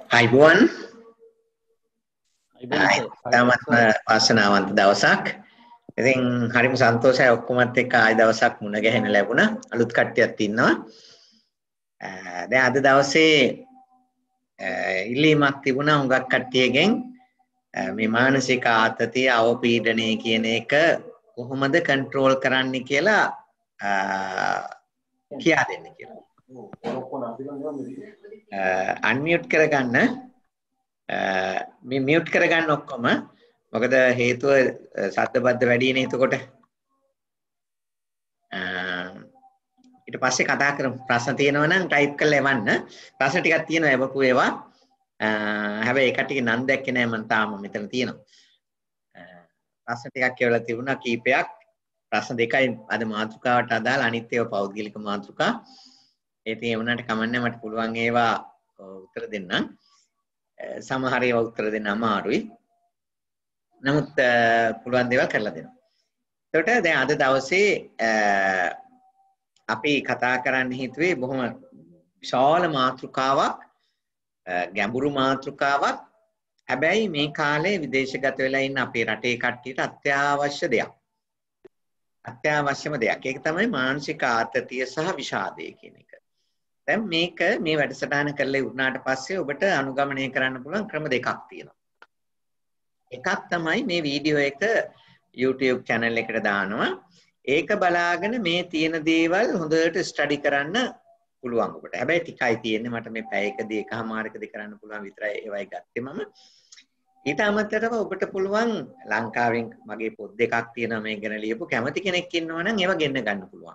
අයිබෝන් අයිබෝන් සර්. තමත්ම වාසනාවන්ත දවසක්. ඉතින් හරිම සන්තෝෂයි ඔක්කොමත් එක්ක ආය දවසක් මුණ ගැහෙන්න ලැබුණා. අලුත් කට්ටියක් ඉන්නවා. දැන් අද දවසේ ඉල්ලීමක් තිබුණා හුඟක් කට්ටියගෙන් මේ මානසික ආතතිය අවපීඩනය කියන එක කොහොමද කන්ට්‍රෝල් කරන්න කියලා කියා දෙන්න කියලා. අන්මියුට් කරගන්න මේ මියුට් කරගන්න ඔක්කොම මොකද හේතුව සද්ද බද්ද වැඩිනේ එතකොට ඊට පස්සේ කතා කරමු ප්‍රශ්න තියෙනවා නම් ටයිප් කරලා එවන්න ප්‍රශ්න ටිකක් තියෙනවා එවපු ඒවා හැබැයි ඒකට ටික නම් දැක්කේ නෑ මම තාම මෙතන තියෙනවා ප්‍රශ්න ටිකක් කියලා තිබුණා කීපයක් ප්‍රශ්න දෙකයි අද මාතෘකාවට අදාළ අනිත් ඒවා පෞද්ගලික මාතෘකා ඒ වුණාට කමන්නේ මට පුළුවන් ඒවා උත්තර දෙන්නම් සමහර ඒවා උත්තර දෙන්න අමාරුයි. නමුත් පුළුවන් දේවල් කරලා දෙනවා. එතකොට දැන් අද දවසේ අපි කතා කරන්න හිතුවේ බොහොම විශාල මාතෘකාවක්, ගැඹුරු මාතෘකාවක්. හැබැයි මේ කාලේ විදේශගත වෙලා ඉන්න අපේ රටේ කට්ටියට අත්‍යවශ්‍ය දෙයක්. අත්‍යවශ්‍යම දෙයක්. ඒක තමයි මානසික ආතතිය සහ විෂාදය කියන එක. දැන් මේක මේ වැඩසටහන කරලා ඉවරනාට පස්සේ ඔබට අනුගමනය කරන්න පුළුවන් ක්‍රම දෙකක් තියෙනවා. එකක් තමයි මේ වීඩියෝ එක YouTube channel එකට දානවා. ඒක බලාගෙන මේ තියෙන දේවල් හොඳට ස්ටඩි කරන්න පුළුවන් ඔබට. හැබැයි ටිකයි තියෙන්නේ මට මේ පැයකදී එකමාරකදී කරන්න පුළුවන් විතරයි ඒවයි ගත්තේ මම. ඊට අමතරව ඔබට පුළුවන් ලංකාවෙන් මගේ පොත් දෙකක් තියෙනවා මේ ගැන ලියපු කැමති කෙනෙක් ඉන්නවා නම් ඒවා ගෙන්න ගන්න පුළුවන්.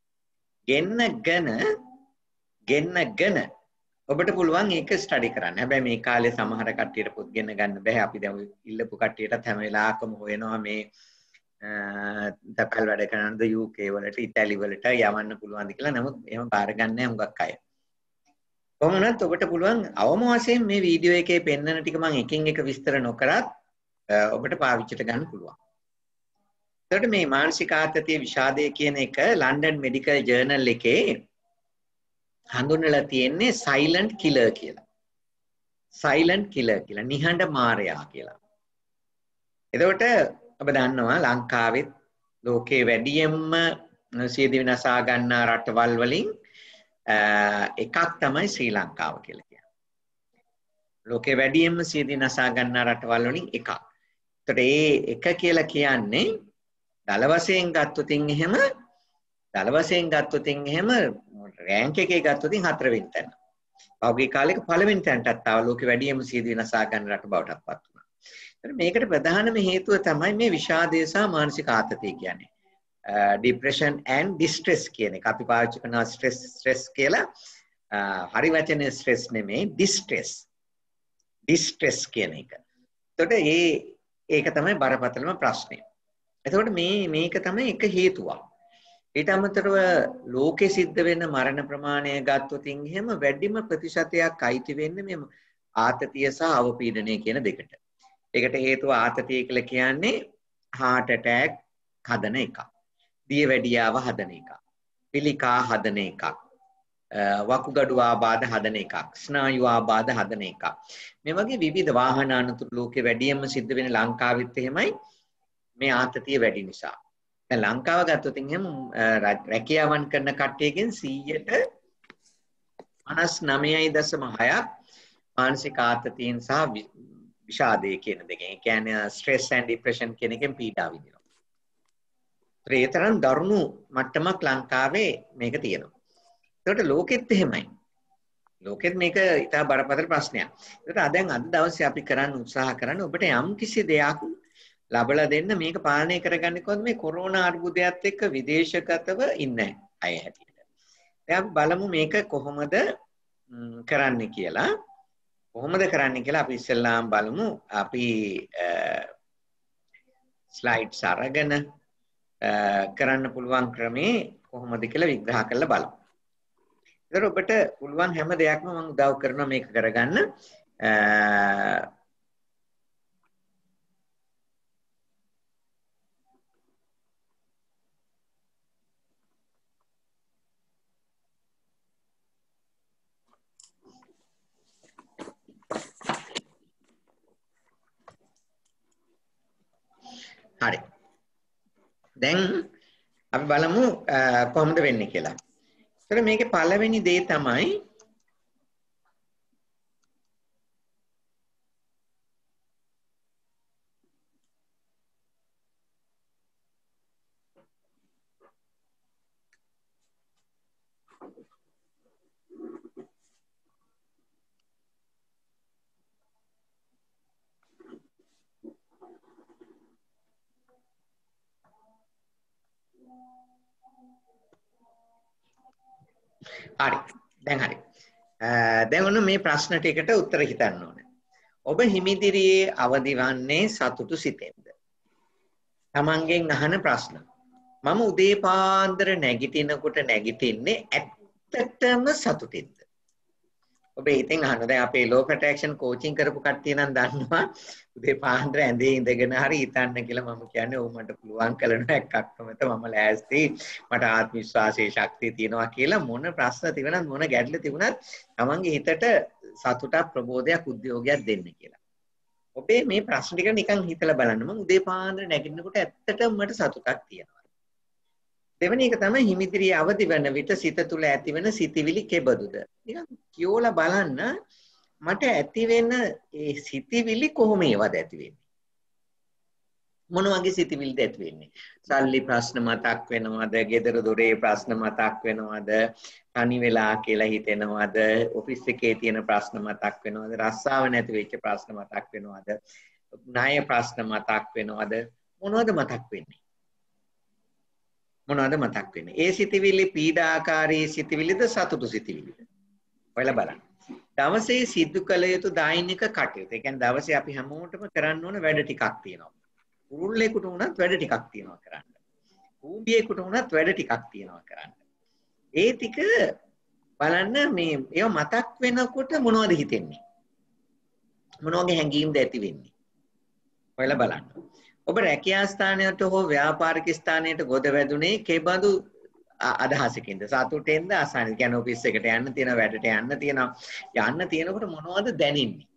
ගෙන්නගෙන ඔබට පුළුවන් ඒක ස්ටඩි කරන්න. හැබැයි මේ කාලේ සමහර කට්ටියට පොත් ගෙන්න ගන්න බෑ. අපි දැන් ඉල්ලපු කට්ටියටත් හැම වෙලාවකම හොයනවා මේ තැපැල් වැඩ කරනද UK වලට ඉතාලි වලට යවන්න පුළුවන්ද කියලා. නමුත් එහෙම බාර ගන්න නැහැ හුඟක් අය. කොහොම වුණත් ඔබට පුළුවන් අවම වශයෙන් මේ වීඩියෝ එකේ පෙන්වන ටික මම එකින් එක විස්තර නොකරත් ඔබට පාවිච්චිට ගන්න පුළුවන්. එතකොට මේ මානසික ආතතිය විෂාදය කියන එක ලන්ඩන් මෙඩිකල් ජර්නල් එකේ හඳුන්වලා තියෙන්නේ සයිලන්ට් කිලර් කියලා. සයිලන්ට් කිලර් කියලා නිහඬ මාරයා කියලා. එතකොට ඔබ දන්නවා ලංකාවෙත් ලෝකේ වැඩියෙන්ම සියදිවි නසා ගන්නා රටවල් වලින් එකක් තමයි ශ්‍රී ලංකාව කියලා කියන්නේ. ලෝකේ වැඩියෙන්ම සියදිවි නසා ගන්නා රටවල් වලින් එකක්. එතකොට ඒ එක කියලා කියන්නේ දල වශයෙන් ගත්තොත් එහෙම රෑන්ක් එකේ ගත්තොත් හතරවෙනි තැන. පෞද්ගලික කාලයක පළවෙනි තැනටත් ආව ලෝකෙ වැඩිම සියදිවි නසා ගන්න රට බවට පත් වුණා. මේකට ප්‍රධානම හේතුව තමයි මේ විෂාදය සහ මානසික ආතතිය කියන්නේ. Depression and distress කියන එක. අපි පාවිච්චි කරනවා stress කියලා. හරි වචනේ stress නෙමෙයි distress කියන එක. එතකොට ඒක තමයි බරපතලම ප්‍රශ්නේ. එතකොට මේක තමයි එක හේතුවක්. ඊට අමතරව ලෝකෙ සිද්ධ වෙන මරණ ප්‍රමාණය ගත්තොත් එහෙම වැඩිම ප්‍රතිශතයක් අයිති වෙන්නේ මේ ආතතිය සහ අවපීඩනය කියන දෙකට. ඒකට හේතුව ආතතිය කියලා කියන්නේ heart attack හදන එකක්. දියවැඩියාව හදන එකක්. පිළිකා හදන එකක්. වකුගඩු ආබාධ හදන එකක්. ස්නායු ආබාධ හදන එකක්. මේ වගේ විවිධ වාහන අනතුරු ලෝකෙ වැඩිම සිද්ධ වෙන ලංකාවෙත් එහෙමයි මේ ආතතිය වැඩි නිසා. දැන් ලංකාව ගත්තොත් එහෙනම් රැකියාවන් කරන කට්ටියගෙන් 100ට 59.6ක් මානසික ආතතියෙන් සහ විෂාදය කියන දෙකෙන්. ඒ කියන්නේ stress and depression කියන එකෙන් පීඩා විඳිනවා. ඒ තරම් දරුණු මට්ටමක් ලංකාවේ මේක තියෙනවා. ඒකට ලෝකෙත් එහෙමයි. ලෝකෙත් මේක ඉතා බරපතල ප්‍රශ්නයක්. ඒකට අද දවසේ අපි කරන්න උත්සාහ කරන්නේ ඔබට යම් කිසි දෙයක් ලබලා දෙන්න මේක පාලනය කරගන්නේ කොහොමද මේ කොරෝනා අර්බුදයත් එක්ක විදේශගතව ඉන්න අය හැටියට. දැන් අපි බලමු මේක කොහොමද කරන්නේ කියලා. අපි ඉස්සෙල්ලාම බලමු අපි ස්ලයිඩ්ස් අරගෙන කරන්න පුළුවන් ක්‍රමේ කොහොමද කියලා විග්‍රහ කරලා බලමු. ඒතර ඔබට පුළුවන් හැම දෙයක්ම මම උදව් කරනවා මේක කරගන්න. දැන් අපි බලමු කොහොමද වෙන්නේ කියලා. ඒතර මේකේ පළවෙනි දේ තමයි හරි. දැන් හරි. දැන් ඔන්න මේ ප්‍රශ්න ටිකට උත්තර හිතන්න ඕනේ. ඔබ හිමිදිරියේ අවදි වන්නේ සතුටු සිතෙන්ද? තමන්ගෙන් අහන ප්‍රශ්න. මම උදේ පාන්දර නැගිටිනකොට නැගිටින්නේ ඇත්තටම සතුටින්ද? ඔබ ඉතින් අහනවා දැන් අපේ law of attraction coaching කරපු කට්ටිය නම් දන්නවා උදේ පාන්දර ඇඳේ ඉඳගෙන හරි හිතන්න කියලා මම කියන්නේ ඕ මට පුළුවන් කලන එකක් මත මම ලෑස්ති මට ආත්ම විශ්වාසයේ ශක්තිය තියෙනවා කියලා මොන ප්‍රශ්න තිබුණත් මොන ගැටලු තිබුණත් තමන්ගේ හිතට සතුටක් ප්‍රබෝධයක් උද්‍යෝගයක් දෙන්න කියලා. ඔබේ මේ ප්‍රශ්න ටික නිකන් හිතලා බලන්න මම උදේ පාන්දර නැගිටිනකොට ඇත්තටම මට සතුටක් තියෙනවා. දෙවෙනි එක තමයි හිමිදිරිය අවදි වෙන විට සිත තුළ ඇති වෙන සිතිවිලි කෙබඳුද? නිකන් කියෝලා බලන්න මට ඇති වෙන ඒ සිතිවිලි කොහොම ඒවද ඇති වෙන්නේ? මොන වගේ සිතිවිලිද ඇති වෙන්නේ? සල්ලි ප්‍රශ්න මතක් වෙනවද? ගෙදර දොරේ ප්‍රශ්න මතක් වෙනවද? තනි වෙලා කියලා හිතෙනවද? ඔෆිස් එකේ තියෙන ප්‍රශ්න මතක් වෙනවද? රස්සාව නැති වෙච්ච ප්‍රශ්න මතක් වෙනවද? ණය ප්‍රශ්න මතක් වෙනවද? මොනවද මතක් වෙන්නේ? මොනවද මතක් වෙන්නේ? ඒ සිතිවිලි පීඩාකාරී සිතිවිලිද සතුටු සිතිවිලිද? ඔයාලා බලන්න. දවසේ සිදු කළ යුතු දෛනික කටයුතු. ඒ කියන්නේ දවසේ අපි හැමෝටම කරන්න ඕන වැඩ ටිකක් තියෙනවා. කුරුල්ලෙකුට වුණත් වැඩ ටිකක් තියෙනවා කරන්න. කූඹියෙකුට වුණත් වැඩ ටිකක් තියෙනවා කරන්න. ඒ ටික බලන්න මේ ඒව මතක් වෙනකොට මොනවද හිතෙන්නේ? මොන වගේ හැඟීම්ද ඇති වෙන්නේ? ඔයාලා බලන්න. ඔබ රැකියා ස්ථානයට හෝ ව්‍යාපාරික ස්ථානයට ගොඩ වැදුනේ කෙබඳු අදහසකින්ද? සතුටෙන්ද අසහනෙන්ද? කියන්නේ ඔෆිස් එකට යන්න තියෙන වැඩට යන්න තියෙනකොට මොනවද දැනෙන්නේ?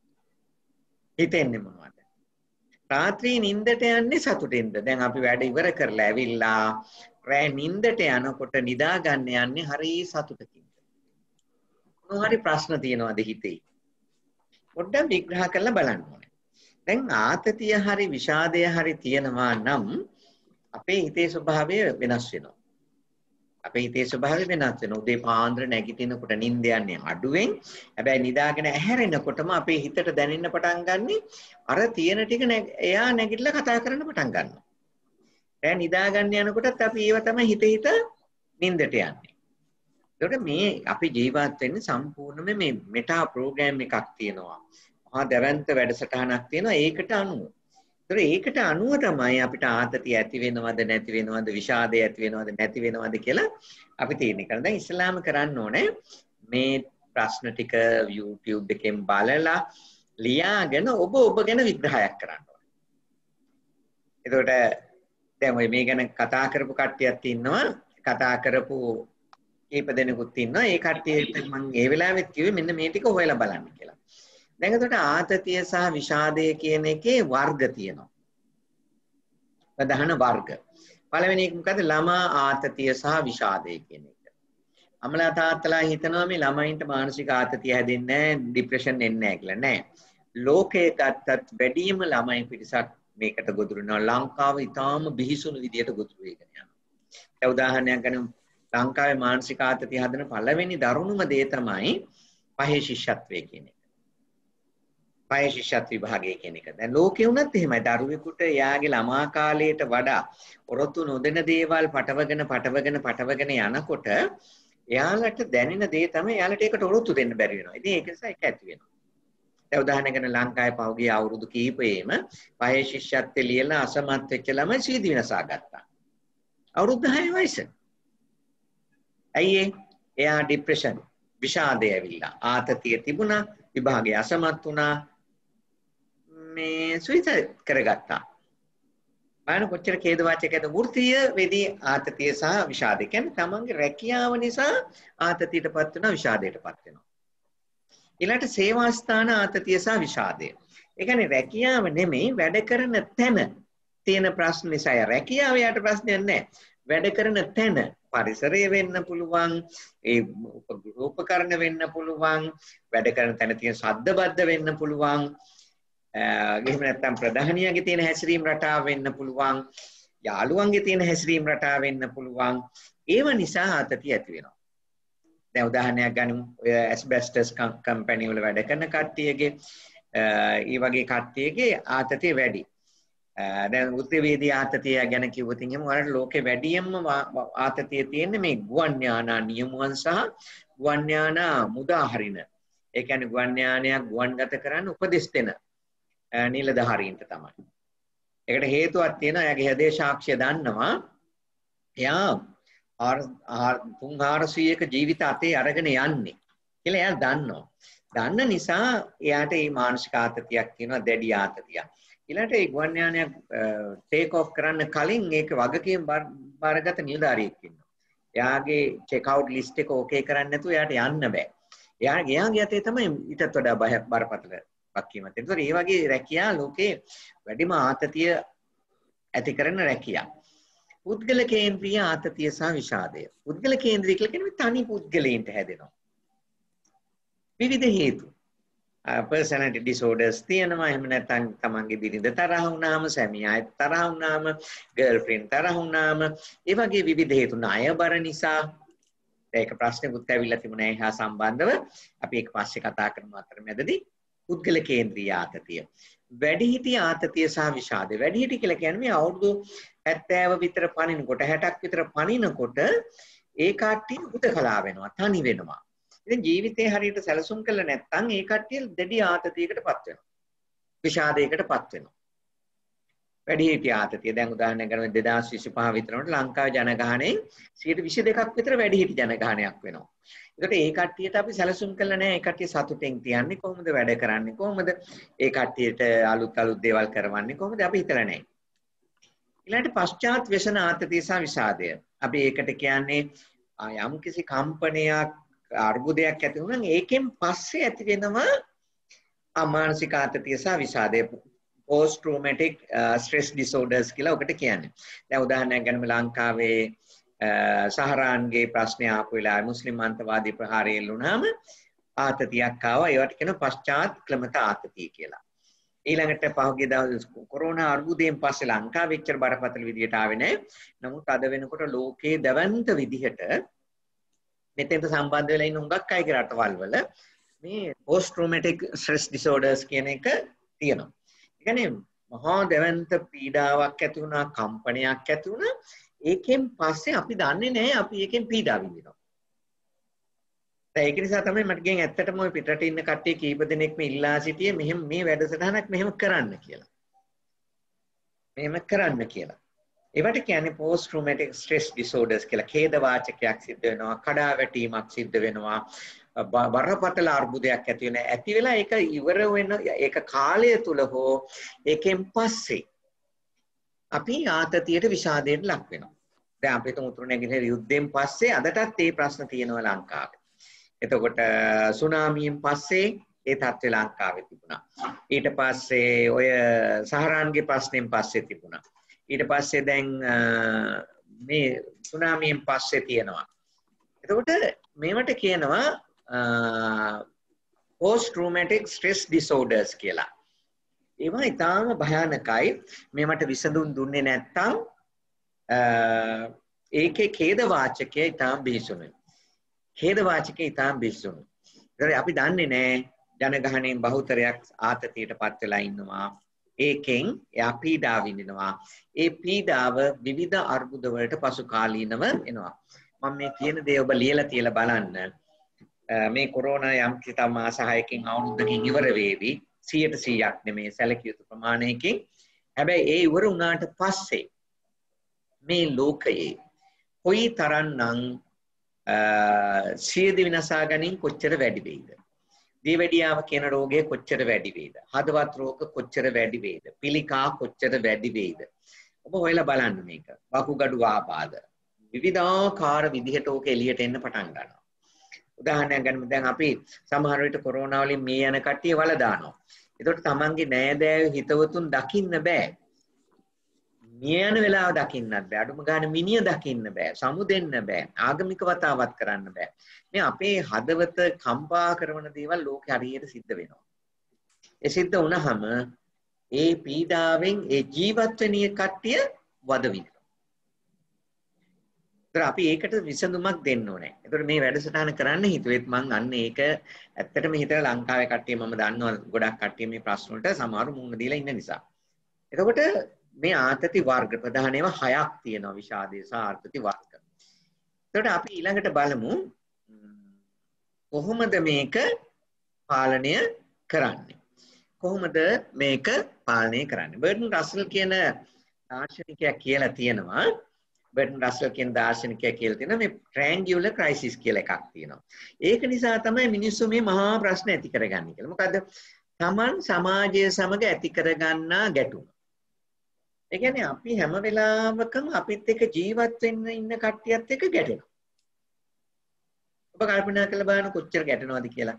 හිතෙන්නේ මොනවද? රාත්‍රී නිින්දට යන්නේ සතුටෙන්ද? දැන් අපි වැඩ ඉවර කරලා ඇවිල්ලා රෑ නිින්දට යනකොට නිදා ගන්න යන්නේ හරි සතුටකින්ද? මොන හරි ප්‍රශ්න තියෙනවද හිතේ? පොඩ්ඩක් විග්‍රහ කරලා බලන්න ඕනේ. දැන් ආතතිය හරි විෂාදය හරි තියෙනවා නම් අපේ හිතේ ස්වභාවය වෙනස් වෙනවා. අපේ හිතේ ස්වභාවය වෙනස් වෙනවා. උදේ පාන්දර නැගිටිනකොට නිින්ද යන්නේ අඩුවෙන්. හැබැයි නිදාගෙන ඇහැරෙනකොටම අපේ හිතට දැනෙන්න පටන් ගන්නෙ අර තියෙන ටික එයා නැගිටලා කතා කරන්න පටන් ගන්නවා. දැන් නිදා ගන්න යනකොටත් අපි ඒව තමයි හිත නිින්දට යන්නේ. ඒකට මේ අපි ජීවත් වෙන්නේ සම්පූර්ණයෙන්ම මේ මෙටා ප්‍රෝග්‍රෑම් එකක් තියෙනවා. මහා දැවැන්ත වැඩසටහනක් තියෙනවා ඒකට අනුව. ඒතර ඒකට අනුව තමයි අපිට ආතතිය ඇති වෙනවද නැති වෙනවද විෂාදය ඇති වෙනවද නැති වෙනවද කියලා අපි තීරණය කරනවා. දැන් ඉස්ලාම කරන්න ඕනේ මේ ප්‍රශ්න ටික YouTube එකෙන් බලලා ලියාගෙන ඔබ ගැන විග්‍රහයක් කරන්න ඕනේ. එතකොට දැන් ඔය මේ ගැන කතා කරපු කට්ටියක් ඉන්නවා කතා කරපු කීප දෙනෙකුත් ඉන්නවා ඒ කට්ටියට මම ඒ වෙලාවෙත් කිව්වේ මෙන්න මේ ටික හොයලා බලන්න කියලා. දැන් එතකොට ආතතිය සහ විෂාදය කියන එකේ වර්ග තියෙනවා. ප්‍රධාන වර්ග. පළවෙනි එක මොකද? ළමා ආතතිය සහ විෂාදය කියන එක. අම්මලා තාත්තලා හිතනවා මේ ළමයින්ට මානසික ආතතිය හැදෙන්නේ නැහැ, ડિප්‍රෙෂන් එන්නේ නැහැ කියලා. නෑ. ලෝකයේ ගත්තත් වැඩිම ළමයි පිරිසක් මේකට ගොදුරු වෙනවා. ලංකාව ඊටාම බිහිසුණු විදියට ගොදුරු වෙගෙන යනවා. ඒ උදාහරණයක් ගන්න ලංකාවේ මානසික ආතතිය හදන පළවෙනි දරුණුම දේ තමයි පහේ ශිෂ්‍යත්වය කියන එක. පහේ ශිෂ්‍යත්ව විභාගය කියන එක. දැන් ලෝකේ වුණත් එහෙමයි. දරුවෙකුට එයාගේ ළමා කාලයට වඩා ඔරොත්තු නොදෙන දේවල් පටවගෙන යනකොට එයාලට දැනෙන දේ තමයි එයාලට ඒකට ඔරොත්තු දෙන්න බැරි වෙනවා. ඉතින් ඒක නිසා ඒක ඇති වෙනවා. දැන් උදාහරණයක් ගන්න ලංකාවේ පහුගිය අවුරුදු කිහිපෙම පහේ ශිෂ්‍යත්වයේ ලියලා අසමත් වෙච්ච ළමයි සීදි විනාසා ගත්තා. අවුරුදු 10 වයස. ඇයි එයා ડિප්‍රෙෂන් විෂාදය ඇවිල්ලා ආතතිය තිබුණා විභාගය අසමත් වුණා මේ සුයිසයිඩ් කරගත්තා. බලන්න කොච්චර ඛේදවාචකද වෘත්තීය වේදී ආතතිය සහ විෂාදය කියන්නේ තමන්ගේ රැකියාව නිසා ආතතියටපත් වෙනවා විෂාදයටපත් වෙනවා. ඊළඟට සේවා ස්ථාන ආතතිය සහ විෂාදය. ඒ කියන්නේ රැකියාව නෙමෙයි වැඩ කරන තැන තියෙන ප්‍රශ්න නිසා රැකියාව යට ප්‍රශ්නයක් නැහැ. වැඩ කරන තැන පරිසරය වෙන්න පුළුවන්, ඒ උපකරණ වෙන්න පුළුවන්, වැඩ කරන තැන තියෙන ශබ්ද බද්ධ වෙන්න පුළුවන්. එහෙම නැත්නම් ප්‍රධානියාගේ තියෙන හැසිරීම රටාව වෙන්න පුළුවන්, යාළුවන්ගේ තියෙන හැසිරීම රටාව වෙන්න පුළුවන්. ඒව නිසා ආතතිය ඇති වෙනවා. දැන් උදාහරණයක් ගනිමු. ඔය ඇස්බෙස්ටස් කම්පැනි වල වැඩ කරන කට්ටියගේ ඒ වගේ කට්ටියගේ ආතතිය වැඩි. දැන් උද්‍යවේදී ආතතිය ගැන කිව්වොත් එහෙනම් ඔයාලට ලෝකේ වැඩියෙන්ම ආතතිය තියෙන්නේ මේ ගුවන් යානා නියමුවන් සහ ගුවන් යානා මුදාහරින. ඒ කියන්නේ ගුවන් යානයක් ගුවන්ගත කරන්න උපදෙස් දෙන නිලධාරීන්ට තමයි. ඒකට හේතුවක් තියෙනවා. එයාගේ හදේ සාක්ෂිය දන්නවා. එයා 300ක ජීවිත අතේ අරගෙන යන්නේ කියලා එයා දන්නවා. දන්න නිසා එයාට මේ මානසික ආතතියක් තියෙනවා, දැඩි ආතතියක්. ඊළඟට ඒ ගුවන් යානයක් ටේක් ඔෆ් කරන්න කලින් ඒක වගකීම් බාරගත නිලධාරියෙක් ඉන්නවා. එයාගේ චෙක් අවුට් ලිස්ට් එක ඕකේ කරන්නේ නැතුව එයාට යන්න බෑ. එයාගේ අතේ තමයි ඊටත් වඩා බරපතල වගකීමක් තියෙනවා. ඒතකොට මේ වගේ රැකියා ලෝකේ වැඩිම ආතතිය ඇති කරන රැකියා. පුද්ගල කේන්ද්‍රීය ආතතිය සහ විෂාදය. පුද්ගල කේන්ද්‍රීය කියලා කියන්නේ තනි පුද්ගලයන්ට හැදෙනවා. විවිධ හේතු. personality disorders තියෙනවා. එහෙම නැත්නම් තමන්ගේ බිරිඳ තරහ වුණාම, සැමියා තරහ වුණාම, girlfriend තරහ වුණාම, ඒ වගේ විවිධ හේතු. ණයබර නිසා ඒක ප්‍රශ්නකුත් ඇවිල්ලා තිබුණා ඒහා සම්බන්ධව. අපි ඒක පස්සේ කතා කරමු අතරමැදදී. පුද්ගල කේන්ද්‍රීය ආතතිය. වැඩිහිටි ආතතිය සහ විෂාදය. වැඩිහිටි කියලා කියන්නේ මේ අවුරුදු 70 විතර පණිනකොට 60ක් විතර පණිනකොට ඒ කට්ටිය හුදකලා වෙනවා, තනි වෙනවා. ඉතින් ජීවිතේ හරියට සැලසුම් කළා නැත්නම් ඒ කට්ටිය දැඩි ආතතියකටපත් වෙනවා. විෂාදයකටපත් වෙනවා. වැඩිහිටි ආතතිය. දැන් උදාහරණයක් ගන්න 2025 විතර වුණත් ලංකාවේ ජනගහනයෙන් 22ක් විතර වැඩිහිටි ජනගහනයක් වෙනවා. ඒකට ඒ කට්ටියට අපි සැලසුම් කළා නෑ. ඒ කට්ටිය සතුටෙන් තියන්නේ කොහොමද, වැඩ කරන්නේ කොහොමද, ඒ කට්ටියට අලුත් දේවල් කරවන්නේ කොහොමද අපි හිතලා නෑ. ඊළඟට පශ්චාත් ව්‍යසන ආතතිය සහ විෂාදය. අපි ඒකට කියන්නේ යම් කිසි කම්පනයක් අර්බුදයක් ඇති වුණා නම් ඒකෙන් පස්සේ ඇති වෙනවා මානසික ආතතිය සහ විෂාදය. post traumatic stress disorders කියලා ඔකට කියන්නේ. දැන් උදාහරණයක් ගන්නම ලංකාවේ සහරාන්ගේ ප්‍රශ්නය ආපු වෙලාවේ මුස්ලිම් අන්තවාදී ප්‍රහාරය එල්ලුණාම ආතතියක් ආවා. ඒවට කියනවා පශ්චාත් ක්ලමත ආතතිය කියලා. ඊළඟට පහුගිය දවස් කොරෝනා අර්බුදයෙන් පස්සේ ලංකාවේ එච්චර බරපතල විදියට ආවේ නැහැ. නමුත් අද වෙනකොට ලෝකයේ දවන්ත විදිහට මෙතෙන්ට සම්බන්ධ වෙලා ඉන්න හුඟක් අයගේ රටවල් වල මේ post traumatic stress disorders කියන එක තියෙනවා. ඒ කියන්නේ මහා දවන්ත පීඩාවක් ඇති වුණා, කම්පනයක් ඇති වුණා. ඒකෙන් පස්සේ අපි දන්නේ නැහැ අපි ඒකෙන් පීඩා විඳිනවා. ඒක නිසා තමයි මට කියන් ඇත්තටම ওই පිටරට ඉන්න කට්ටිය කීප දෙනෙක්ම ඉල්ලා සිටියේ මෙහෙම මේ වැඩසටහනක් මෙහෙම කරන්න කියලා. මෙහෙම කරන්න කියලා. ඒවට කියන්නේ post traumatic stress disorders කියලා. ඛේද වාචකයක් සිද්ධ වෙනවා, කඩාවැටීමක් සිද්ධ වෙනවා, බරපතල අර්බුදයක් ඇති වෙනවා. ඇති වෙලා ඒක ඉවර වෙන ඒක කාලය තුල හෝ ඒකෙන් පස්සේ අපි ආතතියට විෂාදයට ලක් වෙනවා. දැන් අපි හිතමු උතුරුනැගිනහිර යුද්ධයෙන් පස්සේ අදටත් මේ ප්‍රශ්න තියෙනවා ලංකාවේ. එතකොට සුනාමියෙන් පස්සේ ඒ තත්ත්වය ලංකාවේ තිබුණා. ඊට පස්සේ ඔය සහරාන්ගේ ප්‍රශ්නෙන් පස්සේ තිබුණා. ඊට පස්සේ දැන් මේ සුනාමියෙන් පස්සේ තියෙනවා. එතකොට මේවට කියනවා post traumatic stress disorders කියලා. ඒවා ඊටාම භයානකයි. මේවට විසඳුම් දුන්නේ නැත්නම් ඒකේ ඛේද වාචකය ඊටාම බිහිසුණුයි. ඛේද වාචකය ඊටාම බිහිසුණුයි. ඒකට අපි දන්නේ නැහැ ජනගහණයෙන් බහුතරයක් ආතතියටපත් වෙලා ඉන්නවා. ඒකෙන් එයා පීඩා විඳිනවා. ඒ පීඩාව විවිධ අර්බුද වලට පසු කාලීනව එනවා. මම මේ කියන දේ ඔබ ලියලා තියලා බලන්න. මේ කොරෝනා යම් කිසි මාස 6කින් අවුරුද්දකින් ඉවර වේවි. 100% නෙමේ සැලකිය යුතු ප්‍රමාණයකින්. හැබැයි ඒ ඉවර වුණාට පස්සේ මේ ලෝකයේ කොයි තරම්නම් සියදිවි විනාශා ගැනීම කොච්චර වැඩි වෙයිද? දියවැඩියාව කියන රෝගය කොච්චර වැඩි වෙයිද? හදවත් රෝග කොච්චර වැඩි වෙයිද? පිළිකා කොච්චර වැඩි වෙයිද? ඔබ හොයලා බලන්න මේක. වකුගඩු ආබාධ විවිධාකාර විදිහට ඕක එළියට එන්න පටන් ගන්නවා. උදාහරණයක් ගන්න දැන් අපි සමහර විට කොරෝනා වලින් මේ යන කට්ටිය වල දානවා. ඒකට තමන්ගේ නෑදෑයෝ හිතවතුන් දකින්න බෑ. මිය යන වෙලාව දකින්නත් බෑ. අඩුම ගානේ මිනිය දකින්න බෑ. සමු දෙන්න බෑ. ආගමික වතාවත් කරන්න බෑ. මේ අපේ හදවත කම්පා කරන දේවල් ලෝකෙ හරියට සිද්ධ වෙනවා. ඒ සිද්ධ වුණාම ඒ පීඩාවෙන් ඒ ජීවත් වෙන කට්ටිය වද විඳිනවා. ඒතර අපි ඒකට විසඳුමක් දෙන්න ඕනේ. ඒතර මේ වැඩසටහන කරන්න හිතුවෙත් මං අන්න ඒක ඇත්තටම හිතලා ලංකාවේ කට්ටිය මම දන්නවා ගොඩක් කට්ටිය මේ ප්‍රශ්න වලට සමහරු මුහුණ දීලා ඉන්න නිසා. එතකොට මේ ආතති වර්ග ප්‍රධාන ඒවා 6ක් තියෙනවා විෂාදයේ සහ ආතති වර්ග. එතකොට අපි ඊළඟට බලමු කොහොමද මේක පාලනය කරන්නේ? කොහොමද මේක පාලනය කරන්නේ? බර්ටන් රසල් කියන දාර්ශනිකයා කියලා තියෙනවා. බර්ටන් රසල් කියන දාර්ශනිකයා කියලා තියෙනවා මේ ට්‍රැන්ගියුලර් ක්‍රයිසිස් කියලා එකක් තියෙනවා. ඒක නිසා තමයි මිනිස්සු මේ මහා ප්‍රශ්න ඇති කරගන්නේ කියලා. මොකද Taman සමාජය සමග ඇති කරගන්නා ගැටුම. ඒ කියන්නේ අපි හැම වෙලාවකම අපිත් එක්ක ජීවත් වෙන්න ඉන්න කට්ටියත් එක්ක ගැටෙනවා. ඔබ කල්පනා කරලා බලන්න කොච්චර ගැටෙනවද කියලා.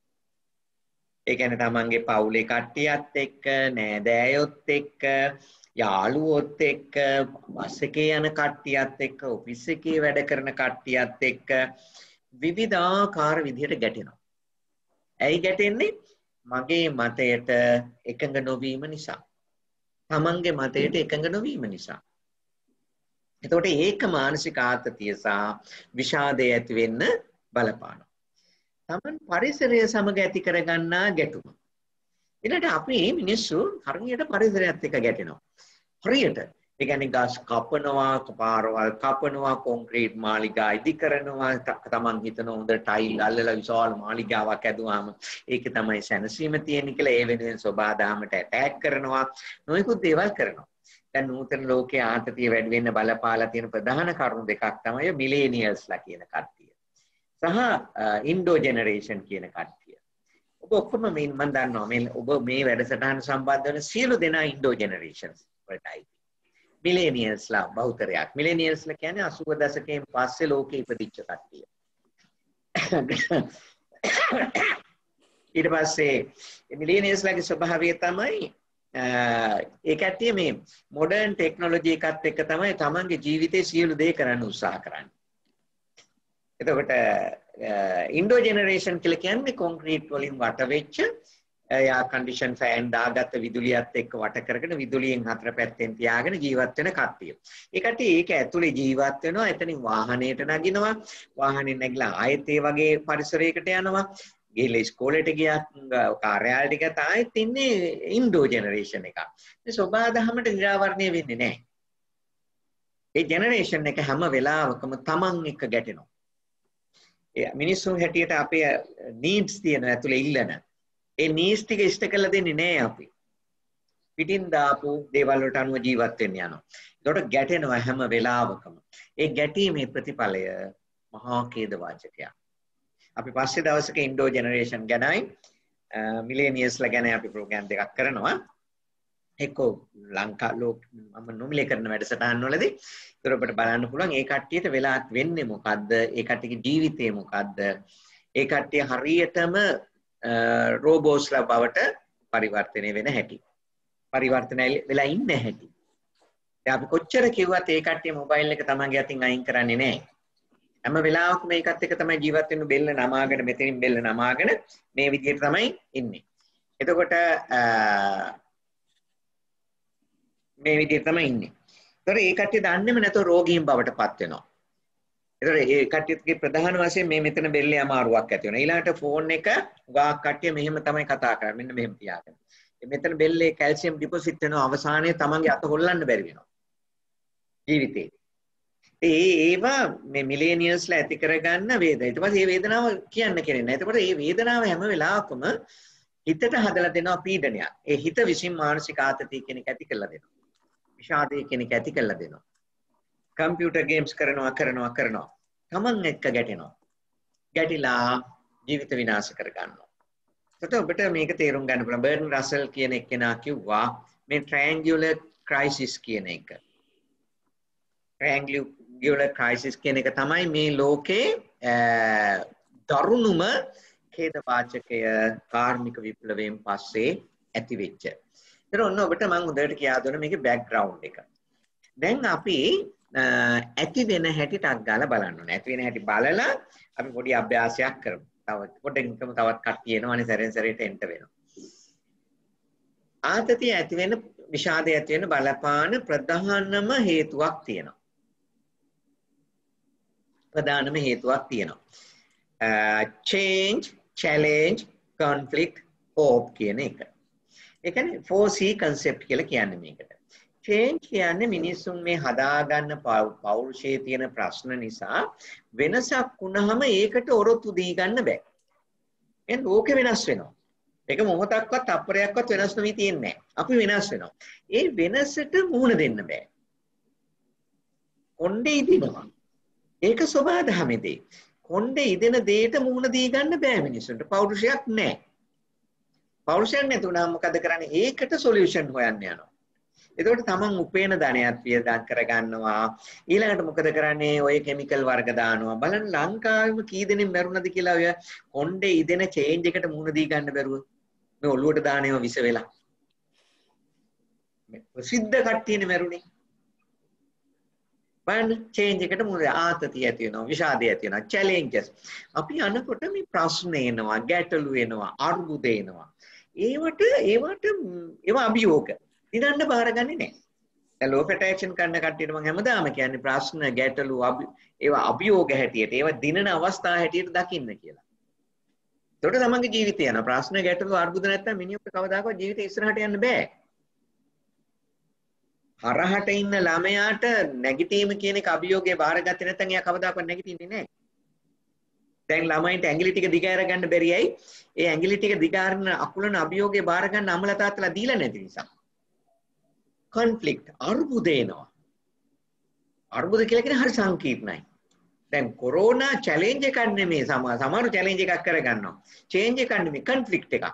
ඒ කියන්නේ තමන්ගේ පවුලේ කට්ටියත් එක්ක, නෑදෑයොත් එක්ක, යාළුවොත් එක්ක, බස් එකේ යන කට්ටියත් එක්ක, ඔෆිස් එකේ වැඩ කරන කට්ටියත් එක්ක විවිධාකාර විදිහට ගැටෙනවා. ඇයි ගැටෙන්නේ? මගේ මතයට එකඟ නොවීම නිසා. තමන්ගේ මතයට එකඟ නොවීම නිසා. එතකොට ඒක මානසික ආතතිය සහ විෂාදය ඇති වෙන්න බලපානවා. තමන් පරිසරය සමග ඇති කරගන්නා ගැටුම. ඊළඟට අපි මිනිස්සු හරියට පරිසරයත් එක්ක ගැටෙනවා. හරියට ඒ කියන්නේ ගස් කපනවා, පාරවල් කපනවා, කොන්ක්‍රීට් මාලිගා ඉදි කරනවා, තමන් හිතන හොඳ ටයිල් අල්ලලා විශාල මාලිගාවක් ඇදුවාම ඒකේ තමයි සැනසීම තියෙන්නේ කියලා ඒ වෙනුවෙන් සබාදාමට ඇටැක් කරනවා, නොයෙකුත් දේවල් කරනවා. දැන් නූතන ලෝකයේ ආතතිය වැඩි වෙන්න බලපාලා තියෙන ප්‍රධාන කරුණු දෙකක් තමයි මිලේනියල්ස්ලා කියන කට්ටිය සහ ඉන්ඩෝ ජෙනරේෂන් කියන කට්ටිය. ඔබ ඔක්කොම මම දන්නවා මේ ඔබ මේ වැඩසටහන සම්බන්ධ වෙන සියලු දෙනා ඉන්ඩෝ ජෙනරේෂන්ස් වලටයි. මිලේනියල්ස්ලා බහුතරයක්. මිලේනියල්ස්ලා කියන්නේ 80 දශකයෙන් පස්සේ ලෝකෙ ඉපදිච්ච කට්ටිය. ඊට පස්සේ මිලේනියල්ස්ලාගේ ස්වභාවය තමයි ඒ කට්ටිය මේ මොඩර්න් ටෙක්නොලොජි එකත් එක්ක තමයි තමන්ගේ ජීවිතේ සියලු දේ කරන්න උත්සාහ කරන්නේ. එතකොට ඉන්ඩෝ ජෙනරේෂන් කියලා කියන්නේ කොන්ක්‍රීට් වලින් වට වෙච්ච එයා කන්ඩිෂන් ෆෑන් දාගත්ත විදුලියත් එක්ක වට කරගෙන විදුලියෙන් හතර පැත්තෙන් තියාගෙන ජීවත් වෙන කට්ටිය. ඒ කට්ටිය ඒක ඇතුලේ ජීවත් වෙනවා. එතනින් වාහනයට නගිනවා. වාහනේ නැගිලා ආයෙත් ඒ වගේ පරිසරයකට යනවා. ගිහලා ඉස්කෝලේට ගියත් කාර්යාලයට ගියත් ආයෙත් ඉන්නේ ඉන්ඩෝ ජෙනරේෂන් එක. මේ සබාදහමට නිරාවරණය වෙන්නේ නැහැ. ඒ ජෙනරේෂන් එක හැම වෙලාවකම තමන් එක්ක ගැටෙනවා. මිනිස්සුන් හැටියට අපේ නීඩ්ස් තියෙන ඇතුලේ ඉල්ලන ඒ නීඩ්ස් ටික ඉෂ්ට කරලා දෙන්නේ නැහැ අපි. පිටින් දාපු දේවල් වලට අනුව ජීවත් වෙන්න යනවා. ඒකට ගැටෙනවා හැම වෙලාවකම. ඒ ගැටීමේ ප්‍රතිඵලය මහා ඛේදවාචකයක්. අපි පස්සේ දවසක ඉන්ඩෝ ජෙනරේෂන් ගැනයි මිලේනියල්ස්ලා ගැන අපි ප්‍රෝග්‍රෑම් දෙකක් කරනවා. එක්කෝ ලංකා ලෝක මම නොමිලේ කරන වැඩසටහන් වලදී ඒතර ඔබට බලන්න පුළුවන් ඒ කට්ටියට වෙලා වෙන්නේ මොකද්ද? ඒ කට්ටියගේ ජීවිතේ මොකද්ද? ඒ කට්ටිය හරියටම රෝබෝස්ලා බවට පරිවර්තනය වෙන හැටි. පරිවර්තනය වෙලා ඉන්න හැටි. දැන් අපි කොච්චර කිව්වත් ඒ කට්ටිය මොබයිල් එක තමන්ගේ අතින් අයින් කරන්නේ නැහැ. හැම වෙලාවකම මේකත් එක්ක තමයි ජීවත් වෙන්න බෙල්ල නමාගෙන මෙතනින් බෙල්ල නමාගෙන මේ විදිහට තමයි ඉන්නේ. එතකොට මේ විදිහට තමයි ඉන්නේ. ඒතර ඒ කට්ටිය දන්නේම නැතෝ රෝගීන් බවට පත් වෙනවා. ඒතර ඒ කට්ටියගේ ප්‍රධාන වශයෙන් මේ මෙතන බෙල්ලේ අමාරුවක් ඇති වෙනවා. ඊළඟට ෆෝන් එක ගාක් කට්ටිය මෙහෙම තමයි කතා කරන්නේ. මෙන්න මෙහෙම තියාගෙන. මෙතන බෙල්ලේ කැල්සියම් ඩිපොසිට් වෙනවා. අවසානයේ තමන්ගේ අත හොල්ලන්න බැරි වෙනවා. ජීවිතේ. ඒවා මේ මිලේනියල්ස්ලා ඇති කරගන්න වේදනාව. ඊට පස්සේ මේ වේදනාව කියන්න කෙරෙන්නේ නැහැ. එතකොට මේ වේදනාව හැම වෙලාවකම හිතට හදලා දෙනවා පීඩනයක්. ඒ හිත විසින් මානසික ආතතිය කියන එක ඇති කරලා දෙනවා. විෂාදය කියන එක ඇති කරලා දෙනවා. කම්පියුටර් ගේම්ස් කරනවා. තමන් එක්ක ගැටෙනවා. ගැටිලා ජීවිත විනාශ කර ගන්නවා. ඒකට ඔබට මේක තේරුම් ගන්න පුළුවන්. බර්ටන් රසල් කියන එක්කෙනා කිව්වා මේ ට්‍රැන්ගියුලර් ක්‍රයිසිස් කියන එක. ට්‍රැන්ගියුලර් ක්‍රයිසිස් කියන එක තමයි මේ ලෝකේ දරුණුම ඛේදවාචකය කාර්මික විප්ලවයෙන් පස්සේ ඇති වෙච්ච. ඒතර ඔන්න ඔබට මම හොඳට කියා දුන්නා මේකේ බෑග්ග්‍රවුන්ඩ් එක. දැන් අපි ඇති වෙන හැටි ටක් ගාලා බලන්න ඕනේ. ඇති වෙන හැටි බලලා අපි පොඩි අභ්‍යාසයක් කරමු. පොඩ්ඩකින් තවත් කට්ටිය එනවනේ සැරෙන් සැරේට එන්න වෙනවා. ආතතිය ඇති වෙන විෂාදය ඇති වෙන බලපාන ප්‍රධානම හේතුවක් තියෙනවා. ප්‍රධානම හේතුවක් තියෙනවා. change, challenge, conflict, hope කියන එක. ඒ කියන්නේ 4C concept කියලා කියන්නේ මේකට. change කියන්නේ මිනිස්සුන් මේ හදාගන්න පෞරුෂයේ තියෙන ප්‍රශ්න නිසා වෙනසක් වුණාම ඒකට ඔරොත්තු දී ගන්න බෑ. එහෙනම් ලෝකෙ වෙනස් වෙනවා. ඒක මොහොතක්වත් අපරයක්වත් වෙනස් නොවි තියන්නේ නැහැ. අපි වෙනස් වෙනවා. ඒ වෙනසට මුහුණ දෙන්න බෑ. කොණ්ඩේ ඉදිනවා. ඒක සබහා දහමේදී. කොණ්ඩේ ඉදෙන දෙයට මුහුණ දී ගන්න බෑ මිනිස්සුන්ට. පෞරුෂයක් නැහැ. පෞරුෂයක් නැතුණා මොකද කරන්නේ? ඒකට සොලියුෂන් හොයන්න යනවා. එතකොට තමන් උපේන ධනයත් වියදම් කරගන්නවා. ඊළඟට මොකද කරන්නේ? ඔය කිමිකල් වර්ග දානවා. බලන්න ලංකාවෙම කී දෙනෙක් මැරුණද කියලා ඔය කොණ්ඩේ ඉදෙන චේන්ජ් එකට මුහුණ දී ගන්න බැරුව. මේ ඔළුවට දානේව විස වෙලා. මේ ප්‍රසිද්ධ කට්ටියනේ මැරුණේ. බලන්න චේන්ජ් එකට මුහුණ ආතතිය ඇති වෙනවා, විෂාදය ඇති වෙනවා, චැලෙන්ජස්. අපි අනකොට මේ ප්‍රශ්න එනවා, ගැටලු එනවා, අර්බුද එනවා. ඒවා අභියෝග. දිනන්න බාරගන්නේ නැහැ. දැන් ලෝ පැටැක්ෂන් කරන කට්ටියට මම හැමදාම කියන්නේ ප්‍රශ්න ගැටලු ඒවා අභියෝග හැටියට ඒවා දිනන අවස්ථා හැටියට දකින්න කියලා. ඒකට තමන්ගේ ජීවිතය යන ප්‍රශ්න ගැටලු අර්බුද නැත්තම් මිනිහෙකුට කවදාකවත් ජීවිතේ ඉස්සරහට යන්න බෑ. හරහට ඉන්න ළමයාට නැගිටීම කියන එක අභියෝගයේ බාරගත්තේ නැත්නම් එයා කවදාකවත් නැගිටින්නේ නැහැ. දැන් ළමයින්ට ඇඟිලි ටික දිග අර ගන්න බැරියයි. ඒ ඇඟිලි ටික දිග අරන අකුලන අභියෝගයේ බාර ගන්න අම්මලා තාත්තලා දීලා නැති නිසා. කොන්ෆ්ලික්ට් අර්බුද එනවා. අර්බුද කියලා කියන්නේ හරි සංකීර්ණයි. දැන් කොරෝනා චැලෙන්ජ් එකක් නෙමෙයි සමහර චැලෙන්ජ් එකක් කරගන්නවා. චේන්ජ් එකක් නෙමෙයි කොන්ෆ්ලික්ට් එකක්.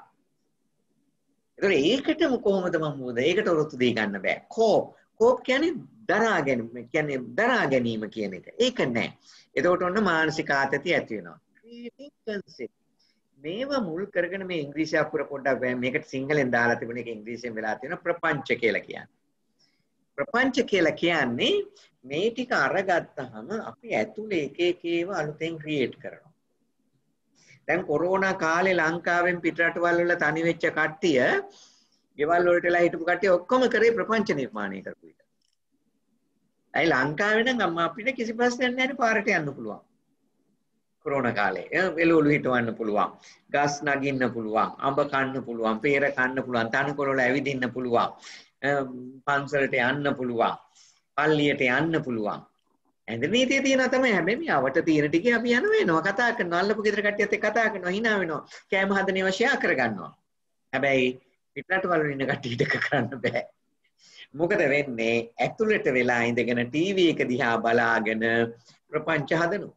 ඒකට කොහොමද මම මොකද? ඒකට ඔරොත්තු දෙයි ගන්න බෑ. කෝප් කියන්නේ දරා ගැනීම කියන එක. ඒක නෑ. එතකොට ඔන්න මානසික ආතතිය ඇති වෙනවා. Creating concept. මේවා මුල් කරගෙන මේ ඉංග්‍රීසි අකුර පොඩ්ඩක් මේකට සිංහලෙන් දාලා තිබුණ එක ඉංග්‍රීසියෙන් වෙලා තියෙනවා ප්‍රපංච කියලා කියන්නේ. ප්‍රපංච කියලා කියන්නේ මේ ටික අරගත්තාම අපි ඇතුලේ එක ඒවා අලුතෙන් ක්‍රියේට් කරනවා. දැන් කොරෝනා කාලේ ලංකාවෙන් පිටරටවල් වල තනි වෙච්ච කට්ටිය, ගෙවල් වලටලා හිටපු කට්ටිය ඔක්කොම කරේ ප්‍රපංච නිර්මාණය කරපු එක. ඇයි ලංකාවේ නම් අපිට කිසි ප්‍රශ්නයක් නැහැ පාරට යන්න පුළුවන්. කොරෝනා කාලේ එළවලු හිටවන්න පුළුවන්, ගස් නගින්න පුළුවන්, අඹ කන්න පුළුවන්, පේර කන්න පුළුවන්, තනකොළ වල ඇවිදින්න පුළුවන්, පන්සලට යන්න පුළුවන්, පල්ලියට යන්න පුළුවන්. ඇඳ නීතිය තියෙනවා තමයි. හැබැයි මේ අවට තියෙන ටිකේ අපි යන වෙනවා, කතා කරනවා, අල්ලපු ගෙදර කට්ටියත් එක්ක කතා කරනවා, hina වෙනවා, කෑම හදන ඒවා ෂෙයා කරගන්නවා. හැබැයි පිටරටවල ඉන්න කට්ටියට කරන්න බෑ. මොකද වෙන්නේ? ඇතුළට වෙලා ඉඳගෙන ටීවී එක දිහා බලාගෙන ප්‍රපංච හදනවා.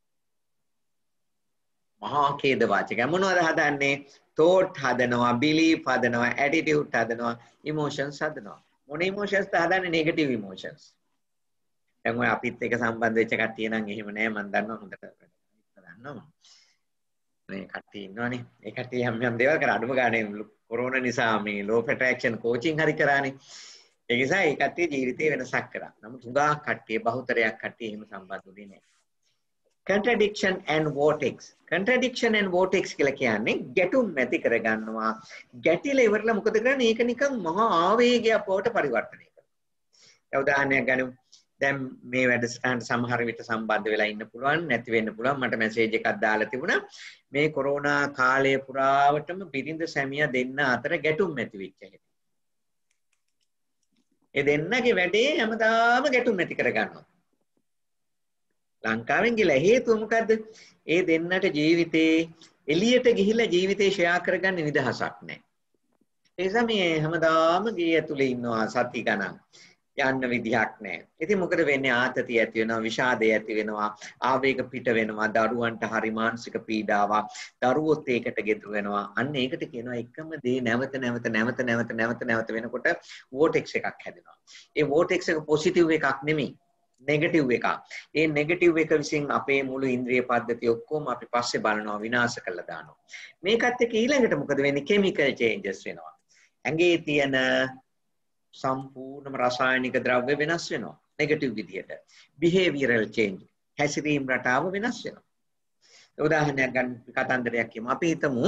මහා ඛේද වාචක. මොනවද හදන්නේ? thought හදනවා, belief හදනවා, attitude හදනවා, emotions හදනවා. මොන emotions හදන්නේ? negative emotions. දැන් ඔය අපිත් එක්ක සම්බන්ධ වෙච්ච කට්ටිය නම් එහෙම නෑ මම දන්නවා හොඳට දන්නවා. මේ කට්ටිය ඉන්නවනේ. ඒ කට්ටිය හැම දේවල් කර අඩුම ගානේ කොරෝනා නිසා මේ law of attraction coaching හරි කරානේ. ඒ නිසා ඒ කට්ටිය ජීවිතේ වෙනසක් කරා. නමුත් හුඟා කට්ටිය බහුතරයක් කට්ටිය එහෙම සම්බන්ධ වෙන්නේ නෑ. Contradiction and vortex. Contradiction and vortex කියලා කියන්නේ ගැටුම් ඇති කරගන්නවා. ගැටිලා ඉවරලා මොකද කරන්නේ? ඒක නිකන් මහා ආවේගයක් බවට පරිවර්තනය කරනවා. දැන් උදාහරණයක් ගනිමු. දැන් මේ වැඩසටහනට සමහර විට සම්බන්ධ වෙලා ඉන්න පුළුවන්, නැති වෙන්න පුළුවන්. මට මැසේජ් එකක් දාලා තිබුණා. මේ කොරෝනා කාලය පුරාවටම බිරිඳ සැමියා දෙන්න අතර ගැටුම් ඇති වෙච්ච හැටි. ඒ දෙන්නගේ වැඩේ හැමදාම ගැටුම් ඇති කරගන්නවා. ලංකාවෙන් ගිහලා හේතුව මොකද්ද? ඒ දෙන්නට ජීවිතේ එළියට ගිහිල්ලා ජීවිතේ ෂෙයා කරගන්න නිදහසක් නැහැ. ඒ නිසා මේ හැමදාම ගේ ඇතුලේ ඉන්නවා සති ගණන්. යන්න විදිහක් නැහැ. ඉතින් මොකද වෙන්නේ? ආතතිය ඇති වෙනවා, විෂාදය ඇති වෙනවා, ආවේග පිට වෙනවා, දරුවන්ට හරි මානසික පීඩාවක්, දරුවොත් ඒකට ගෙදර වෙනවා. අන්න ඒකට කියනවා එකම දේ නැවත වෙනකොට වෝටෙක්ස් එකක් හැදෙනවා. ඒ වෝටෙක්ස් එක පොසිටිව් එකක් නෙමෙයි. නෙගටිව් එකක්. ඒ නෙගටිව් එක විසින් අපේ මුළු ඉන්ද්‍රිය පද්ධතිය ඔක්කොම අපි පස්සේ බලනවා, විනාශ කරලා දානවා. මේකත් එක්ක ඊළඟට මොකද වෙන්නේ? කෙමිකල් චේන්ජස් වෙනවා. ඇඟේ තියෙන සම්පූර්ණම රසායනික ද්‍රව්‍ය වෙනස් වෙනවා නෙගටිව් විදියට. behavioral change හැසිරීම් රටාව වෙනස් වෙනවා. උදාහරණයක් ගන්න කතන්දරයක් කියමු. අපි හිතමු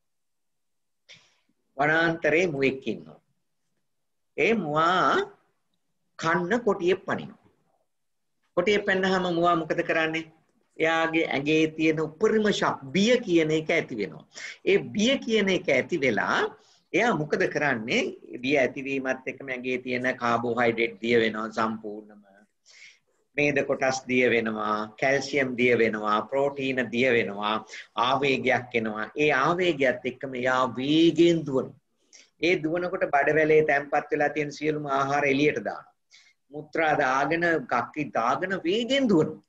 වනාන්තරයේ මුවෙක් ඉන්නවා. ඒ මුවා කන්න කොටියෙක් පනිනවා. කොටියෙක් පෙන්නහම මුවා මොකද කරන්නේ? එයාගේ ඇඟේ තියෙන උපරිම බිය කියන එක ඇති වෙනවා. ඒ බිය කියන එක ඇති වෙලා එයා මොකද කරන්නේ? බිය ඇතිවීමත් එක්කම ඇඟේ තියෙන කාබෝහයිඩ්‍රේට් දිය වෙනවා සම්පූර්ණම. මේද කොටස් දිය වෙනවා, කැල්සියම් දිය වෙනවා, ප්‍රෝටීන දිය වෙනවා, ආවේගයක් එනවා. ඒ ආවේගයත් එක්කම එයා වේගෙන් දුවනවා. ඒ දුවනකොට බඩවැලේ තැම්පත් වෙලා තියෙන සියලුම ආහාර එළියට දානවා. මුත්‍රා දාගෙන, කක්කි දාගෙන වේගෙන් දුවනවා.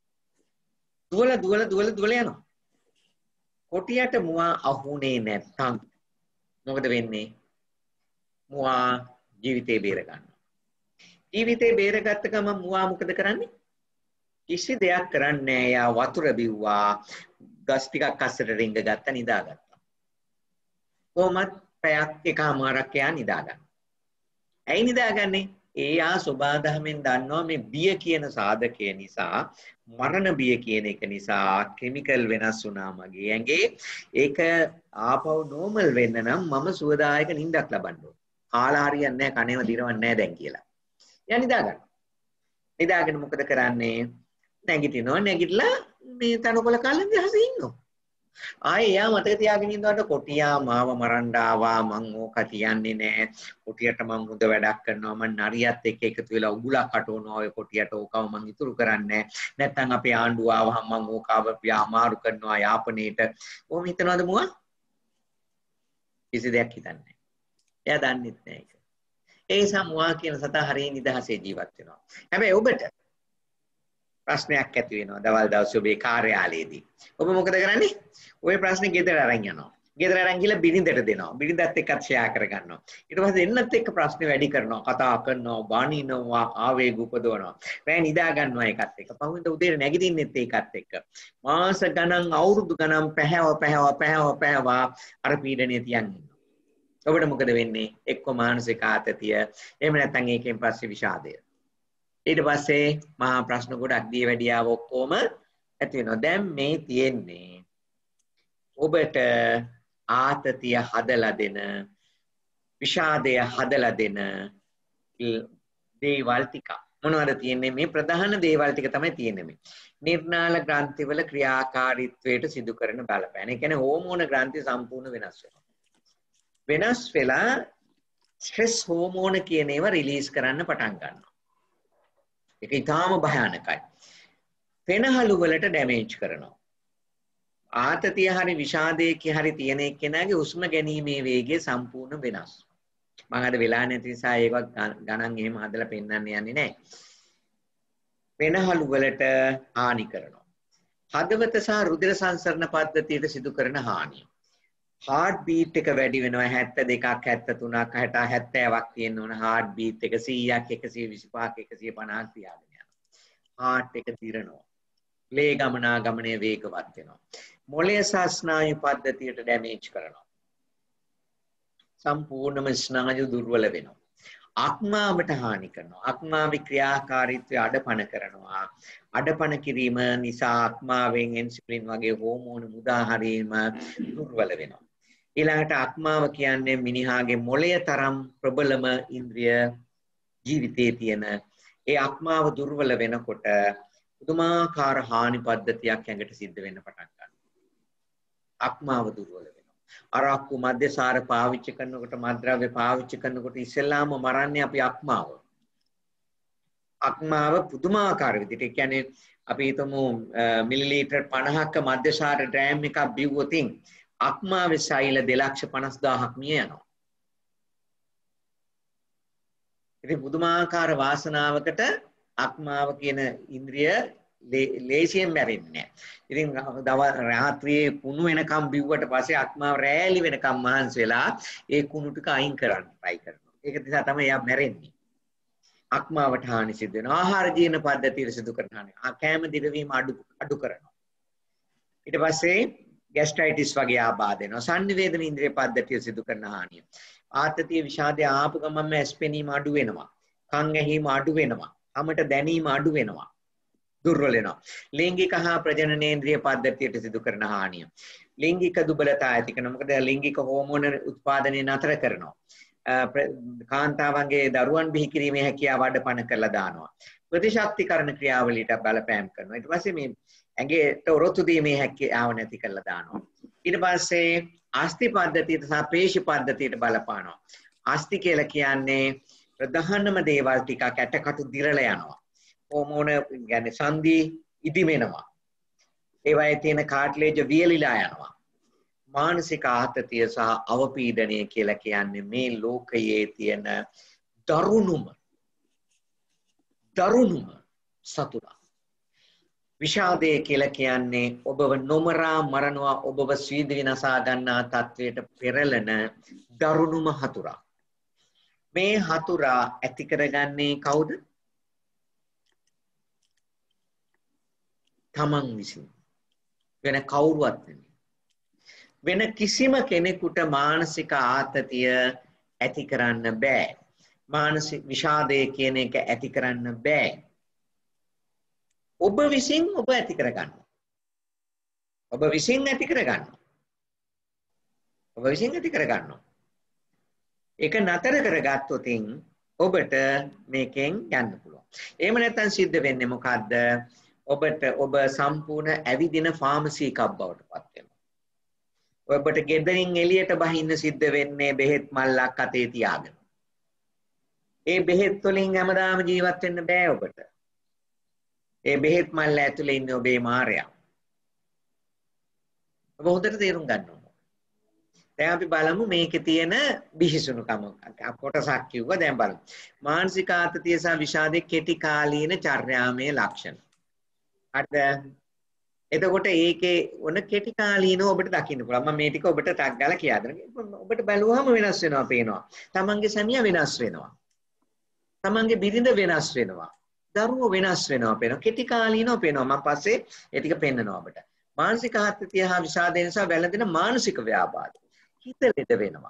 දුවල යනවා. කොටියට මුවා අහුනේ නැත්තම් මොකද වෙන්නේ? මුවා ජීවිතේ බේර ගන්නවා. ජීවිතේ බේරගත්ත ගමන් මුවා මොකද කරන්නේ? කිසි දෙයක් කරන්නේ නැහැ. යා වතුර බිව්වා, ගස් ටිකක් අස්සට රිංග ගත්තා, නිදාගත්තා. කොහොමත් පැයක් එකමාරක් යා නිදාගන්න. ඇයි නිදාගන්නේ? එයා සබාධමෙන් දන්නවා මේ බිය කියන සාධකය නිසා, මරණ බිය කියන එක නිසා කිමිකල් වෙනස් වුණා මගේ ඇඟේ. ඒක ආපහු නෝමල් වෙන්න නම් මම සුවදායක නිින්දක් ලබන්න ඕන. කාලා හරියන්නේ නැහැ, කණේම දිරවන්නේ නැහැ දැන් කියලා. එයා නිදාගන්න. නිදාගෙන මොකද කරන්නේ? නැගිටිනවා. නැගිටලා මේ තනකොළ කලින් දිහාසේ ඉන්නවා. ආයේ එයා මතක තියාගෙන ඉන්නවට කොටියා මාව මරන්න ආවා, මං ඕක තියන්නේ නැහැ. කොටියට මං හොඳ වැඩක් කරනවා, මං නරියත් එක්ක එකතු වෙලා උගුලක් කටවනවා. ඔය කොටියට ඕකව මං ඉතුරු කරන්නේ නැහැ. නැත්තම් අපේ ආණ්ඩුව ආවහම මං ඕකව අමාරු කරනවා යාපනයේට. කොහොම හිතනවද මුවා? කිසි දෙයක් හිතන්නේ නැහැ. එයා දන්නෙත් නැහැ ඒක. ඒ නිසා මුවා කියන සතා හරිය නිදහසේ ජීවත් වෙනවා. හැබැයි ඔබට ප්‍රශ්නයක් ඇති වෙනවා දවල් දවසේ ඔබේ කාර්යාලයේදී. ඔබ මොකද කරන්නේ? ওই ප්‍රශ්නේ ගෙදර අරන් යනවා. ගෙදර අරන් ගිහලා බිරිඳට දෙනවා. බිරිඳත් එක්කත් ෂෙයා කරගන්නවා. ඊට පස්සේ එන්නත් එක්ක ප්‍රශ්නේ වැඩි කරනවා, කතා කරනවා, බානිනවා, ආවේග උපදවනවා. රැ නිදා ගන්නවා ඒකත් එක්ක. පහුවෙන්ද උදේට නැගිටින්නෙත් ඒකත් එක්ක. මාස ගණන්, අවුරුදු ගණන් පැහැව අර පීඩනය තියන් ඉන්නවා. ඔබට මොකද වෙන්නේ? එක්ක මානසික ආතතිය, එහෙම නැත්නම් ඒකෙන් පස්සේ විෂාදය. ඊට පස්සේ මහා ප්‍රශ්න ගොඩක් දී වැඩියාව ඔක්කොම ඇති වෙනවා. දැන් මේ තියෙන්නේ ඔබට ආතතිය හදලා දෙන, විෂාදය හදලා දෙන දේවල් ටික. මොනවද තියෙන්නේ? මේ ප්‍රධාන දේවල් ටික තමයි තියෙන්නේ මේ. නිර්නාල ග්‍රන්ථිවල ක්‍රියාකාරීත්වයට සිදු කරන බලපෑම. ඒ කියන්නේ හෝමෝන ග්‍රන්ථි සම්පූර්ණ වෙනස් වෙනවා. වෙනස් වෙලා ස්ට්‍රෙස් හෝමෝන කියන ඒවා රිලීස් කරන්න පටන් ගන්නවා. ඒක ඊටාම භයානකයි. පෙනහළු වලට ඩැමේජ් කරනවා. ආතතිය හරි විෂාදයේ හරි තියෙන එක්කෙනාගේ හුස්ම ගැනීමේ වේගය සම්පූර්ණ වෙනස්. මම අද වෙලා නැති නිසා ඒක ගණන් එහෙම හදලා පෙන්නන්න යන්නේ නැහැ. පෙනහළු වලට හානි කරනවා. හදවත සහ රුධිර සංසරණ පද්ධතියට සිදු කරන හානිය. heart beat එක වැඩි වෙනවා 72ක් 73ක් 60 70ක් තියෙන්න ඕන heart beat එක 100ක් 125ක් 150ක් තියාගෙන යනවා. heart එක දිරනවා. ලේ ගමනාගමනය වේගවත් වෙනවා. මොළය සහ ස්නායු පද්ධතියට ඩැමේජ් කරනවා. සම්පූර්ණම ස්නායු දුර්වල වෙනවා. ආත්මාවට හානි කරනවා. ආත්මාවේ ක්‍රියාකාරීත්වය අඩපණ කරනවා. අඩපණ කිරීම නිසා ආත්මාවෙන් ඉන්සුලින් වගේ හෝමෝන මුදා හැරීම දුර්වල වෙනවා. ඊළඟට ආත්මාව කියන්නේ මිනිහාගේ මොළය තරම් ප්‍රබලම ඉන්ද්‍රිය ජීවිතයේ තියෙන ඒ ආත්මාව දුර්වල වෙනකොට පුදුමාකාර හානි පද්ධතියක් ඇඟට සිද්ධ වෙන්න පටන් ගන්නවා. ආත්මාව දුර්වල වෙනවා. අරක්කු මද්යසාර පාවිච්චි කරනකොට මත්ද්‍රව්‍ය පාවිච්චි කරනකොට ඉස්සෙල්ලාම මරන්නේ අපි ආත්මාව. ආත්මාව පුදුමාකාර විදිහට. ඒ කියන්නේ අපි හිතමු මිලිලීටර් 50ක මද්යසාර ඩ්‍රෑම් එකක් බිව්වොතින් ආත්මාවේ සෛල 2,50,000ක් මිය යනවා. ඉතින් පුදුමාකාර වාසනාවකට ආත්මාව කියන ඉන්ද්‍රිය ලේසියෙන් මැරෙන්නේ නැහැ. ඉතින් රාත්‍රියේ කුණු වෙනකම් බිව්වට පස්සේ ආත්මාව රැලි වෙනකම් මහන්සි වෙලා ඒ කුණු ටික අයින් කරන්න try කරනවා. ඒක නිසා තමයි එයා මැරෙන්නේ. ආත්මාවට හානි සිදු වෙනවා. ආහාර ජීර්ණ පද්ධතියට සිදු කරන හානි. කෑම දිරවීම අඩු කරනවා. ඊට පස්සේ ગેස්ට්‍රයිටිස් වගේ ආබාධ වෙනවා. සංනිවේදන ඉන්ද්‍රිය පද්ධතිය සිදු කරන හානිය. ආතතිය විෂාදය ආපු ගමන්ම ඇස්පෙනීම අඩු වෙනවා. කන් ඇහිම අඩු වෙනවා. කමට දැනීම අඩු වෙනවා. දුර්වල වෙනවා. ලිංගික හා ප්‍රජනනේන්ද්‍රිය පද්ධතියට සිදු කරන හානිය. ලිංගික දුබලතා ඇති කරනවා. මොකද ලිංගික හෝමෝන උත්පාදනය නතර කරනවා. කාන්තාවන්ගේ දරුවන් බිහි කිරීමේ හැකියාව අඩපණ කරලා දානවා. ප්‍රතිශක්තිකරණ ක්‍රියාවලියට බලපෑම් කරනවා. ඊට පස්සේ මේ ඇඟේට ඔරොත්තු දීමේ හැකියාව නැති කරලා දානවා. ඊට පස්සේ ආස්ති පද්ධතියට සහ පේශි පද්ධතියට බලපානවා. ආස්ති කියලා කියන්නේ ප්‍රධානම දේවල් ටිකක් ඇටකටු දිරලා යනවා. හෝමෝන يعني සංදි ඉදිමෙනවා. ඒවයේ තියෙන කාට්ලේජ් වියලිලා යනවා. මානසික ආතතිය සහ අවපීඩනය කියලා කියන්නේ මේ ලෝකයේ තියෙන දරුණුම සතුරා. විෂාදය කියලා කියන්නේ ඔබව නොමරා මරනවා, ඔබව ස්වීද විනාසා ගන්නා තත්වයට පෙරලන දරුණුම හතුරා. මේ හතුරා ඇති කරගන්නේ කවුද? තමන් විසින්. වෙන කවුරුවත් නෙමෙයි. වෙන කිසිම කෙනෙකුට මානසික ආතතිය ඇති කරන්න බෑ. මානසික විෂාදය කියන එක ඇති කරන්න බෑ. ඔබ විසින් ඔබ ඇති කරගන්නවා. ඔබ විසින් ඇති කරගන්නවා. ඔබ විසින් ඇති කරගන්නවා. ඒක නතර කරගත්තොත් ඔබට මේකෙන් යන්න පුළුවන්. එහෙම නැත්නම් සිද්ධ වෙන්නේ මොකද්ද? ඔබ සම්පූර්ණ ඇවිදින ෆාමසි එකක් බවට පත් වෙනවා. ඔබට ගෙදරින් එළියට බහින්න සිද්ධ වෙන්නේ බෙහෙත් මල්ලක් අතේ තියාගෙන. ඒ බෙහෙත් වලින් හැමදාම ජීවත් වෙන්න බෑ ඔබට. ඒ බෙහෙත් මල්ල ඇතුලේ ඉන්නේ ඔබේ මායя. ඔබ හොඳට තේරුම් ගන්න ඕන. දැන් අපි බලමු මේකේ තියෙන බිහිසුණුකම කොටසක් කිව්වා. දැන් බලමු. මානසික ආතතිය සහ විෂාදයේ කෙටි කාලීන චර්යාමය ලක්ෂණ. හරිද? එතකොට ඒකේ ඔන්න කෙටි කාලීනව ඔබට දකින්න පුළුවන්. මම මේ ටික ඔබට ටක් ගාලා කියා දෙනවා. ඔබට බැලුවම වෙනස් වෙනවා පේනවා. තමන්ගේ සැමියා වෙනස් වෙනවා. තමන්ගේ බිරිඳ වෙනස් වෙනවා. දරුවෝ වෙනස් වෙනවා පේනවා. කෙටි කාලීනව පේනවා. මම පස්සේ ඒ ටික පෙන්නනවා ඔබට. මානසික ආතතිය හා විෂාදය නිසා වැළඳෙන මානසික ව්‍යාපාද. හිත ලෙඩ වෙනවා.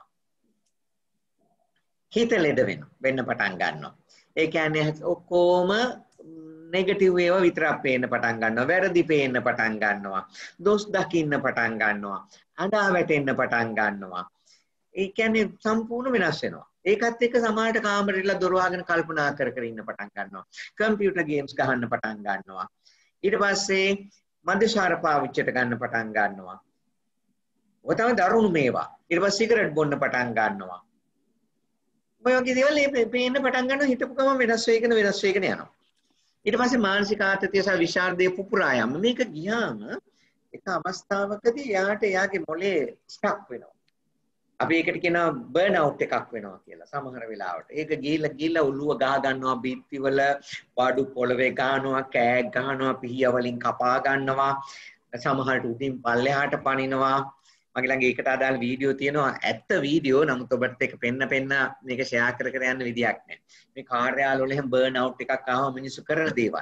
හිත ලෙඩ වෙන්න පටන් ගන්නවා. ඒ කියන්නේ ඔක්කොම නෙගටිව් ඒවා විතරක් පේන්න පටන් ගන්නවා. වැරදි පේන්න පටන් ගන්නවා. දොස් දකින්න පටන් ගන්නවා. අඬා වැටෙන්න පටන් ගන්නවා. ඒ කියන්නේ සම්පූර්ණ වෙනස් වෙනවා. ඒකත් එක්ක සමහරට කාමරේලා දොර වහගෙන කල්පනා කර කර ඉන්න පටන් ගන්නවා. කම්පියුටර් ගේම්ස් ගහන්න පටන් ගන්නවා. ඊට පස්සේ මද්යසාර පාවිච්චියට ගන්න පටන් ගන්නවා. ඔය තමයි දරුණු මේවා. ඊට පස්සේ සිගරට් බොන්න පටන් ගන්නවා. ඔය වගේ දේවල් පේන්න පටන් ගන්නවා. හිතපු ගමන් වෙනස් වෙගෙන යනවා. ඊට පස්සේ මානසික ආතතිය සහ විෂාදයේ පුපුරා යාම. මේක ගියාම එක අවස්ථාවකදී එයාගේ මොලේ ස්ටක් වෙනවා. අපි ඒකට කියනවා බර්න් අවුට් එකක් වෙනවා කියලා සමහර වෙලාවට. ඒක ගිහිල්ලා ඔළුව ගහ ගන්නවා, බිත්තිවල බඩු පොළවේ ගන්නවා, කෑග් ගන්නවා, පිහිය වලින් කපා ගන්නවා. සමහරට උඩින් පල්ලෙහාට පනිනවා. මගේ ළඟ ඒකට අදාළ වීඩියෝ තියෙනවා. ඇත්ත වීඩියෝ. නමුත් ඔබට ඒක පෙන්න මේක ෂෙයා කර යන්න විදියක් නැහැ. මේ කාර්යාලවල එහෙම බර්න් අවුට් එකක් ආවම මිනිස්සු කරන දේවල්.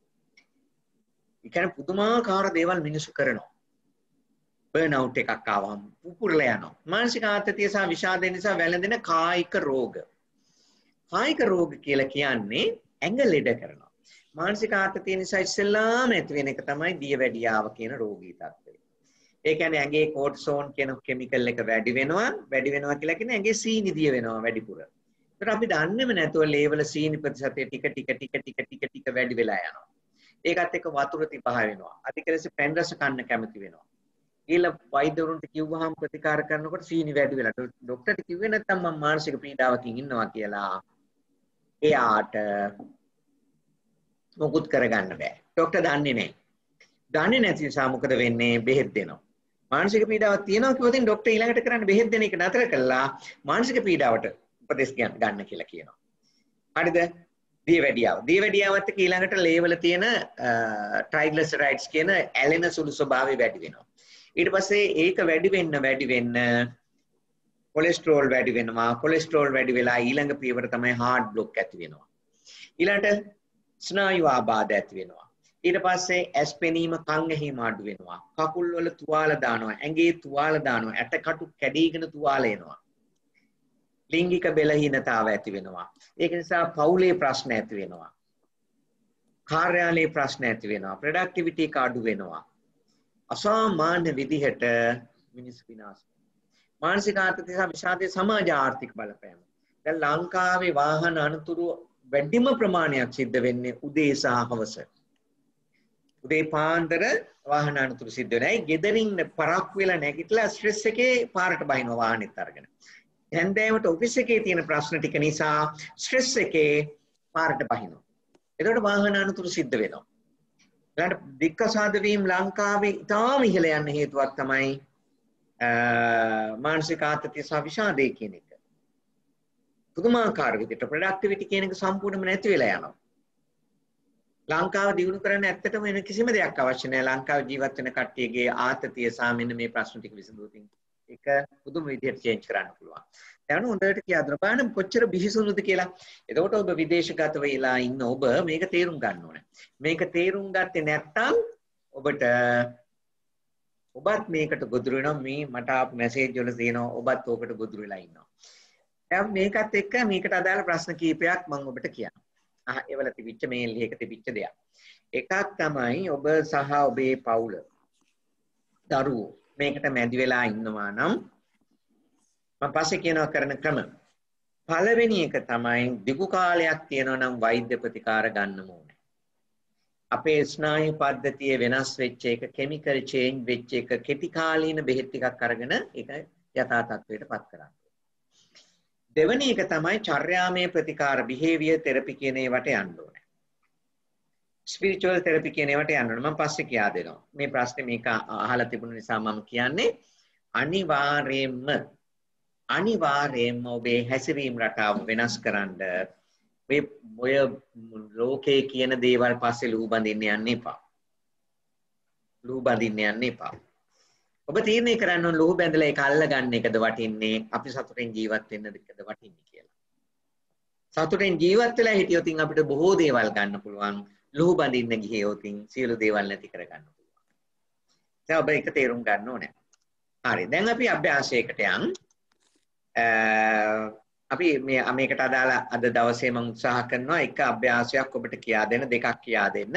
ඒ කියන්නේ පුදුමාකාර දේවල් මිනිස්සු කරනවා. බර්න් අවුට් එකක් ආවම පුපුරලා යනවා. මානසික ආතතිය සහ විෂාදය නිසා වැළඳෙන කායික රෝග. කායික රෝග කියලා කියන්නේ ඇඟ ලෙඩ කරනවා. මානසික ආතතිය නිසා ඉස්සෙල්ලාම ඇති වෙන එක තමයි දියවැඩියාව කියන රෝගී තත්ත්වය. ඒ කියන්නේ ඇඟේ කෝර්ටිසෝන් කියන කිමිකල් එක වැඩි වෙනවා කියලා කියන්නේ ඇඟේ සීනි දිය වෙනවා වැඩිපුර. ඒකට අපි දන්නේම නැතුව ලේවල සීනි ප්‍රතිශතය ටික වැඩි වෙලා යනවා. ඒකත් එක්ක වතුර තිබහ වෙනවා. අධික ලෙස පැන් රස කන්න කැමති වෙනවා. ඊළ වෛද්‍යවරුන්ට කිව්වහම ප්‍රතිකාර කරනකොට සීනි වැඩි වෙලා. ડોක්ටර්ට කිව්වේ නැත්නම් මම මානසික පීඩාවකින් ඉන්නවා කියලා. එයාට මොකුත් කරගන්න බෑ. ડોක්ටර් දන්නේ නැහැ. දන්නේ නැති නිසා මොකද වෙන්නේ? බෙහෙත් දෙනවා. මානසික පීඩාවක් තියෙනවා කිව්වොත් ડોක්ටර් ඊළඟට කරන්නේ බෙහෙත් දෙන එක නතර කළා මානසික පීඩාවට උපදෙස් ගන්න කියලා කියනවා. හරිද? දියවැඩියාවත් එක්ක ඊළඟට ලේවල තියෙන ට්‍රයිග්ලිසරයිඩ්ස් කියන ඇලෙන සුළු ස්වභාවය වැඩි වෙනවා. ඊට පස්සේ ඒක වැඩි වෙන්න කොලෙස්ටරෝල් වැඩි වෙනවා. කොලෙස්ටරෝල් වැඩි වෙලා ඊළඟ පියවර තමයි හાર્ට් බ්ලොක් ඇති වෙනවා. ඊළඟට ස්නායු ආබාධ ඇති වෙනවා. ඊට පස්සේ ඇස් පෙනීම කන් ඇහිම අඩු වෙනවා. කකුල් වල තුවාල දානවා, ඇඟේ තුවාල දානවා, ඇටකටු කැඩීගෙන තුවාල එනවා. ලිංගික බෙලහීනතාව ඇති වෙනවා. ඒක නිසා පවුලේ ප්‍රශ්න ඇති වෙනවා. කාර්යාලයේ ප්‍රශ්න ඇති වෙනවා. ප්‍රොඩක්ටිවිටි එක අඩු වෙනවා. අසාමාන්‍ය විදිහට මිනිස් විනාශ වෙනවා. මානසික ආතතිය සහ විෂාදයේ සමාජ ආර්ථික බලපෑම. දැන් ලංකාවේ වාහන අනතුරු වැඩිම ප්‍රමාණයක් සිද්ධ වෙන්නේ උදේ සහ හවස. උදේ පාන්දර වාහන අනතුරු සිද්ධ වෙනවා. ඒ ගෙදරින් පරක් වෙලා නැගිටලා ස්ට්‍රෙස් එකේ පාරට බහිනවා වාහනෙත් අරගෙන. හැන්දෑවට ඔෆිස් එකේ තියෙන ප්‍රශ්න ටික නිසා ස්ට්‍රෙස් එකේ පාරට බහිනවා. එතකොට වාහන අනතුරු සිද්ධ වෙනවා. ඊළඟට විකසාද වීම ලංකාවේ ඉතාම ඉහළ යන හේතුවක් තමයි මානසික ආතතිය සහ විෂාදය කියන එක. පුදුමාකාර විදිහට ප්‍රොඩක්ටිවිටි කියන එක සම්පූර්ණයෙන්ම නැති වෙලා යනවා. ලංකාව දියුණු කරන්න ඇත්තටම වෙන කිසිම දෙයක් අවශ්‍ය නැහැ. ලංකාවේ ජීවත් වෙන කට්ටියගේ ආතතිය සහ මෙන්න මේ ප්‍රශ්න ටික විසඳුවොත් ඒක පුදුම විදිහට චේන්ජ් කරන්න පුළුවන්. දැන් හොඳට කියද්දර බලන්න කොච්චර බිහිසුණුද කියලා. එතකොට ඔබ විදේශගත වෙලා ඉන්න ඔබ මේක තේරුම් ගන්න ඕනේ. මේක තේරුම් ගත්තේ නැත්නම් ඔබත් මේකට ගොදුරු වෙනවා. මේ මට ආපු මැසේජ් වල තියෙනවා ඔබත් ඕකට ගොදුරු වෙලා ඉන්නවා. දැන් මේකත් එක්ක මේකට අදාළ ප්‍රශ්න කීපයක් මම ඔබට කියන්නම්. ඒවල තිබිච්ච මේල් එකක තිබිච්ච දෙයක්. එකක් තමයි ඔබ සහ ඔබේ පවුල දරුවෝ මේකට මැදි වෙලා ඉන්නවා නම් මම පස්සේ කියනවා කරන ක්‍රම. පළවෙනි එක තමයි දිගු කාලයක් තියෙනවා නම් වෛද්‍ය ප්‍රතිකාර ගන්න ඕනේ. අපේ ස්නායු පද්ධතිය වෙනස් වෙච්ච එක, කිමිකල් චේන්ජ් වෙච්ච එක, කෙටි කාලීන බෙහෙත් ටිකක් අරගෙන ඒක යථා තත්ත්වයට පත් කරන්න. දෙවෙනි එක තමයි චර්යාමය ප්‍රතිකාර behavior therapy කියන ඒවට යන්න ඕනේ. spiritual therapy කියන ඒවට යන්න ඕනේ. මම පස්සේ කියා දෙනවා. මේ ප්‍රශ්නේ මේක අහලා තිබුණ නිසා මම කියන්නේ අනිවාර්යයෙන්ම ඔබේ හැසිරීම රටාව වෙනස් කරන්න. ඔය ලෝකේ කියන දේවල් පස්සේ ලූ බඳින්න යන්න එපා. ලූ බඳින්න යන්න එපා. ඔබ තීරණය කරන්න ඕන ලූ බැඳලා ඒක අල්ලගන්න එකද වටින්නේ අපි සතුටෙන් ජීවත් වෙන්නද වටින්නේ කියලා. සතුටෙන් ජීවත් වෙලා හිටියොත් අපිට බොහෝ දේවල් ගන්න පුළුවන්. ලූ බඳින්න ගියොත් සියලු දේවල් නැති කර ගන්න පුළුවන්. දැන් ඔබ ඒක තේරුම් ගන්න ඕනේ. හරි. දැන් අපි අභ්‍යාසයකට යන්. අපි මේකට අදාළ අද දවසේ මම උත්සාහ කරනවා එක අභ්‍යාසයක් ඔබට කියා දෙන්න, දෙකක් කියා දෙන්න.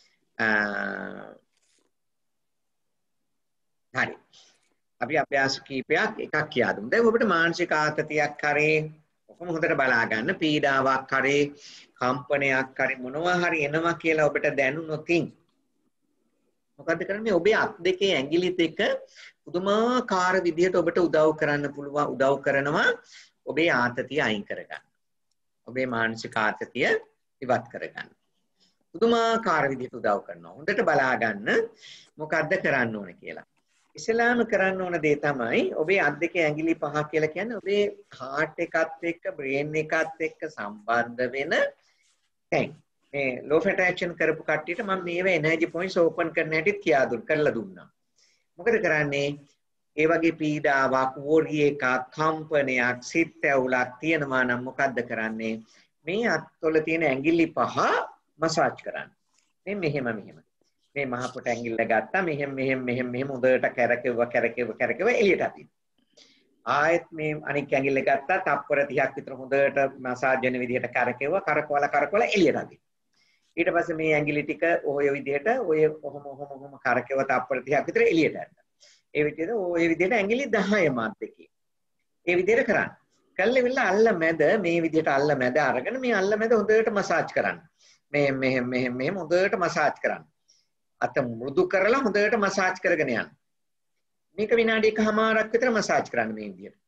හරි. අපි අභ්‍යාස කීපයක් එකක් කියා දුමු. දැන් ඔබට මානසික ආතතියක් කරේ ඔක්කොම හොඳට බලා ගන්න. පීඩාවක් කරේ, කම්පනයක් කරේ මොනවා හරි එනවා කියලා ඔබට දැනුනොත් මොකද්ද කරන්නේ? ඔබේ අත් දෙකේ ඇඟිලි දෙක පුදුමාකාර විදිහට ඔබට උදව් කරනවා ඔබේ ආතතිය අයින් කරගන්න. ඔබේ මානසික ආතතිය ඉවත් කරගන්න. පුදුමාකාර විදිහට උදව් කරනවා. හොඳට බලා ගන්න මොකද්ද කරන්න ඕන කියලා. ඉස්ලාම කරන්න ඕන දේ තමයි ඔබේ අත් දෙකේ ඇඟිලි පහ කියලා කියන්නේ ඔබේ heart එකත් එක්ක brain එකත් එක්ක සම්බන්ධ වෙන තැන්. මේ low fat action කරපු කට්ටියට මම මේව energy points open කරන්න හැටිත් කරලා දුන්නා. මොකද කරන්නේ? ඒ වගේ පීඩාවක්, worry එකක්, කම්පනයක්, සිත් ඇවුලක් තියෙනවා නම් මොකද්ද කරන්නේ? මේ අත්වල තියෙන ඇඟිලි පහ මසාජ් කරන්න. මෙහෙම මේ මහ පොට ඇඟිල්ල ගත්තා මෙහෙම හොඳට කැරකෙව එළියට අදින්න. ආයෙත් මේ අනික් ඇඟිල්ල ගත්තා තප්පර 30ක් විතර හොඳට මසාජ් වෙන විදිහට කරකවලා එළියට අදින්න. ඊට පස්සේ මේ ඇඟිලි ටික ඔය විදිහට ඔහොම කරකෙව තප්පර 30ක් විතර එළියට අදින්න. ඒ විදිහට ඇඟිලි 10 මාත් දෙකේ. ඒ විදිහට කරන්න. කල්ලි විල්ල අල්ල මැද මේ විදිහට අල්ල මැද අරගෙන මේ අල්ල මැද හොඳට මසාජ් කරන්න. මෙහෙම හොඳට මසාජ් කරන්න. අත මෘදු කරලා හොඳට මසාජ් කරගෙන යන්න. මේක විනාඩි 1කමාරක් විතර මසාජ් කරන්න මේ විදිහට.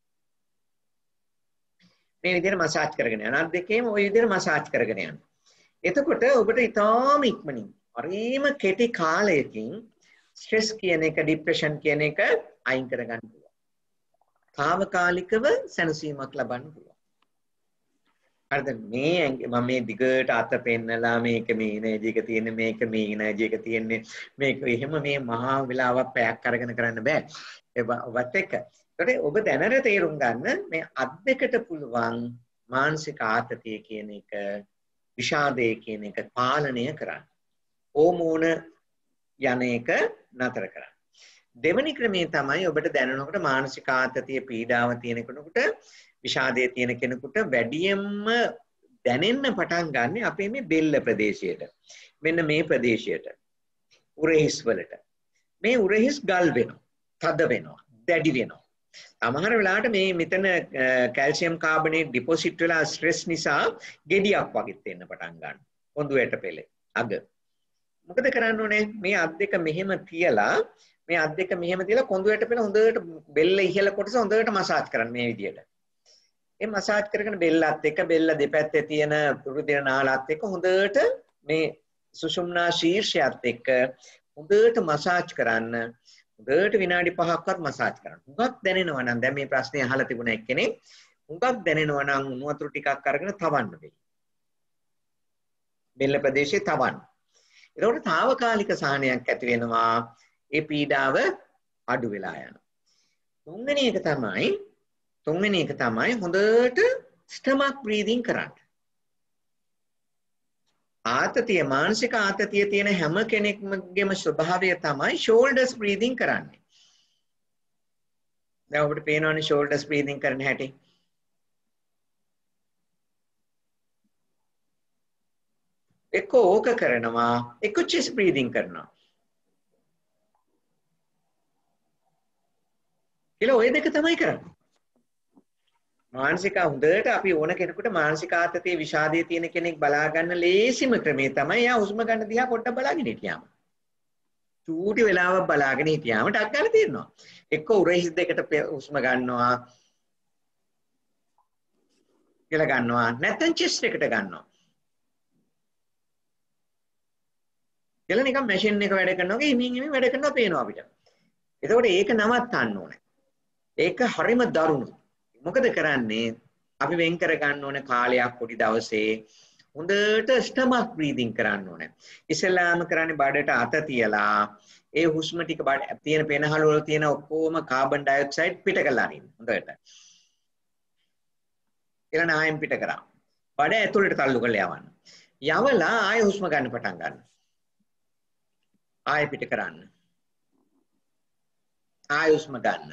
මේ විදිහට මසාජ් කරගෙන යන්න. අත් දෙකේම ওই විදිහට මසාජ් කරගෙන යන්න. එතකොට ඔබට ඊටාම ඉක්මනින් හරිම කෙටි කාලයකින් ස්ට්‍රෙස් කියන එක, ડિප්‍රෙෂන් කියන එක අයින් කරගන්න පුළුවන්. తాවකාලිකව සැනසීමක් ලබන්න පුළුවන්. හරිද? මම මේ දිගට අත පෙන්නලා මේක මේ එනර්ජි එක තියෙන්නේ, මේක මේ එනර්ජි එක තියෙන්නේ, මේක එහෙම මේ මහා වෙලාවක් පැයක් අරගෙන කරන්න බෑ. ඒවත් එක්ක. ඒකට ඔබ දැනට තේරුම් ගන්න මේ අත් දෙකට පුළුවන් මානසික ආතතිය කියන එක, විෂාදය කියන එක පාලනය කරන්න. හෝමෝන යන එක නතර කරන්න. දෙවැනි ක්‍රමේ තමයි ඔබට දැනෙනකොට මානසික ආතතිය පීඩාව තියෙන කෙනෙකුට විෂාදයේ තියෙන කෙනෙකුට වැඩියෙන්ම දැනෙන්න පටන් ගන්න අපේ මේ බෙල්ල ප්‍රදේශයට. මෙන්න මේ ප්‍රදේශයට. උරහිස් වලට. මේ උරහිස් ගල් වෙනවා. තද වෙනවා. දැඩි වෙනවා. සමහර වෙලාවට මේ මෙතන කැල්සියම් කාබනේට් ඩිපොසිට් වෙලා ස්ට්‍රෙස් නිසා ගෙඩියක් වගේ දෙන්න පටන් ගන්නවා. පොඳුයට පෙළේ. අග. මොකද කරන්න ඕනේ? මේ අත් දෙක මෙහෙම තියලා මේ අත් දෙක මෙහෙම තියලා කොඳුයට පෙළ හොඳට බෙල්ල ඉහළ කොටස හොඳට මසාජ් කරන්න මේ විදියට. මේ මසාජ් කරගෙන බෙල්ලත් එක්ක බෙල්ල දෙපැත්තේ තියෙන රුධිර නාලත් එක්ක හොඳට මේ සුෂුම්නා ශීර්ෂයත් එක්ක හොඳට මසාජ් කරන්න. හොඳට විනාඩි 5ක්වත් මසාජ් කරන්න. හුඟක් දැනෙනවා නම් දැන් මේ ප්‍රශ්නේ අහලා තිබුණ එක්කෙනෙක් හුඟක් දැනෙනවා නම් උණු වතුර ටිකක් අරගෙන තවන්න වෙයි. බෙල්ල ප්‍රදේශයේ තවන්න. ඒකට తాවකාලික සහනයක් ඇති වෙනවා. ඒ පීඩාව අඩු වෙලා යනවා. තුන්වෙනි එක තමයි හොඳට ස්ටමක් බ්‍රීදින් කරන්න. ආතතිය මානසික ආතතිය තියෙන හැම කෙනෙක්ගේම ස්වභාවය තමයි ෂෝල්ඩර්ස් බ්‍රීදින් කරන්නේ. දැන් ඔබට පේනවනේ ෂෝල්ඩර්ස් බ්‍රීදින් කරන හැටි. එක්ක ඕක කරනවා එක්ක චෙස්ට් බ්‍රීදින් කරනවා. කියලා ඔය දෙක තමයි කරන්නේ. මානසික හොඳට අපි ඕන කෙනෙකුට මානසික ආතතිය විෂාදයේ තියෙන කෙනෙක් බලා ගන්න ලේසිම ක්‍රමේ තමයි යා හුස්ම ගන්න දිහා පොඩ්ඩක් බලාගෙන හිටියාම. චූටි වෙලාවක් බලාගෙන හිටියාම ටක් ගන්න තියෙනවා. එක්ක උරහිස් දෙකට හුස්ම ගන්නවා. කියලා ගන්නවා. නැත්නම් චෙස්ට් එකට ගන්නවා. කියලා නිකන් මැෂින් එක වැඩ කරනවා වගේ හිමින් වැඩ කරනවා පේනවා අපිට. එතකොට ඒක නවත්තන්න ඕනේ. ඒක හරිම දරුණු. මොකද කරන්නේ අපි වෙන් කර ගන්න ඕනේ කාලයක් පොඩි දවසේ හොඳට ස්ටමක් බ්‍රීදින් කරන්න ඕනේ. ඉස්සෙල්ලාම කරන්නේ බඩට අත තියලා ඒ හුස්ම ටික බඩ තියෙන පෙනහළු වල තියෙන ඔක්කොම කාබන් ඩයොක්සයිඩ් පිට කරලා අරින්න හොඳට. ඊළඟ ආයෙත් පිට කරා. බඩ ඇතුළට තල්ලු කරලා යවන්න. යවලා ආයෙ හුස්ම ගන්න පටන් ගන්න. ආයෙ පිට කරන්න. ආයෙ හුස්ම ගන්න.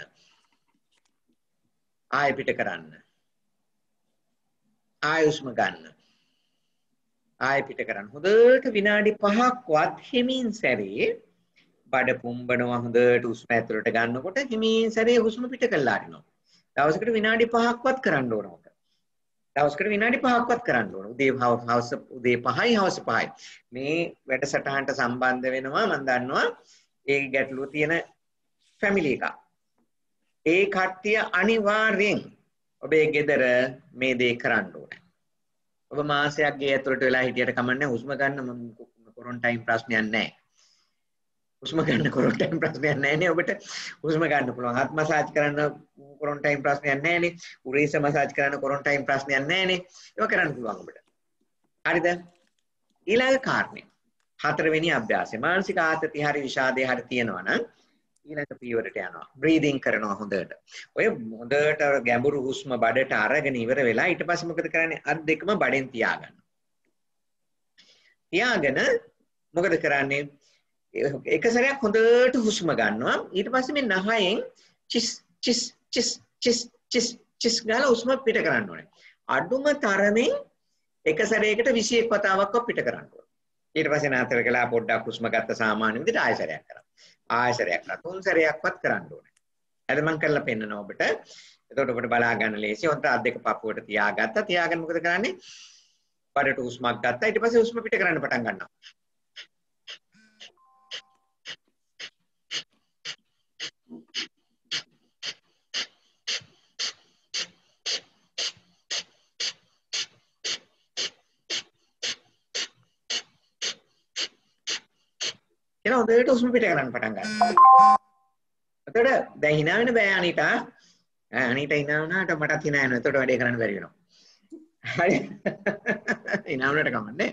ආයෙ පිට කරන්න. ආයෙ හුස්ම ගන්න. ආයෙ පිට කරන්න. හොඳට විනාඩි 5ක්වත් හිමින් සැරේ බඩ පුම්බනවා හොඳට හුස්ම ඇතුළට ගන්නකොට හිමින් සැරේ හුස්ම පිට කරලා අරිනවා. දවසකට විනාඩි 5ක්වත් කරන්න ඕන ඔක. දවසකට විනාඩි 5ක්වත් කරන්න ඕන. උදේ 5යි හවස 5යි. මේ වැඩසටහනට සම්බන්ධ වෙනවා මම දන්නවා ඒ ගැටලුව තියෙන ෆැමිලි එකක්. ඒ කට්ටිය අනිවාර්යෙන් ඔබේ ගෙදර මේ දේ කරන්න ඕනේ. ඔබ මාසයක් ගේ ඇතුළට වෙලා හිටියට කමන්නේ හුස්ම ගන්න කොරන්ටයින් ප්‍රශ්නයක් නැහැ. හුස්ම ගන්න කොරන්ටයින් ප්‍රශ්නයක් නැහැ නේ ඔබට. හුස්ම ගන්න පුළුවන්. හත් මසාජ් කරන්න කොරන්ටයින් ප්‍රශ්නයක් නැහැ නේ. උරහිස මසාජ් කරන්න කොරන්ටයින් ප්‍රශ්නයක් නැහැ නේ. ඒක කරන්න පුළුවන් ඔබට. හරිද? ඊළඟ කාරණේ. හතරවෙනි අභ්‍යාසය. මානසික ආතතිය හරි විෂාදය හරි තියෙනවා නම් ඊළඟ පියවරට යනවා. බ්‍රීදින් කරනවා හොඳට. ඔය හොඳට ගැඹුරු හුස්ම බඩට අරගෙන ඉවර වෙලා ඊට පස්සේ මොකද කරන්නේ? අත් දෙකම බඩෙන් තියාගන්න. තියාගෙන මොකද කරන්නේ? එක සැරයක් හොඳට හුස්ම ගන්නවා. ඊට පස්සේ මේ නහයෙන් චිස් චිස් චිස් චිස් චිස් චිස් ගාලා හුස්ම පිට කරන්න ඕනේ. අඩුම තරමින් එක සැරයකට 21 වතාවක් පිට කරන්න ඕනේ. ඊට පස්සේ නාතර කළා පොඩ්ඩක් හුස්ම ගත්ත සාමාන්‍ය විදිහට ආයෙ සැරයක් කරා. ආයසරයක් නා තුන් සැරයක්වත් කරන්න ඕනේ. හරි මම කරලා පෙන්නනවා ඔබට. එතකොට ඔබට බලා ගන්න ලේසි. හොඳට අත් දෙක පපුවට තියාගත්තා. තියාගෙන මොකද කරන්නේ? බඩට හුස්මක් ගත්තා. ඊට පස්සේ හුස්ම පිට කරන්න පටන් ගන්නවා. එනවා හොඳට හුස්ම පිට කරන්න පටන් ගන්නවා. එතකොට දැන් hina වෙන්න බෑ අනිතා. අනිතා hina වුණාට මටත් hina වෙනවා. එතකොට වැඩේ කරන්න බැරි වෙනවා. හරි. hina වුණාට කමන්නේ.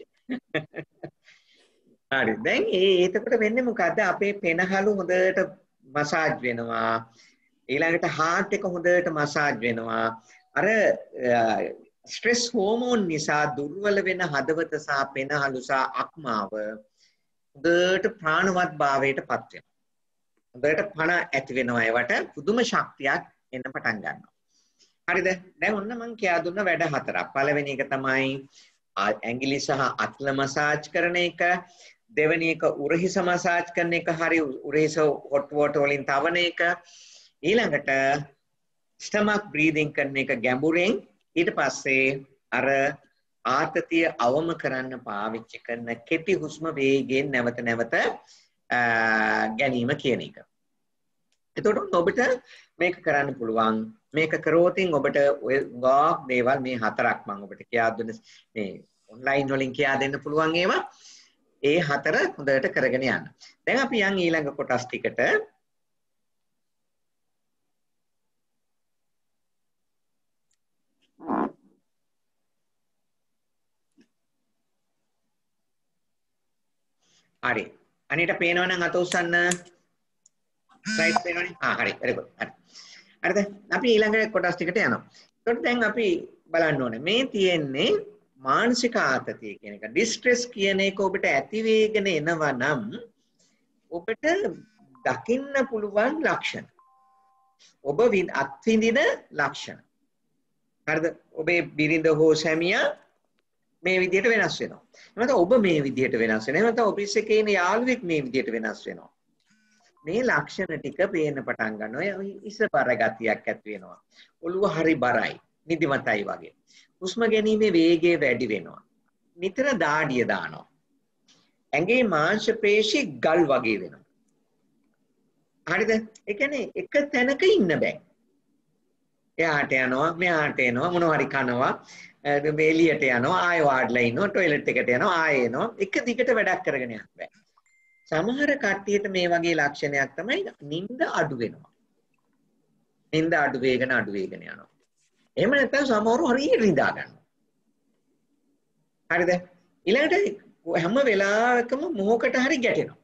හරි. දැන් එතකොට වෙන්නේ මොකද්ද? අපේ පෙනහළු හොඳට මසාජ් වෙනවා. ඊළඟට heart එක හොඳට මසාජ් වෙනවා. අර ස්ට්‍රෙස් හෝමෝන් නිසා දුර්වල වෙන හදවත සහ පෙනහළු සහ අක්මාව හොඳට ප්‍රාණවත් භාවයට පත් වෙනවා. හොඳට පණ ඇති වෙනවා ඒවට පුදුම ශක්තියක් එන්න පටන් ගන්නවා. හරිද? දැන් ඔන්න මම කියා දුන්න වැඩ 4ක්. පළවෙනි එක තමයි ඇඟිලි සහ අත්ල මසාජ් කරන එක. දෙවෙනි එක උරහිස මසාජ් කරන එක. හරි උරහිස hot water වලින් තවන එක. ඊළඟට stomach breathing කරන එක ගැඹුරෙන්. ඊට පස්සේ අර ආතතිය අවම කරන්න පාවිච්චි කරන කෙටි හුස්ම වේගයෙන් නැවත නැවත ගැනීම කියන එක. එතකොට ඔබට මේක කරන්න පුළුවන්. මේක කරෝතින් ඔබට ඔය ගාක් දේවල් මේ 4ක් මම ඔබට කියා දුන්න මේ ඔන්ලයින් වලින් කියා දෙන්න පුළුවන් ඒවා. ඒ 4 හොඳට කරගෙන යන්න. දැන් අපි යන් ඊළඟ කොටස් ටිකට. හරි. අනිට පේනව නම් අත උස්සන්න. ස්ලයිඩ් පේනවනේ. හරි. very good. හරි. හරිද? අපි ඊළඟ කොටස් ටිකට යනවා. ඒකට දැන් අපි බලන්න ඕනේ. මේ තියෙන්නේ මානසික ආතතිය කියන එක. ඩිස්ට්‍රෙස් කියන එක ඔබට ඇති වෙගෙන එනවා නම් ඔබට දකින්න පුළුවන් ලක්ෂණ. ඔබ අත්විඳින ලක්ෂණ. හරිද? ඔබේ බිරිඳ හෝ සැමියා මේ විදිහට වෙනස් වෙනවා. එහෙනම් ඔබ මේ විදිහට වෙනස් වෙනවා. එහෙනම් ඔෆිස් එකේ ඉන්න යාළුවෙක් මේ විදිහට වෙනස් වෙනවා. මේ ලක්ෂණ ටික පේන්න පටන් ගන්නවා. ඉස බර ගතියක් ඇති වෙනවා. ඔළුව හරි බරයි. නිදිමතයි වගේ. හුස්ම ගැනීමේ වේගය වැඩි වෙනවා. නිතර දාඩිය දානවා. ඇඟේ මාංශ පේශි ගල් වගේ වෙනවා. හරිද? ඒ කියන්නේ එක තැනක ඉන්න බෑ. එයාට යනවා, මෙයාට එනවා, මොනවා හරි කනවා, එළියට යනවා, ආයෙ වාඩිලා ඉන්නවා, টয়ලට් එකට යනවා, ආයෙ එනවා. එක දිගට වැඩක් කරගෙන යන්න බෑ. සමහර කට්ටියට මේ වගේ ලක්ෂණයක් තමයි නිින්ද අඩු වෙනවා. නිින්ද අඩු වේගන යනවා. එහෙම නැත්නම් සමහරව හරියට නිදා ගන්නවා. හරිද? ඊළඟට හැම වෙලාවකම මොහොකට හරි ගැටෙනවා.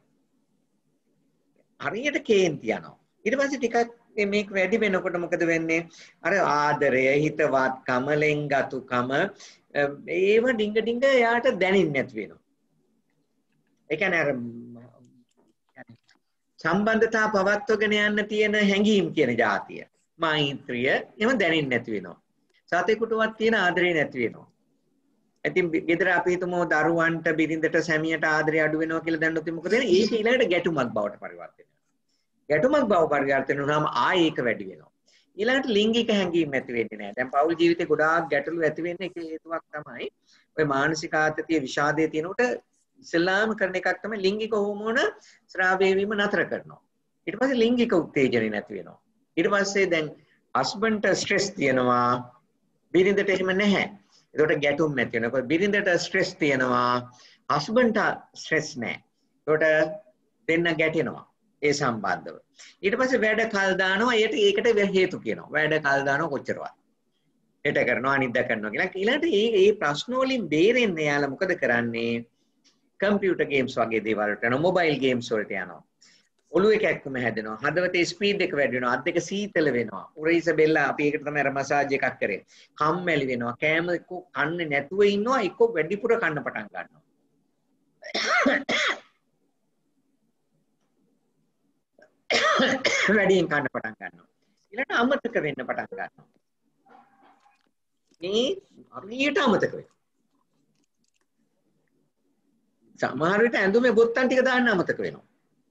හරියට කේන්ති යනවා. ඊට පස්සේ ටිකක් මේක වැඩි වෙනකොට මොකද වෙන්නේ? අර ආදරය, හිතවත්කම, ලෙන්ගතුකම ඒව ඩිංග ඩිංග යාට දැනෙන්නේ නැති වෙනවා. ඒ කියන්නේ අර සම්බන්ධතා පවත්වගෙන යන්න තියෙන හැඟීම් කියන જાතිය. මෛත්‍රිය එහෙම දැනෙන්නේ නැති වෙනවා. සතෙකුටවත් තියෙන ආදරේ නැති වෙනවා. ඉතින් ගෙදර අපි හිතමු දරුවන්ට බිරිඳට සැමියට ආදරය අඩු වෙනවා කියලා දැන්නොත් මොකද වෙන්නේ? ඒක ඊළඟට ගැටුමක් බවට පරිවර්තනය වෙනවා. ගැටුමක් බව පරිවර්තන වුණාම ආයෙ ඒක වැඩි වෙනවා. ඊළඟට ලිංගික හැඟීම් ඇති වෙන්නේ නැහැ. දැන් පෞල් ජීවිතේ ගොඩාක් ගැටලු ඇති වෙන්නේ ඒක හේතුවක් තමයි ඔය මානසික ආතතිය විෂාදයේ තියෙනකොට ඉස්ලාම කරන එකක් තමයි ලිංගික හෝමෝන ස්‍රාවය වීම නතර කරනවා. ඊට පස්සේ ලිංගික උත්තේජනය නැති වෙනවා. ඊට පස්සේ දැන් හස්බන්ඩ්ට ස්ට්‍රෙස් තියෙනවා. බිරිඳට එහෙම නැහැ. ඒකට ගැටුම් නැති වෙනවා. බිරිඳට ස්ට්‍රෙස් තියෙනවා. හස්බන්ඩ්ට ස්ට්‍රෙස් නැහැ. ඒකට දෙන්න ගැටෙනවා. ඒ සම්බන්ධව. ඊට පස්සේ වැඩ කල් දානවා. ඒකට හේතු කියනවා. වැඩ කල් දානවා කොච්චරවත්. හෙට කරනවා අනිද්ද කරනවා කියලා. ඊළඟට මේ ප්‍රශ්න වලින් බේරෙන්න යාලා මොකද කරන්නේ? කම්පියුටර් ගේම්ස් වගේ දේවල් වලට යනවා. මොබයිල් ගේම්ස් වලට යනවා. ඔළුවේ කැක්කම හැදෙනවා. හදවතේ ස්පීඩ් එක වැඩි වෙනවා. අත් දෙක සීතල වෙනවා. උරහිස බෙල්ල අපි ඒකට තමයි අර මසාජ් එකක් කරේ. කම්මැලි වෙනවා. කෑම එක්ක කන්නේ නැතුව ඉන්නවා. එක්ක වැඩිපුර කන්න පටන් ගන්නවා. වැඩියෙන් කන්න පටන් ගන්නවා. ඊළඟට අමතක වෙන්න පටන් ගන්නවා. මේ හරියට අමතක වෙනවා. සමහර විට ඇඳුමේ බොත්තම් ටික දාන්න අමතක වෙනවා.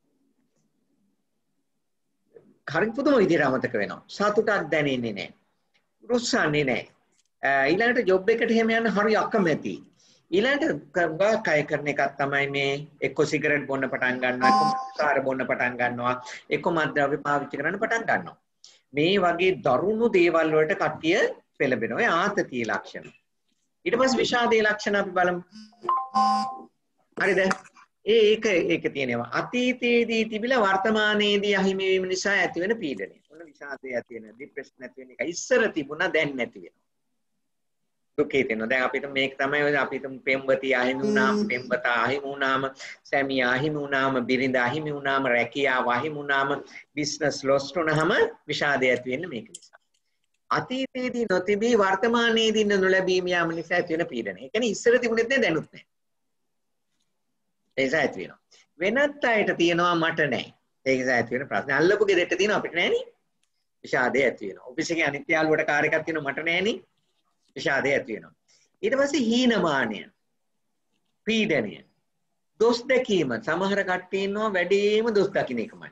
හරි පුදුම විදිහට අමතක වෙනවා. සතුටක් දැනෙන්නේ නැහැ. රුස්සන්නේ නැහැ. ඊළඟට ජොබ් එකට එහෙම යන්න හරි අකමැති. ඊළඟට කය කරන එකක් තමයි මේ එක්ක සිගරට් බොන්න පටන් ගන්නවා, එක්ක කාර බොන්න පටන් ගන්නවා, එක්ක මත්ද්‍රව්‍ය පාවිච්චි කරන්න පටන් ගන්නවා. මේ වගේ දරුණු දේවල් වලට කට්ටිය පෙළඹෙනවා. ඒ ආතතිය ලක්ෂණ. ඊට පස්සේ විෂාදයේ ලක්ෂණ අපි බලමු. හරිද? ඒක තියෙනවා. අතීතයේදී තිබිලා වර්තමානයේදී අහිමි වීම නිසා ඇති වෙන පීඩනය. ඔන්න විෂාදය ඇති වෙන, ડિප්‍රෙෂන් ඇති වෙන එක ඉස්සර තිබුණා දැන් නැති වෙනවා. දුකේ තියෙනවා. දැන් අපිට මේක තමයි අපිට පෙම්වතිය අහිමි වුණාම, පෙම්වතා අහිමි වුණාම, සැමියා අහිමි වුණාම, බිරිඳ අහිමි වුණාම, රැකියාව අහිමි වුණාම, බිස්නස් ලොස්ට් වුණාම විෂාදය ඇති වෙන්නේ මේක නිසා. අතීතයේදී නොතිබී වර්තමානයේදී නොලැබීම යාම නිසා ඇති වෙන පීඩනය. ඒ කියන්නේ ඉස්සර තිබුණෙත් නැහැ දැනුත් නැහැ. ඒසයි ඇති වෙනවා. වෙනත් අයට තියෙනවා මට නැහැ. ඒක නිසා ඇති වෙන ප්‍රශ්නේ. අල්ලපු ගෙදරට තියෙනවා අපිට නැහැනේ. විෂාදය ඇති වෙනවා. ඔෆිස් එකේ අනිත් යාළුවට කාර් එකක් තියෙනවා මට නැහැනේ. විෂාදය ඇති වෙනවා. ඊට පස්සේ හීනමානය, පීඩනය, දොස් දැකීම. සමහර කට්ටිය ඉන්නවා වැඩිම දොස් දකින්න එකමයි.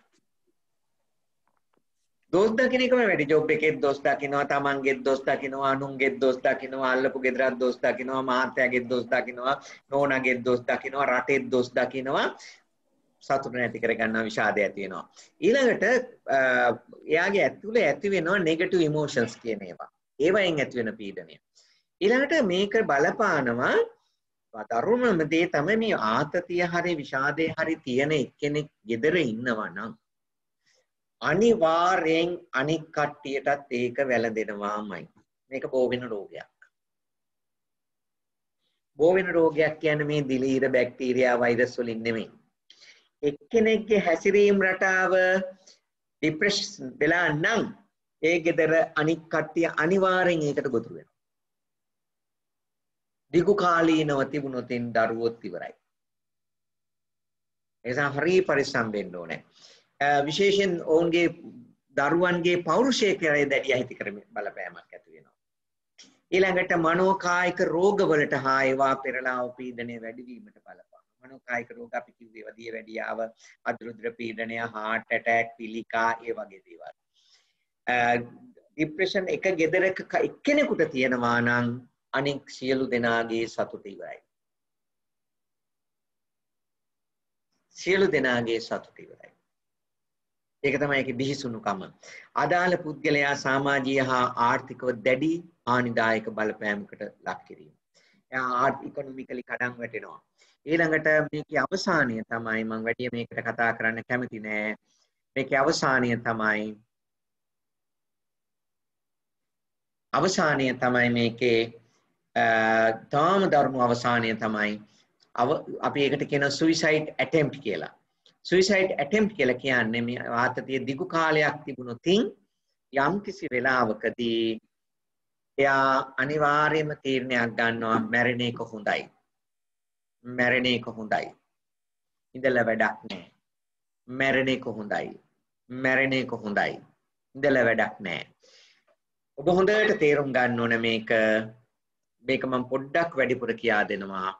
දොස් දකින්න එකම වැඩි. ජොබ් එකෙත් දොස් දකින්නවා, තමන්ගෙත් දොස් දකින්නවා, අනුන්ගෙත් දොස් දකින්නවා, අල්ලපු ගෙදරත් දොස් දකින්නවා, මහත්තයාගෙත් දොස් දකින්නවා, නෝනාගෙත් දොස් දකින්නවා, රටෙත් දොස් දකින්නවා. සතුට නැති කර ගන්නවා, විෂාදය ඇති වෙනවා. ඊළඟට එයාගේ ඇතුලේ ඇති වෙනවා නෙගටිව් ඉමෝෂන්ස් කියන ඒවා. ඒවයින් ඇති වෙන පීඩනය. ඊළඟට මේක බලපානවා දරුණුම දේ තමයි මේ ආතතිය හරි විෂාදය හරි තියෙන එක්කෙනෙක් ගෙදර ඉන්නවා නම් අනිවාර්යෙන් අනික් කට්ටියටත් ඒක වැළඳෙනවාමයි. මේක බෝ වෙන රෝගයක්. බෝ වෙන රෝගයක් කියන්නේ මේ දිලීර බැක්ටීරියා වෛරස් වලින් නෙමෙයි. එක්කෙනෙක්ගේ හැසිරීම රටාව ડિප්‍රෙෂන් වෙලා නම් ඒ ගෙදර අනික් කට්ටිය අනිවාර්යෙන් ඒකට ගොදුරු වෙනවා. දිගු කාලීනව තිබුණොත් දරුවොත් ඉවරයි. ඒ නිසා හරි පරිස්සම් වෙන්න ඕනේ. විශේෂයෙන් ඔවුන්ගේ දරුවන්ගේ පෞරුෂය කරේ දැඩි අහිති කරමින් බලපෑමක් ඇති වෙනවා. ඊළඟට මනෝකායික රෝගවලට හා ඒවා පෙරලාව පීඩනය වැඩි වීමට බලපානවා. මනෝකායික රෝග අපි කිව්වේ වදිය වැඩියාව, අද්‍රුද්‍ර පීඩනය, heart attack, පිළිකා ඒ වගේ දේවල්. ડિප්‍රෙෂන් එක ගෙදරක එක්කෙනෙකුට තියෙනවා නම් අනික් සියලු දෙනාගේ සතුට ඉවරයි. සියලු දෙනාගේ සතුට ඉවරයි. ඒක තමයි ඒකේ බිහිසුණුකම. අදාළ පුද්ගලයා සමාජීය හා ආර්ථිකව දැඩි හානිදායක බලපෑමකට ලක් කිරීම. එයා ඉකොනොමිකලි කඩන් වැටෙනවා. ඊළඟට මේකේ අවසානය තමයි මම වැඩි මේකට කතා කරන්න කැමති නෑ. මේකේ අවසානය තමයි මේකේ තාම දරුණු අවසානය තමයි අපි ඒකට කියන suicide attempt කියලා. suicide attempt කියලා කියන්නේ මේ ආතතිය දිගු කාලයක් තිබුණොත් යම් කිසි වෙලාවකදී එයා අනිවාර්යයෙන්ම තීරණයක් ගන්නවා මැරෙන එක හොඳයි. මැරෙන එක හොඳයි. ඉඳලා වැඩක් නැහැ. මැරෙන එක හොඳයි. මැරෙන එක හොඳයි. ඉඳලා වැඩක් නැහැ. ඔබ හොඳට තේරුම් ගන්න ඕන මේක මම පොඩ්ඩක් වැඩිපුර කියා දෙනවා.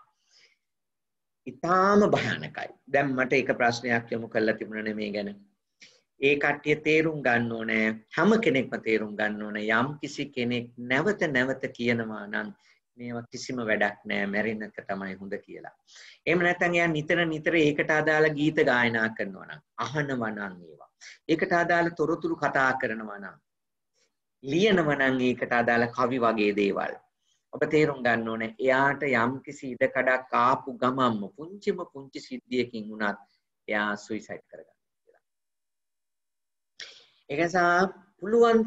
ඉතාම භයානකයි. දැන් මට එක ප්‍රශ්නයක් යොමු කරලා තිබුණනේ මේ ගැන. ඒ කට්ටිය තේරුම් ගන්න ඕනේ, හැම කෙනෙක්ම තේරුම් ගන්න ඕනේ යම් කිසි කෙනෙක් නැවත නැවත කියනවා නම් මේවා කිසිම වැඩක් නෑ, මැරෙන්න එක තමයි හොඳ කියලා. එහෙම නැත්නම් එයා නිතර ඒකට අදාළ ගීත ගායනා කරනවා නම්, අහනවා නම් ඒවා. ඒකට අදාළ තොරතුරු කතා කරනවා නම්, ලියනවා නම් ඒකට අදාළ කවි වගේ දේවල්. ඔබ තේරුම් ගන්න ඕනේ එයාට යම් කිසි ඉඩකඩක් ආපු ගමම්ම පුංචි සිද්ධියකින් වුණත් එයා සුයිසයිඩ් කරගන්නවා කියලා. ඒක නිසා පුළුවන්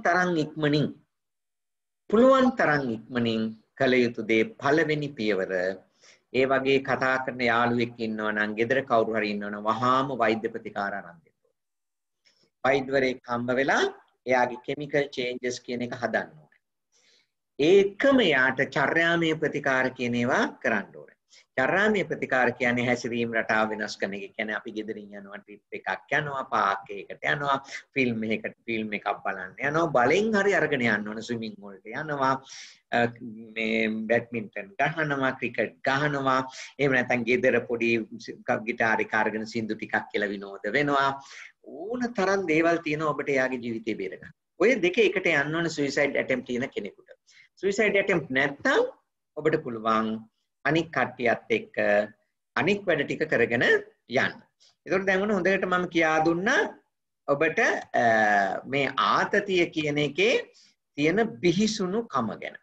තරම් ඉක්මනින් කළ යුතු දේ පළවෙනි පියවර ඒ වගේ කතා කරන යාළුවෙක් ඉන්නවා නම්, ගෙදර කවුරු හරි ඉන්නවා නම් වහාම වෛද්‍ය ප්‍රතිකාර අරන් දෙන්න ඕනේ. වෛද්‍යවරයෙක් හම්බ වෙලා එයාගේ කෙමිකල් චේන්ජස් කියන එක හදන්න ඕනේ. ඒකම යාට චර්යාමය ප්‍රතිකාර කියන ඒවා කරන්න ඕනේ. චර්යාමය ප්‍රතිකාර කියන්නේ හැසිරීම රටාව වෙනස් කරන එක. කියන්නේ අපි ගෙදරින් යනවා, ට්‍රිප් එකක් යනවා, පාක් එකකට යනවා, ෆිල්ම් එකක් බලන්න යනවා, බලෙන් හරි අරගෙන යන්න ඕනේ, ස්විමින් වලට යනවා, මේ බැඩ්මින්ටන් ගහනවා, ක්‍රිකට් ගහනවා, එහෙම නැත්නම් ගෙදර පොඩි ගිටාර් එක අරගෙන සින්දු ටිකක් කියලා විනෝද වෙනවා. ඕන තරම් දේවල් තියෙනවා ඔබට එයාගේ ජීවිතේ බේරගන්න. ඔය දෙක එකට යන්න ඕනේ suicide attempt තියෙන කෙනෙකුට. suicide attempt නැත්තම් ඔබට පුළුවන් අනික් කට්ටියත් එක්ක අනික් වැඩ ටික කරගෙන යන්න. ඒකට දැන් හොඳට මම කියා දුන්නා ඔබට මේ ආතතිය කියන එකේ තියෙන බිහිසුණු කම ගැන.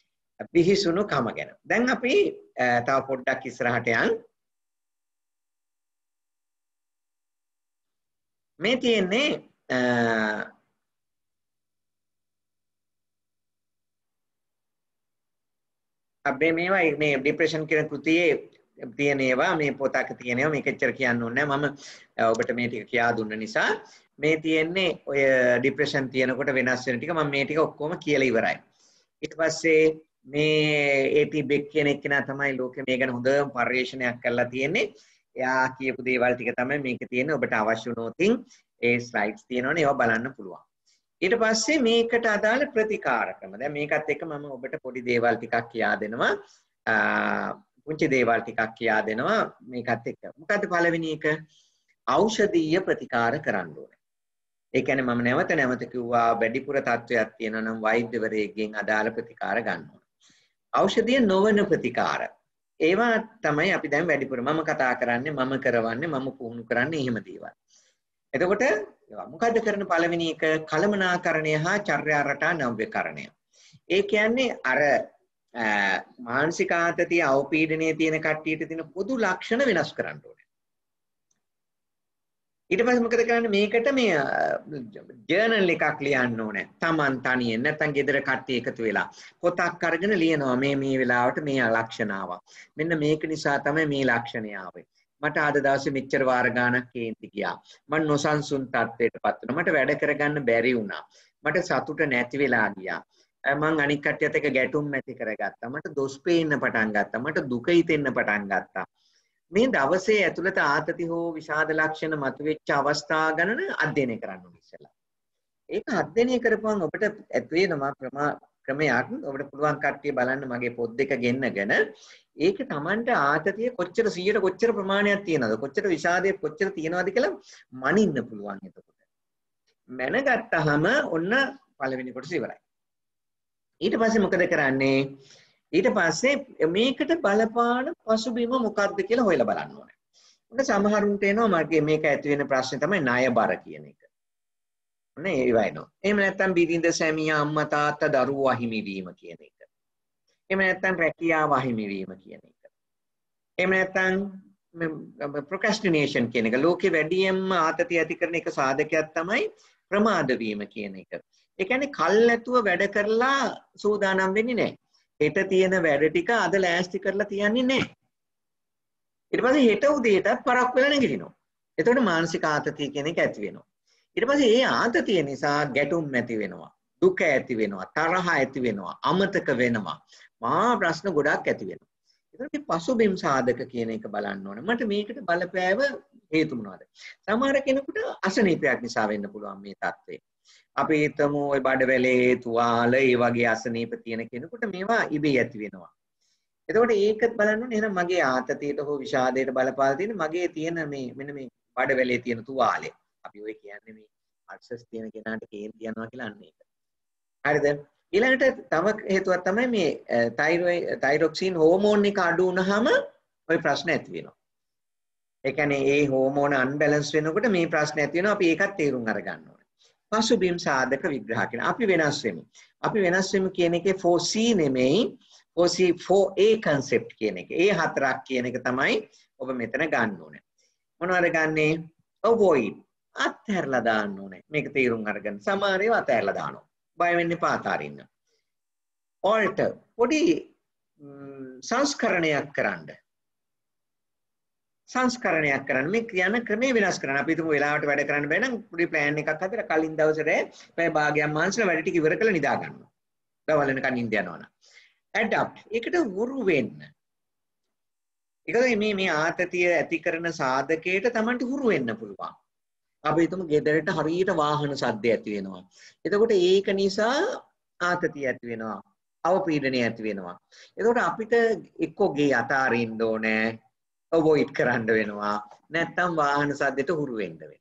දැන් අපි තව පොඩ්ඩක් ඉස්සරහට යන්. මේ තියෙන්නේ අපේ මේවා මේ ડિප්‍රෙෂන් කියන කෘතියේ තියෙන ඒවා මේ පොතක තියෙන ඒවා මේක එච්චර කියන්න ඕනේ නැහැ. මම ඔබට මේ ටික කියා දුන්න නිසා මේ තියෙන්නේ ඔය ડિප්‍රෙෂන් තියෙනකොට වෙනස් වෙන ටික මම මේ ටික ඔක්කොම කියලා ඉවරයි. ඊට පස්සේ මේ ඒටි බෙක් කියන එක්කෙනා තමයි ලෝකෙ මේ ගැන හොඳම පරිශ්‍රණයක් කරලා තියෙන්නේ. එයා කියපු දේවල් ටික තමයි මේකේ තියෙන. ඔබට අවශ්‍ය වුණොත් ඒ ස්ලයිඩ්ස් තියෙනවනේ ඒවා බලන්න පුළුවන්. ඊට පස්සේ මේකට අදාළ ප්‍රතිකාර ක්‍රම. දැන් මේකත් එක්ක මම ඔබට පොඩි දේවල් ටිකක් කියා දෙනවා. පුංචි දේවල් ටිකක් කියා දෙනවා මේකත් එක්ක. මොකද්ද පළවෙනි එක? ඖෂධීය ප්‍රතිකාර කරන්න ඕනේ. ඒ කියන්නේ මම නැවත නැවත කිව්වා වැඩිපුර තත්වයක් තියෙනවා නම් වෛද්‍යවරයෙක්ගෙන් අදාළ ප්‍රතිකාර ගන්න ඕනේ. ඖෂධීය නොවන ප්‍රතිකාර. ඒවා තමයි අපි දැන් වැඩිපුර මම කතා කරන්නේ, මම කරවන්නේ, මම පුහුණු කරන්නේ එහෙම දේවල්. එතකොට මොකද්ද කරන පළවෙනි එක? කලමනාකරණය හා චර්යා රටා නව්‍යකරණය. ඒ කියන්නේ අර මානසික ආතතිය අවපීඩනයේ තියෙන කට්ටියට තියෙන පොදු ලක්ෂණ වෙනස් කරන්න ඕනේ. ඊට පස්සේ මොකද කරන්නේ? මේකට මේ ජර්නල් එකක් ලියන්න ඕනේ. Taman තනියෙන් නැත්නම් ගෙදර කට්ටිය එකතු වෙලා පොතක් අරගෙන ලියනවා මේ වෙලාවට මේ ලක්ෂණ ආවා. මෙන්න මේක නිසා තමයි මේ ලක්ෂණය ආවේ. මට අද දවසේ මෙච්චර වාර ගානක් කේන්ති ගියා. මම නොසන්සුන් තත්ත්වයටපත් වුණා. මට වැඩ කරගන්න බැරි වුණා. මට සතුට නැති වෙලා ගියා. මං අනික් කට්ටියත් එක්ක ගැටුම් ඇති කරගත්තා. මට දොස් පේන්න පටන් ගත්තා. මට දුක හිතෙන්න පටන් ගත්තා. මේ දවසේ ඇතුළත ආතති හෝ විෂාද ලක්ෂණ මතුවෙච්ච අවස්ථා ගණන අධ්‍යයනය කරන්න ඕනේ ඉස්සෙල්ලා. ඒක අධ්‍යයනය කරපුවම ඔබට ඇති වෙනවා ක්‍රමයක්. ඔබට පුළුවන් කට්ටිය බලන්න මගේ පොත් දෙක ගෙන්නගෙන ඒක Tamanට ආතතිය කොච්චර 100ට කොච්චර ප්‍රමාණයක් තියෙනවද? කොච්චර විෂාදයක් කොච්චර තියෙනවද කියලා මනින්න පුළුවන් එතකොට. මැනගත්තාම ඔන්න පළවෙනි කොටස ඉවරයි. ඊට පස්සේ මොකද කරන්නේ? ඊට පස්සේ මේකට බලපාන පසුබිම මොකක්ද කියලා හොයලා බලන්න ඕනේ. මොකද සමහරුන්ට එනවා මගේ මේක ඇති වෙන ප්‍රශ්නේ තමයි ණය බර කියන එක. ඔන්න ඒ වයින්නවා. එහෙම නැත්නම් බිරිඳ සැමියා අම්මා තාත්තා දරුවෝ අහිමි වීම කියන එක. එහෙම නැත්නම් රැකියාව අහිමි වීම කියන එක. එහෙම නැත්නම් procrastination කියන එක. ලෝකේ වැඩියෙන්ම ආතතිය ඇති කරන එක සාධකයක් තමයි ප්‍රමාද වීම කියන එක. ඒ කියන්නේ කල් නැතුව වැඩ කරලා සූදානම් වෙන්නේ නැහැ. හෙට තියෙන වැඩ ටික අද ලෑස්ති කරලා තියන්නේ නැහැ. ඊට පස්සේ හෙට උදේටත් පරක් වෙලා නැගිටිනවා. එතකොට මානසික ආතතිය කියන එක ඇති වෙනවා. ඊට පස්සේ ඒ ආතතිය නිසා ගැටුම් ඇති වෙනවා. දුක ඇති වෙනවා. තරහ ඇති වෙනවා. අමතක වෙනවා. මහා ප්‍රශ්න ගොඩක් ඇති වෙනවා. එතකොට මේ පසුබිම් සාධක කියන එක බලන්න ඕනේ. මට මේකට බලපෑව හේතු මොනවද? සමහර කෙනෙකුට අසනීපයක් නිසා වෙන්න පුළුවන් මේ තත්ත්වය. අපි හිතමු ওই බඩවැලේ තුවාල ඒ වගේ අසනීප තියෙන කෙනෙකුට මේවා ඉබේ ඇති වෙනවා. එතකොට ඒකත් බලන්න ඕනේ. එහෙනම් මගේ ආතතියට හෝ විෂාදයට බලපාලා තියෙන මගේ තියෙන මේ මෙන්න මේ බඩවැලේ තියෙන තුවාලය. අපි ඔය කියන්නේ මේ අල්සර්ස් තියෙන කෙනාට කේන්ති යනවා කියලා අන්න ඒක. හරිද? ඊළඟට තව හේතුවක් තමයි මේ තයිරොක්සින් හෝමෝන් එක අඩු වුනහම ওই ප්‍රශ්න ඇති වෙනවා. ඒ කියන්නේ ඒ හෝමෝන අන්බැලන්ස් වෙනකොට මේ ප්‍රශ්න ඇති වෙනවා. අපි ඒකත් තේරුම් අරගන්න ඕනේ. පසුබිම් සාධක විග්‍රහ කරන අපි වෙනස් වෙමු. අපි වෙනස් වෙමු කියන එකේ 4C නෙමෙයි 4C 4A concept කියන එක. ඒ හතරක් කියන එක තමයි ඔබ මෙතන ගන්න ඕනේ. මොනවද ගන්නේ? avoid අත්හැරලා දාන්න ඕනේ. මේක තේරුම් අරගෙන සමහර ඒවා අත්හැරලා දානවා. බය වෙන්න එපා අතාරින්න. alter පොඩි සංස්කරණයක් කරන්න. සංස්කරණයක් කරන්න මේ කියන ක්‍රමේ වෙනස් කරන්න. අපි හිතමු වෙලාවට වැඩ කරන්න බැහැ නම් පොඩි ප්ලෑන් එකක් හදලා කලින් දවසේ පැය භාගයක් මාංශලා වැඩ ටික ඉවර කරලා නිදා ගන්නවා. දවල් වෙනකන් නිින්ද යනවා නම්. adapt ඒකට වුරු වෙන්න. ඒකද මේ ආතතිය ඇති කරන සාධකයට Tamanට හුරු වෙන්න පුළුවන්. අපි හිතමු ගෙදරට හරියට වාහන සද්ද ඇති වෙනවා. එතකොට ඒක නිසා ආතතිය ඇති වෙනවා. අවපීඩනය ඇති වෙනවා. එතකොට අපිට එක්කෝ ගේ අතාරින්න ඕනේ. avoid කරන්න වෙනවා. නැත්තම් වාහන සද්දෙට හුරු වෙන්න වෙනවා.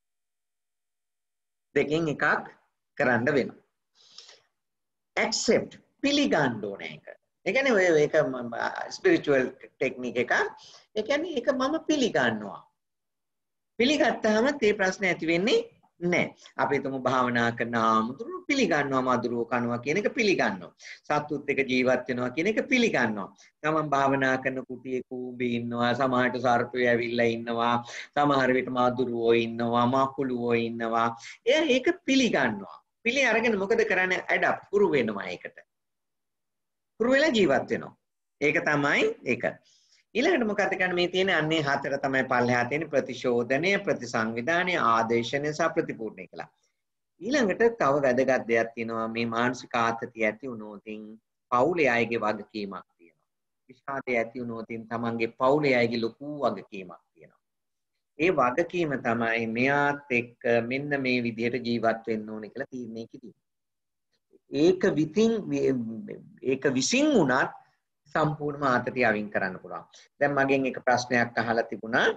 දෙකෙන් එකක් කරන්න වෙනවා. accept පිළිගන්න ඕනේ ඒක. ඒ කියන්නේ ඔය ඒක ස්පිරිචුවල් ටෙක්නික් එකක්. ඒ කියන්නේ ඒක මම පිළිගන්නවා. පිළිගත්තාම මේ ප්‍රශ්න ඇති වෙන්නේ නැහැ. අපි හිතමු භාවනා කරන ආමුදුරු පිළිගන්නවා මధుරෝ කනවා කියන එක පිළිගන්නවා. සත්තුත් එක්ක ජීවත් වෙනවා කියන එක පිළිගන්නවා. තමන් භාවනා කරන කුටියේ කූඹි ඉන්නවා, සමහරට සර්පය ඇවිල්ලා ඉන්නවා, සමහර විට මధుරෝ ඉන්නවා, මකුළුවෝ ඉන්නවා. එයා ඒක පිළිගන්නවා. පිළි අරගෙන මොකද කරන්නේ? ඇඩප් පුරු වෙනවා ඒකට. පුරු වෙලා ජීවත් වෙනවා. ඒක තමයි ඒක. ඊළඟට මොකක්ද කරන්නේ? මේ තියෙන අන්නේ හතර තමයි පල්ලෙහා තියෙන ප්‍රතිශෝධනය, ප්‍රතිසංවිධානය, ආදේශනය සහ ප්‍රතිපූර්ණය කියලා. ඊළඟට තව වැදගත් දෙයක් තියෙනවා. මේ මානසික ආතතිය ඇති වුණොතින් පවුලේ අයගේ වගකීමක් තියෙනවා. විෂාදය ඇති වුණොතින් තමන්ගේ පවුලේ අයගේ ලොකු වගකීමක් තියෙනවා. ඒ වගකීම තමයි මෙයාත් එක්ක මෙන්න මේ විදිහට ජීවත් වෙන්න ඕනේ කියලා තීරණය කිරීම. ඒක විසින් උනත් සම්පූර්ණ ආතතිය අවින් කරන්න පුළුවන්. දැන් මගෙන් එක ප්‍රශ්නයක් අහලා තිබුණා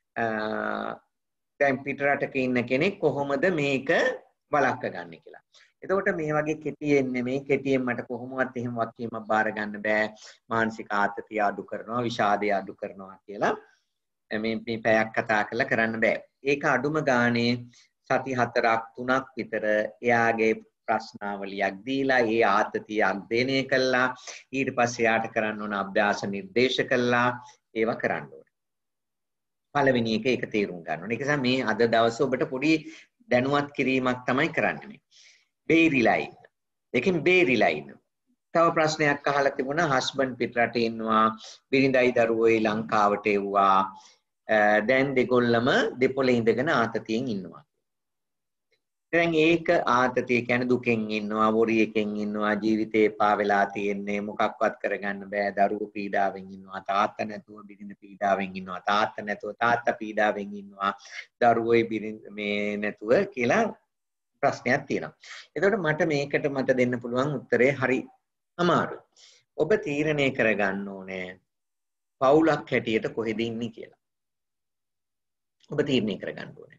දැන් පිටරටක ඉන්න කෙනෙක් කොහොමද මේක වළක්ව ගන්න කියලා. එතකොට මේ වගේ කෙටියෙන් නෙමෙයි කෙටියෙන් මට කොහොමවත් එහෙම වක්කීමක් බාර ගන්න බෑ. මානසික ආතතිය අඩු කරනවා, විෂාදය අඩු කරනවා කියලා මේ පැයක් කතා කරලා කරන්න බෑ. ඒක අඩුම ගානේ සති 4ක් 3ක් විතර එයාගේ ප්‍රශ්නාවලියක් දීලා ඒ ආතතිය අධ්‍යයනය කළා ඊට පස්සේ යාට කරන්න ඕන අභ්‍යාස නිර්දේශ කළා ඒවා කරන්න ඕනේ. පළවෙනි එක ඒක තේරුම් ගන්න ඕනේ. ඒක නිසා මේ අද දවසේ ඔබට පොඩි දැනුවත් කිරීමක් තමයි කරන්නේ. බේරිලා ඉන්න. ඒකෙන් බේරිලා ඉන්න. තව ප්‍රශ්නයක් අහලා තිබුණා හස්බන්ඩ් පිටරටේ ඉන්නවා බිරිඳයි දරුවෝයි ලංකාවට එව්වා. දැන් දෙකොල්ලම දෙපොළේ ඉඳගෙන ආතතියෙන් ඉන්නවා. දැන් ඒක ආතතිය කියන්නේ දුකෙන් ඉන්නවා, වොරියකින් ඉන්නවා, ජීවිතේ පා වෙලා තියෙන්නේ, මොකක්වත් කරගන්න බෑ, දරුවෝ පීඩාවෙන් ඉන්නවා, තාත්තා නැතුව බිරිඳ පීඩාවෙන් ඉන්නවා, තාත්තා නැතුව තාත්තා පීඩාවෙන් ඉන්නවා, දරුවෝයි බිරිඳ මේ නැතුව කියලා ප්‍රශ්නයක් තියෙනවා. එතකොට මට දෙන්න පුළුවන් උත්තරේ හරි අමාරුයි. ඔබ තීරණය කරගන්න ඕනේ පවුලක් හැටියට කොහෙද ඉන්නේ කියලා. ඔබ තීරණය කරගන්න ඕනේ.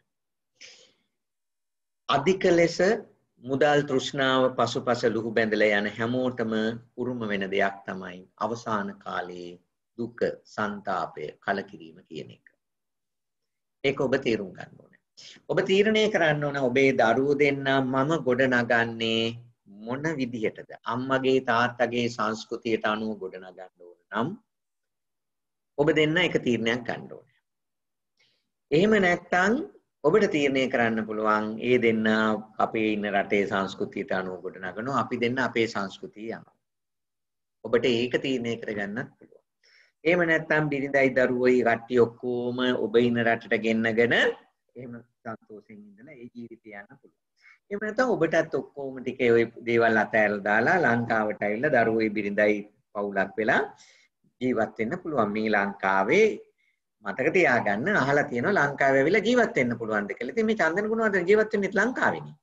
අධික ලෙස මුදල් තෘෂ්ණාව පසුපස ලුහු බැඳලා යන හැමෝටම උරුම වෙන දෙයක් තමයි අවසාන කාලයේ දුක, සංతాපය, කලකිරීම කියන එක. ඒක ඔබ තේරුම් ගන්න ඕනේ. ඔබ තීරණය කරන්න ඕන ඔබේ දරුවෝ දෙන්න මම ගොඩ නගන්නේ මොන විදිහටද? අම්මගේ තාත්තගේ සංස්කෘතියට අනුව ගොඩ නගන්න ඕන නම් ඔබ දෙන්න එක තීරණයක් ගන්න ඕනේ. එහෙම නැත්නම් ඔබට තීරණය කරන්න පුළුවන් ඒ දෙන්න අපේ ඉන්න රටේ සංස්කෘතියට අනුව ගොඩ නගනවා අපි දෙන්න අපේ සංස්කෘතිය යනවා. ඔබට ඒක තීරණය කරගන්නත් පුළුවන්. එහෙම නැත්නම් බිරිඳයි දරුවෝයි කට්ටිය ඔක්කොම ඔබ ඉන්න රටට ගෙන්නගෙන එහෙම සන්තෝෂෙන් ඉඳලා ඒ ජීවිතය යන්න පුළුවන්. එහෙම නැත්නම් ඔබටත් ඔක්කොම ටික ඔය දේවල් අතහැරලා දාලා ලංකාවට ඇවිල්ලා දරුවෝයි බිරිඳයි පවුලක් වෙලා ජීවත් වෙන්න පුළුවන්. මේ ලංකාවේ මතක තියාගන්න අහලා තියෙනවා ලංකාවේ ඇවිල්ලා ජීවත් වෙන්න පුළුවන්ද කියලා. ඉතින් මේ චන්දන ගුණවර්ධන ජීවත් වෙන්නේ ලංකාවේනේ.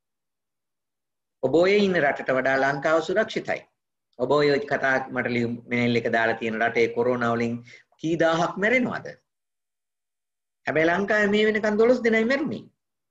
ඔබ ඔය ඉන්න රටට වඩා ලංකාව සුරක්ෂිතයි. ඔබ ඔය කතා මට මේල් එක දාලා තියෙන රටේ කොරෝනා වලින් කී දහහක් මැරෙනවද? හැබැයි ලංකාවේ මේ වෙනකන් 12 දෙනයි මැරුණේ.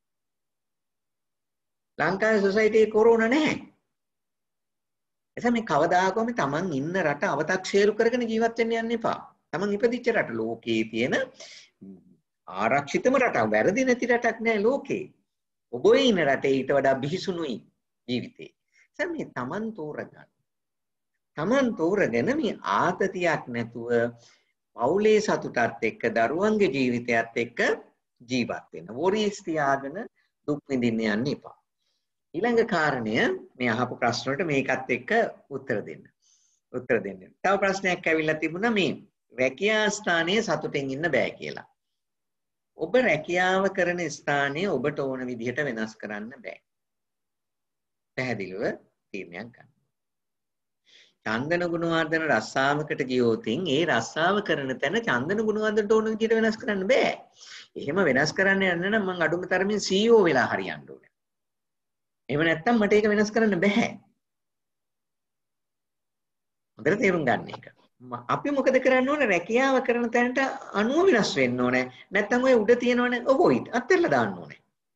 ලංකාවේ සොසයිටියේ කොරෝනා නැහැ. එතන මේ කවදාකවත් තමන් ඉන්න රට අව탁සේරු කරගෙන ජීවත් වෙන්න යන්න එපා. තමන් ඉපදිච්ච රට ලෝකයේ තියෙන ආරක්ෂිතම රටක්, වැරදි නැති රටක් නෑ ලෝකේ. ඔබ ඉන්න රටේ ඊට වඩා බිහිසුණුයි ජීවිතේ. එතන මේ තමන් තෝරගන්න. තමන් තෝරගෙන මේ ආතතියක් නැතුව පවුලේ සතුටත් එක්ක දරුවන්ගේ ජීවිතයත් එක්ක ජීවත් වෙන්න. වොරිස් තියාගෙන දුක් විඳින්න යන්න එපා. ඊළඟ කාරණය මේ අහපු ප්‍රශ්න වලට මේකත් එක්ක උත්තර දෙන්න. තව ප්‍රශ්නයක් ඇවිල්ලා තිබුණා මේ රැකියා ස්ථානයේ සතුටින් ඉන්න බෑ කියලා. ඔබ රැකියාව කරන ස්ථානය ඔබට ඕන විදිහට වෙනස් කරන්න බෑ. පැහැදිලිව තීරණයක් ගන්න. චන්දන ගුණවර්ධන රස්සාවකට ගියොතින් ඒ රස්සාව කරන තැන චන්දන ගුණවර්ධනට ඕන විදිහට වෙනස් කරන්න බෑ. එහෙම වෙනස් කරන්න යන්න නම් මම අඩුම තරමින් CEO වෙලා හරියන්න ඕනේ. එහෙම නැත්තම් මට ඒක වෙනස් කරන්න බෑ. හොඳට තේරුම් ගන්න එක. අපි මොකද කරන්න ඕනේ රැකියාව කරන තැනට අනුව වෙනස් වෙන්න ඕනේ. නැත්තම් ඔය උඩ තියෙනවනේ ඔබොයිත් අත්හැරලා දාන්න ඕනේ.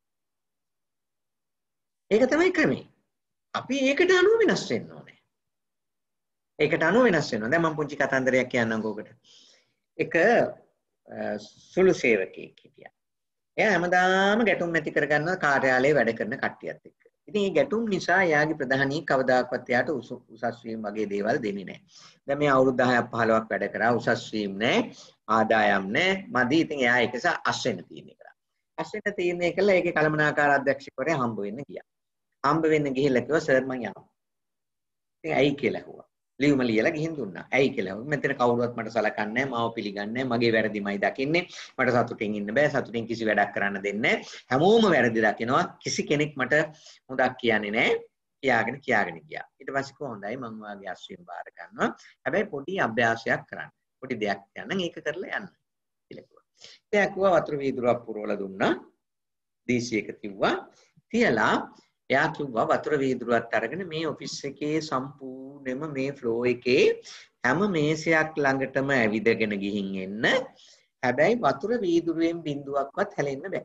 ඒක තමයි ක්‍රමේ. අපි ඒකට අනුව වෙනස් වෙන්න ඕනේ. ඒකට අනුව වෙනස් වෙනවා. දැන් මම පුංචි කතන්දරයක් කියන්නම්කෝ ඔකට. එක සුළු සේවකයෙක් හිටියා. එයා හැමදාම ගැටුම් නැති කරගන්න කාර්යාලයේ වැඩ කරන කට්ටියත් එක්ක. ඉතින් මේ ගැටුම් නිසා එයාගේ ප්‍රධානී කවදාකවත් එයාට උසස් වීම වගේ දේවල් දෙන්නේ නැහැ. දැන් මේ අවුරුදු 10ක් 15ක් වැඩ කරා උසස් වීම නැහැ, ආදායම් නැහැ. මදි ඉතින් එයා ඒක නිසා අස්වෙන්න තීරණය කරා. අස්වෙන්න තීරණය කළා ඒකේ කළමනාකාර අධ්‍යක්ෂකවරයා හම්බ වෙන්න ගියා. හම්බ වෙන්න ගිහිල්ලා කිව්වා සර් මං යනවා. ඉතින් ඇයි කියලා ඇහුවා. ලියුම ලියලා ගිහින් දුන්නා. ඇයි කියලා. මෙතන කවුරුවත් මට සලකන්නේ නැහැ, මාව පිළිගන්නේ නැහැ, මගේ වැරදිමයි දකින්නේ. මට සතුටින් ඉන්න බෑ, සතුටින් කිසි වැඩක් කරන්න දෙන්නේ නැහැ. හැමෝම වැරදි දකිනවා. කිසි කෙනෙක් මට හොඳක් කියන්නේ නැහැ. කියාගෙන ගියා. ඊට පස්සේ කොහොඳයි මං වාගේ අස්වීම බාර ගන්නවා. හැබැයි පොඩි අභ්‍යාසයක් කරන්න. පොඩි දෙයක් කියන්න ඒක කරලා යන්න කියලා කිව්වා. එයා කිව්වා වතුර වීදුරුවක් පුරවලා දුන්නා. DC එක තියුවා. තියලා එයා කිව්වා වතුර වීදුරුවත් අරගෙන මේ ඔෆිස් එකේ සම්පූර්ණයෙන්ම මේ ෆ්ලෝ එකේ හැම මේසයක් ළඟටම ඇවිදගෙන ගිහින් එන්න. හැබැයි වතුර වීදුරුවෙන් බිඳුවක්වත් හැලෙන්න බෑ.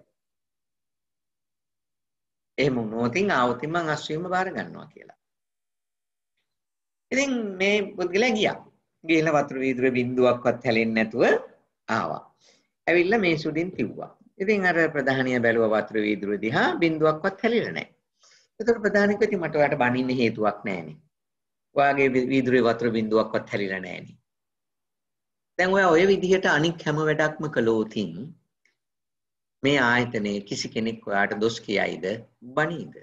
එහෙම වුණොතින් ආවොතින් මං අස්වැම බාර ගන්නවා කියලා. ඉතින් මේ පුද්ගලයා ගියා. ගිහලා වතුර වීදුරුවේ බිඳුවක්වත් හැලෙන්නේ නැතුව ආවා. ඇවිල්ලා මේ සුඩින් තිව්වා. ඉතින් අර ප්‍රධානියා බැලුවා වතුර වීදුරුව දිහා බිඳුවක්වත් හැලිලා නැහැ. ඒතකොට ප්‍රධානියා කිව්වා ඉතින් මට ඔයාලට බනින්න හේතුවක් නැහැනේ. ඔයාගේ වීදුරුවේ වතුර බිඳුවක්වත් හැලිලා නැහැනේ. දැන් ඔයා ඔය විදිහට අනික් හැම වැඩක්ම කළොතින් මේ ආයතනයේ කිසි කෙනෙක් ඔයාට දොස් කියයිද බනීද?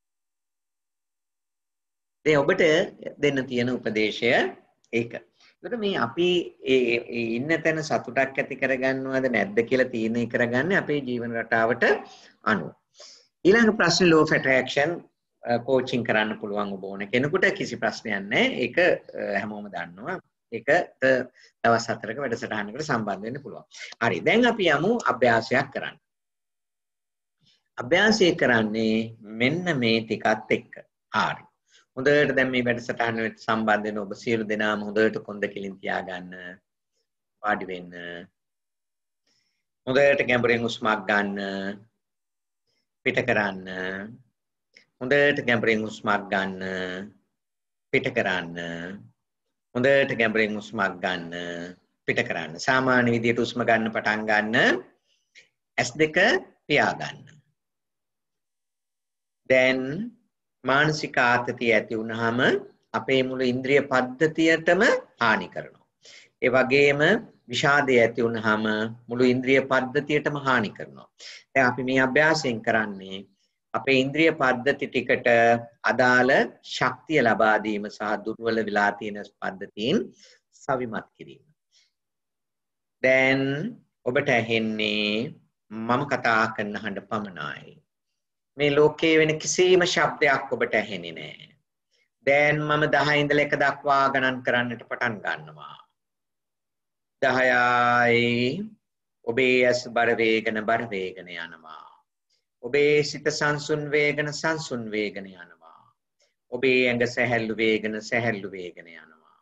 දැන් ඔබට දෙන්න තියෙන උපදේශය ඒක. ඒකට මේ අපි ඉන්න තැන සතුටක් ඇති කරගන්නවද නැද්ද කියලා තීරණය කරගන්නේ අපේ ජීවන රටාවට අනුව. ඊළඟ ප්‍රශ්නේ law of attraction coaching කරන්න පුළුවන් ඔබ ඕන කෙනෙකුට කිසි ප්‍රශ්නයක් නැහැ. ඒක හැමෝම දන්නවා. ඒක දවස් 4ක වැඩසටහනකට සම්බන්ධ වෙන්න පුළුවන්. හරි. දැන් අපි යමු අභ්‍යාසයක් කරන්න. අභ්‍යාසය කරන්නේ මෙන්න මේ ටිකත් එක්ක. හරි. හොඳට දැන් මේ වැඩසටහනට සම්බන්ධ වෙන ඔබ සියලු දෙනාම හොඳට කොන්ද කෙලින් තියාගන්න. වාඩි වෙන්න. හොඳට ගැඹුරින් හුස්මක් ගන්න. පිට කරන්න. හොඳට ගැඹුරින් හුස්මක් ගන්න. පිට කරන්න. හොඳට ගැඹුරින් හුස්මක් ගන්න. පිට කරන්න. සාමාන්‍ය විදියට හුස්ම ගන්න පටන් ගන්න. S2 පියාගන්න. දැන් මානසික ආතතිය ඇති වුනහම අපේ මුළු ඉන්ද්‍රිය පද්ධතියටම හානි කරනවා. ඒ වගේම විෂාදය ඇති වුනහම මුළු ඉන්ද්‍රිය පද්ධතියටම හානි කරනවා. දැන් අපි මේ අභ්‍යාසයෙන් කරන්නේ අපේ ඉන්ද්‍රිය පද්ධති ටිකට අදාළ ශක්තිය ලබා දීම සහ දුර්වල වෙලා තියෙන පද්ධතීන් සවිමත් කිරීම. දැන් ඔබට ඇහෙන්නේ මම කතා කරන හඬ පමණයි. මේ ලෝකයේ වෙන කිසිම ශබ්දයක් ඔබට ඇහෙන්නේ නැහැ. දැන් මම 10 ඉඳලා 1 දක්වා ගණන් කරන්නට පටන් ගන්නවා. 10යි ඔබේ ඇස් බර වේගන යනවා. ඔබේ සිත සංසුන් වේගන යනවා. ඔබේ ඇඟ සැහැල්ලු වේගන යනවා.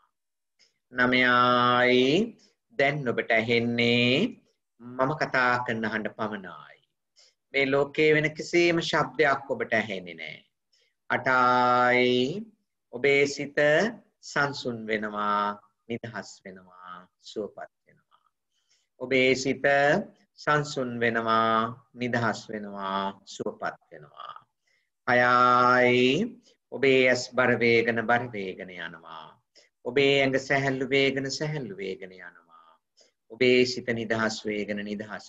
9යි දැන් ඔබට ඇහෙන්නේ මම කතා කරන හඬ පමණයි. මේ ලෝකයේ වෙන කිසිම ශබ්දයක් ඔබට ඇහෙන්නේ නැහැ. 8යි ඔබේ සිත සංසුන් වෙනවා, නිදහස් වෙනවා, සුවපත් වෙනවා. ඔබේ සිත සංසුන් වෙනවා, නිදහස් වෙනවා, සුවපත් වෙනවා. 6යි ඔබේ ඇස් බර වේගන යනවා. ඔබේ ඇඟ සැහැල්ලු වේගන යනවා. ඔබේ සිත නිදහස් වේගන යනවා.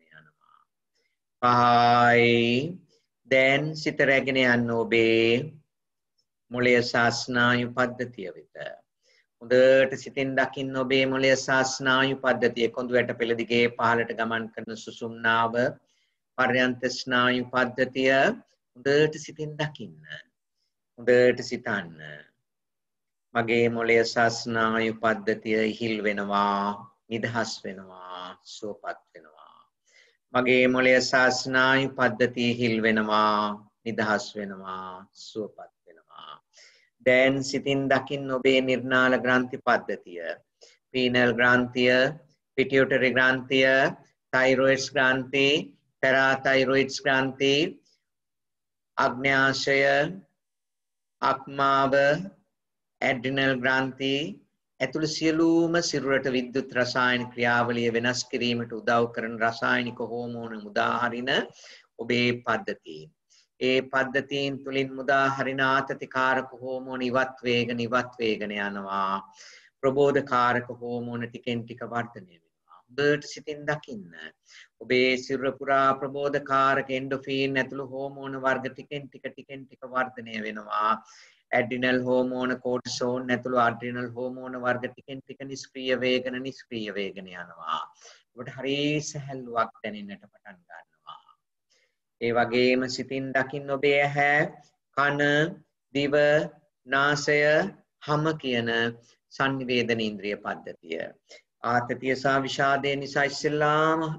5යි දැන් සිත රැගෙන යන්න ඔබේ මොළය ශාස්නායු පද්ධතිය වෙත. හොඳට සිතින් දකින්න ඔබේ මොළය ශාස්නායු පද්ධතිය කොඳු වැට පෙළ දිගේ පහළට ගමන් කරන සුසුම්නාව පර්යන්ත ස්නායු පද්ධතිය හොඳට සිතින් දකින්න. හොඳට සිතන්න. මගේ මොළය ශාස්නායු පද්ධතිය ඉහිල් වෙනවා, නිදහස් වෙනවා, සුවපත් වෙනවා. මගේ මොළය ශාස්නායු පද්ධතිය හිල් වෙනවා, නිදහස් වෙනවා, සුවපත් වෙනවා. දැන් සිතින් දකින්න ඔබේ නිර්නාල ග්‍රන්ථි පද්ධතිය. පීනල් ග්‍රන්ථිය, පිටියුටරි ග්‍රන්ථිය, තයිරොයිඩ්ස් ග්‍රන්ථි, පැරාතයිරොයිඩ්ස් ග්‍රන්ථි, අග්න්‍යාශය, අක්මාව, ඇඩ්‍රිනල් ග්‍රන්ථි ඇතුළු සියලුම සිරුරට විද්‍යුත් රසායන ක්‍රියාවලිය වෙනස් කිරීමට උදව් කරන රසායනික හෝමෝන මුදා හරින ඔබේ පද්ධතීන්. ඒ පද්ධතීන් තුලින් මුදා හරින ආතතිකාරක හෝමෝන ඉවත් වේගන යනවා. ප්‍රබෝධකාරක හෝමෝන ටිකෙන් ටික වර්ධනය වෙනවා. හොඳට සිතින් දකින්න. ඔබේ සිරුර පුරා ප්‍රබෝධකාරක එන්ඩෝෆීන් ඇතුළු හෝමෝන වර්ග ටිකෙන් ටික වර්ධනය වෙනවා. ඇඩ්‍රිනල් හෝමෝන, කෝටිසෝල් ඇතුළු ඇඩ්‍රිනල් හෝමෝන වර්ග ටිකෙන් ටික නිෂ්ක්‍රීය වේගන යනවා. ඔබට හරි සැහැල්ලුවක් දැනෙන්නට පටන් ගන්නවා. ඒ වගේම සිතින් දකින්න ඔබේ ඇහැ, කන, දිව, නාසය, හම කියන සංනිවේදන ඉන්ද්‍රිය පද්ධතිය. ආතතිය සහ විෂාදය නිසා ඉස්සෙල්ලාම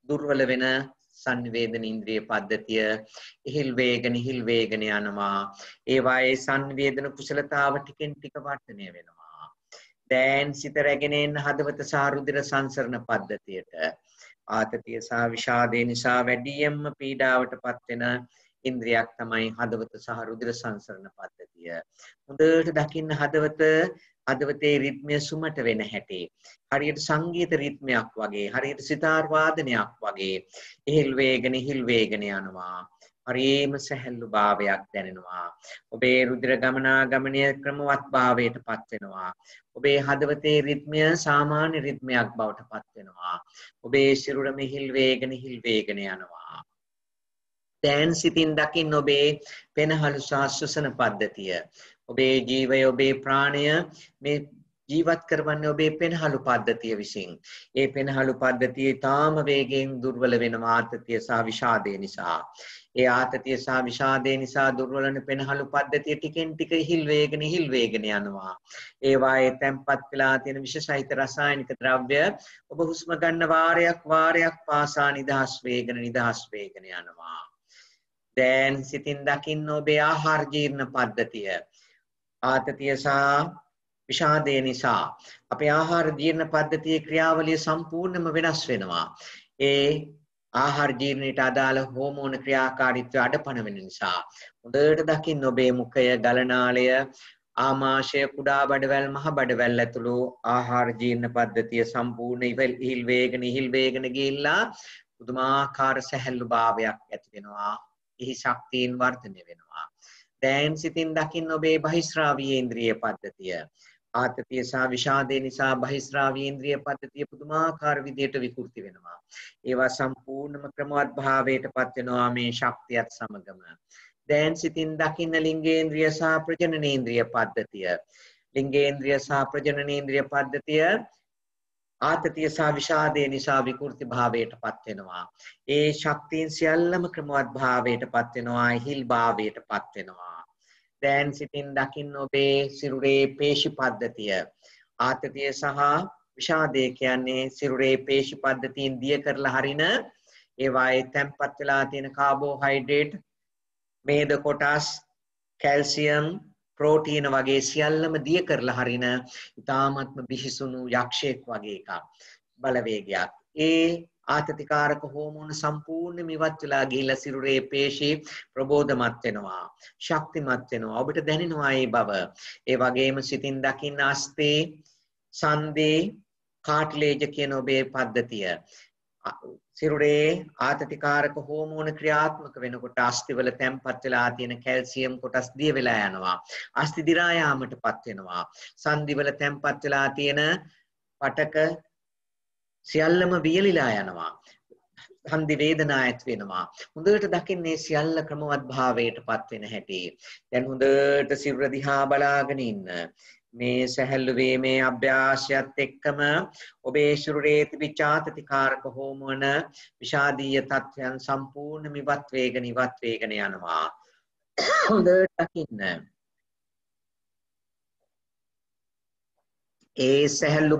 දුර්වල වෙන සංවේදන ඉන්ද්‍රිය පද්ධතිය ඉහිල් වේගන යනවා. ඒවායේ සංවේදන කුසලතාව ටිකෙන් ටික වර්ධනය වෙනවා. දැන් සිත රැගෙන එන හදවත සහ රුධිර සංසරණ පද්ධතියට ආතතිය සහ විෂාදය නිසා වැඩියෙන්ම පීඩාවටපත් වෙන ඉන්ද්‍රියක් තමයි හදවත සහ රුධිර සංසරණ පද්ධතිය. හොඳට දකින්න හදවතේ රිද්මය සුමට වෙන හැටි. හරියට සංගීත රිද්මයක් වගේ, හරියට සිතාර් වාදනයක් වගේ ඉහිල් වේගන යනවා. හරියම සැහැල්ලු භාවයක් දැනෙනවා. ඔබේ රුධිර ගමනාගමනය ක්‍රමවත් භාවයට පත් වෙනවා. ඔබේ හදවතේ රිද්මය සාමාන්‍ය රිද්මයක් බවට පත් වෙනවා. ඔබේ සිරුරම ඉහිල් වේගන යනවා. දැන් සිතින් දකින්න ඔබේ පෙනහළු ශාස්ත්‍රසන පද්ධතිය. ඔබේ ජීවය ඔබේ ප්‍රාණය මේ ජීවත් කරවන්නේ ඔබේ පෙනහළු පද්ධතිය විසින්. ඒ පෙනහළු පද්ධතිය තාම වේගයෙන් දුර්වල වෙනවා ආතතිය සහ විෂාදය නිසා. ඒ ආතතිය සහ විෂාදය නිසා දුර්වල වෙන පෙනහළු පද්ධතිය ටිකෙන් ටික ඉහිල් වේගන යනවා. ඒවායේ තැම්පත් වෙලා තියෙන විෂසහිත රසායනික ද්‍රව්‍ය ඔබ හුස්ම ගන්න වාරයක් පාසා නිදහස් වේගන යනවා. දැන් සිතින් දකින්න ඔබේ ආහාර ජීර්ණ පද්ධතිය. ආතතිය සහ විෂාදය නිසා අපේ ආහාර ජීර්ණ පද්ධතියේ ක්‍රියාවලිය සම්පූර්ණයෙන්ම වෙනස් වෙනවා. ඒ ආහාර ජීර්ණයට අදාළ හෝමෝන ක්‍රියාකාරීත්වය අඩපණ වෙන නිසා හොඳට දකින්න ඔබේ මුඛය, ගලනාලය, ආමාශය, කුඩා බඩවැල්, මහ බඩවැල් ඇතුළු ආහාර ජීර්ණ පද්ධතිය සම්පූර්ණ ඉහිල් වේගන ගිහිල්ලා පුදුමාකාර සැහැල්ලු භාවයක් ඇති වෙනවා. එහි ශක්තියින් වර්ධනය වෙනවා. දැන් සිතින් දකින්න ඔබේ බහිස්රාවීය ඉන්ද්‍රිය පද්ධතිය. ආතතිය සහ විෂාදය නිසා බහිස්රාවීය ඉන්ද්‍රිය පද්ධතිය පුදුමාකාර විදියට විකෘති වෙනවා. ඒවා සම්පූර්ණම ක්‍රමවත් භාවයට පත් වෙනවා මේ ශක්තියත් සමගම. දැන් සිතින් දකින්න ලිංගේන්ද්‍රිය සහ ප්‍රජනනේන්ද්‍රිය පද්ධතිය. ලිංගේන්ද්‍රිය සහ ප්‍රජනනේන්ද්‍රිය පද්ධතිය ආතතිය සහ විෂාදය නිසා විකෘති භාවයට පත් වෙනවා. ඒ ශක්තියින් සියල්ලම ක්‍රමවත් භාවයට පත් වෙනවා, ඉහිල් භාවයට පත් වෙනවා. දැන් සිතින් දකින්න ඔබේ සිරුරේ පේශි පද්ධතිය. ආතතිය සහ විෂාදය කියන්නේ සිරුරේ පේශි පද්ධතියින් දිය කරලා හරින ඒවායේ තැම්පත් වෙලා තියෙන කාබෝහයිඩ්‍රේට්, මේද කොටස්, කැල්සියම්, ප්‍රෝටීන වගේ සියල්ලම දිය කරලා හරින ඉතාමත්ම බිහිසුණු යක්ෂයෙක් වගේ එකක් බලවේගයක්. ඒ ආතතිකාරක හෝමෝන සම්පූර්ණයෙන්ම ඉවත් වෙලා ගිහිල්ලා සිරුරේ පේශි ප්‍රබෝධමත් වෙනවා, ශක්තිමත් වෙනවා. ඔබට දැනෙනවා මේ බව. ඒ වගේම සිතින් දකින්න අස්තේ, සන්ධේ, කාට්ලේජ් කියන ඔබේ පද්ධතිය. සිරුරේ ආතතිකාරක හෝමෝන ක්‍රියාත්මක වෙනකොට අස්තිවල තැම්පත් වෙලා තියෙන කැල්සියම් කොටස් දිය වෙලා යනවා. අස්ති දි รา යාමටපත් වෙනවා. සන්ධිවල තැම්පත් වෙලා තියෙන පටක සියල්ලම වියලිලා යනවා. හන්දි වේදනා ඇති වෙනවා. හොඳට දකින්නේ සියල්ල ක්‍රමවත් භාවයටපත් වෙන හැටි. දැන් හොඳට සිරුර දිහා බලාගෙන ඉන්න. මේ සැහැල්ලු වීමේ අභ්‍යාසයත් එක්කම ඔබේ සිරුරේ තිබිච්ච ආතතිකාරක හෝමෝන විෂාදීය තත්ත්වයන් සම්පූර්ණයෙන්ම ඉවත් වේගන යනවා. හොඳට දකින්න. ඒ සැහැල්ලු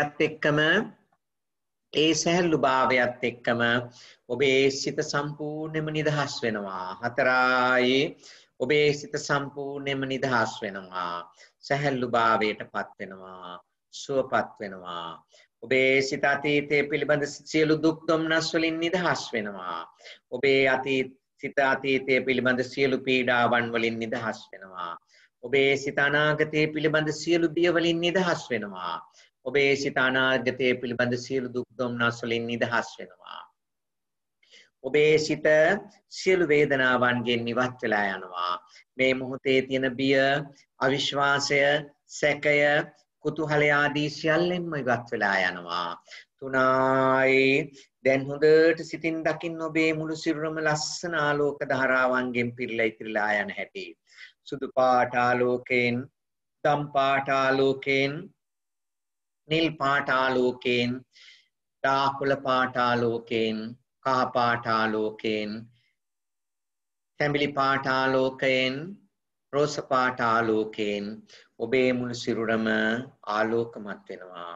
භාවයත් එක්කම ඔබේ සිත සම්පූර්ණයෙන්ම නිදහස් වෙනවා. හතරයි ඔබේ සිත සම්පූර්ණයෙන්ම නිදහස් වෙනවා. සැහැල්ලු භාවයටපත් වෙනවා. සුවපත් වෙනවා. ඔබේ සිත අතීතයේ පිළිබඳ සියලු දුක් දුම්නස් වලින් නිදහස් වෙනවා. ඔබේ සිත අතීතයේ පිළිබඳ සියලු පීඩාවන් වලින් නිදහස් වෙනවා. ඔබේ සිත අනාගතයේ පිළිබඳ සියලු බිය වලින් නිදහස් වෙනවා. ඔබේ සිත අනාගතයේ පිළිබඳ සියලු දුක් දුම්නස් වලින් නිදහස් වෙනවා. ඔබේ සිත සියලු වේදනාවන්ගෙන් ඉවත් වෙලා යනවා. මේ මොහොතේ තියෙන බිය, අවිශ්වාසය, සැකය, කුතුහලය ආදී සියල්ලෙන්ම ඉවත් වෙලා යනවා. තුනයි දැන් හොඳට සිතින් දකින්න ඔබේ මුළු සිරුරම ලස්සන ආලෝක ධාරාවන්ගෙන් පිරීලා ඉතිරිලා යන හැටි. සුදු පාට ආලෝකයෙන්, දම් පාට ආලෝකයෙන්, නිල් පාට ආලෝකයෙන්, දාකුල පාට ආලෝකයෙන්, කහ පාට ආලෝකයෙන්, තැඹිලි පාට ආලෝකයෙන්, රෝස පාට ආලෝකයෙන් ඔබේ මුළු සිරුරම ආලෝකමත් වෙනවා.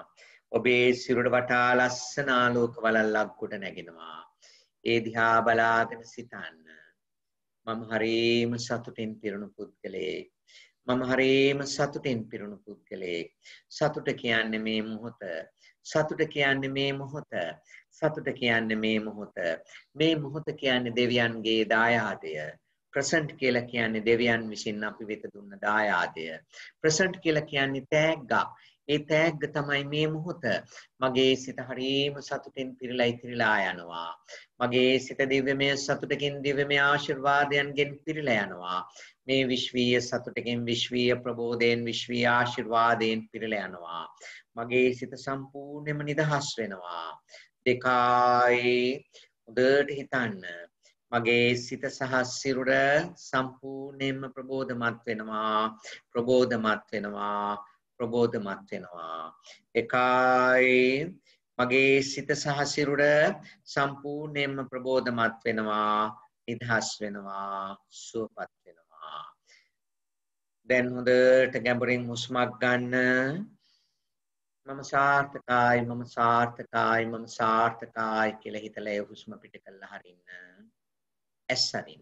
ඔබේ සිරුරට වටා ලස්සන ආලෝක වලල්ලක් ගොඩ නැගෙනවා. ඒ දිහා බලාගෙන සිතන්න. මම හරීම සතුටින් පිරුණු පුද්ගලයෙක්. මම හරීම සතුටින් පිරුණු පුද්ගලයෙක්. සතුට කියන්නේ මේ මොහොත. සතුට කියන්නේ මේ මොහොත. සතුට කියන්නේ මේ මොහොත. මේ මොහොත කියන්නේ දෙවියන්ගේ දායාදය. ප්‍රසන්ට් කියලා කියන්නේ දෙවියන් විසින් අපි වෙත දුන්න දායාදය. ප්‍රසන්ට් කියලා කියන්නේ තෑග්ගක්. ඒ තෑග්ග තමයි මේ මොහොත. මගේ සිත හරීම සතුටින් පිරීලා ඉතිරිලා යනවා. මගේ සිත දිව්‍යමය සතුටකින් දිව්‍යමය ආශිර්වාදයන්ගෙන් පිරීලා යනවා. මේ විශ්වීය සතුටකින් විශ්වීය ප්‍රබෝධයෙන් විශ්වීය ආශිර්වාදයෙන් පිරීලා යනවා. මගේ සිත සම්පූර්ණයෙන්ම නිදහස් වෙනවා. දෙකයි හොඳට හිතන්න. මගේ සිත සහ සිරුර සම්පූර්ණයෙන්ම ප්‍රබෝධමත් වෙනවා. ප්‍රබෝධමත් වෙනවා. ප්‍රබෝධමත් වෙනවා. එකයි මගේ සිත සහ සිරුර සම්පූර්ණයෙන්ම ප්‍රබෝධමත් වෙනවා. නිදහස් වෙනවා. සුවපත් වෙනවා. දැන් හොඳට ගැඹුරින් හුස්මක් ගන්න. මම සාර්ථකයි මම සාර්ථකයි මම සාර්ථකයි කියලා හිතලා ඒ හුස්ම පිට කළා හරින්න. ඇස් අරින්න.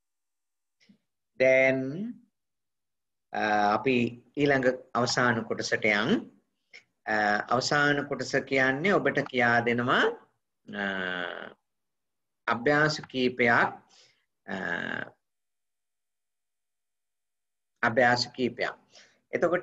දැන් අපි ඊළඟ අවසාන කොටසට යන්. අවසාන කොටස කියන්නේ ඔබට කියා දෙනවා අභ්‍යාස කීපයක් එතකොට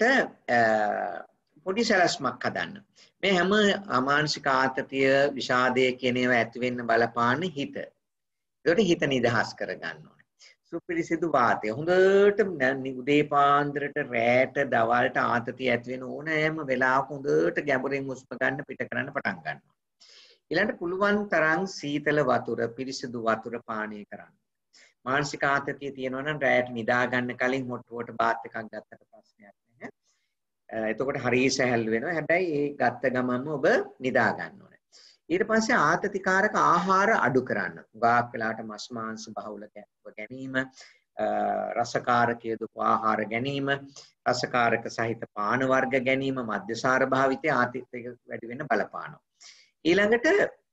පොඩි සැලැස්මක් හදන්න. මේ හැම අමානසික ආතතිය විෂාදය කියන ඒවා ඇති වෙන්න බලපාන හිත. ඒකට හිත නිදහස් කරගන්න ඕනේ. සුපිරිසිදු වාතය. හොඳට උදේ පාන්දරට රැට දවල්ට ආතතිය ඇති වෙන ඕනෑම වෙලාවක හොඳට ගැඹුරින් හුස්ම ගන්න පිට කරන්න පටන් ගන්නවා. ඊළඟට පුළුවන් තරම් සීතල වතුර, පිරිසිදු වතුර පානය කරන්න. මානසික ආතතිය තියෙනවා නම් රැට නිදා ගන්න කලින් මොට්ටුවට බාත් එකක් ගත්තට ප්‍රශ්නයක් නැහැ. එතකොට හරිය සැහැල්ලු වෙනවා. හැබැයි ඒ ගත්ත ගමන්ම ඔබ නිදා ගන්න ඕනේ. ඊට පස්සේ ආතතිකාරක ආහාර අඩු කරන්න. ගාක් වෙලාවට මස් මාංශ බහුල ගැනීම, රසකාරක යොදපු ආහාර ගැනීම, රසකාරක සහිත පාන වර්ග ගැනීම, මධ්‍යසාර භාවිතය ආතතිය වැඩි වෙන්න බලපානවා. ඊළඟට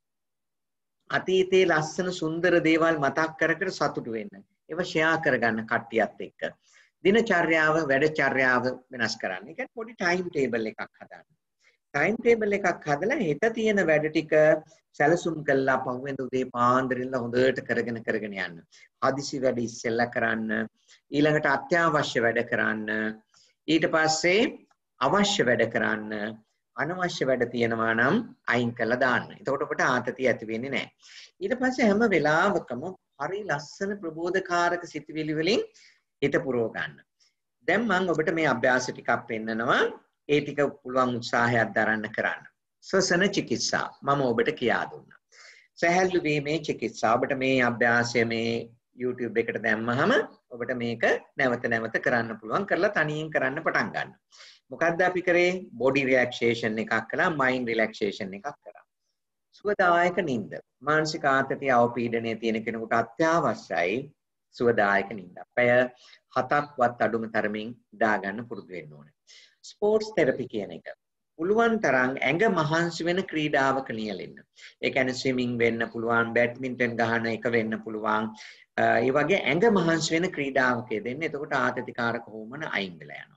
අතීතයේ ලස්සන සුන්දර දේවල් මතක් කර කර සතුටු වෙන්න. ඒවා ෂෙයා කරගන්න කට්ටියත් එක්ක. දිනචර්යාව, වැඩචර්යාව වෙනස් කරන්න. ඒ කියන්නේ පොඩි ටයිම් ටේබල් එකක් හදාගන්න. ටයිම් ටේබල් එකක් හදලා හෙට තියෙන වැඩ ටික සැලසුම් කළා පහුවෙන්ද උදේ පාන්දරින්ලා හොඳට කරගෙන යන්න. හදිසි වැඩ ඉස්සෙල්ලා කරන්න. ඊළඟට අත්‍යවශ්‍ය වැඩ කරන්න. ඊට පස්සේ අවශ්‍ය වැඩ කරන්න. අනවශ්‍ය වැඩ තියෙනවා නම් අයින් කරලා දාන්න. එතකොට ඔබට ආතතිය ඇති වෙන්නේ නැහැ. ඊට පස්සේ හැම වෙලාවකම හරි ලස්සන ප්‍රබෝධකාරක සිතුවිලි වලින් හිත පුරව ගන්න. දැන් මම ඔබට මේ අභ්‍යාස ටිකක් පෙන්නනවා. ඒ ටික පුළුවන් උත්සාහයක් දරන්න කරන්න. ශ්වසන චිකිත්සා මම ඔබට කියා දුන්නා. සැහැල්ලු වීමේ චිකිත්සා. ඔබට මේ අභ්‍යාසය මේ YouTube එකට දැම්මහම ඔබට මේක නැවත කරන්න පුළුවන්. කරලා තනියෙන් කරන්න පටන් ගන්න. මොකද්ද අපි කරේ? බොඩි රිලැක්සේෂන් එකක් කළා, මයින්ඩ් රිලැක්සේෂන් එකක් කරා. සුවදායක නිින්ද. මානසික ආතතිය අවපීඩනය තියෙන කෙනෙකුට අත්‍යවශ්‍යයි සුවදායක නිින්ද. පැය 7ක්වත් අඩුම තරමින් දාගන්න පුරුදු වෙන්න ඕනේ. ස්පෝර්ට්ස් තෙරපි කියන එක. පුළුවන් තරම් ඇඟ මහන්සි වෙන ක්‍රීඩාවක නියැලෙන්න. ඒ කියන්නේ ස්විමින් වෙන්න පුළුවන්, බැඩ්මින්ටන් ගහන එක වෙන්න පුළුවන්. ඒ වගේ ඇඟ මහන්සි වෙන ක්‍රීඩාවක දෙන්න. එතකොට ආතතිකාරක හෝමන අයින් වෙලා යනවා.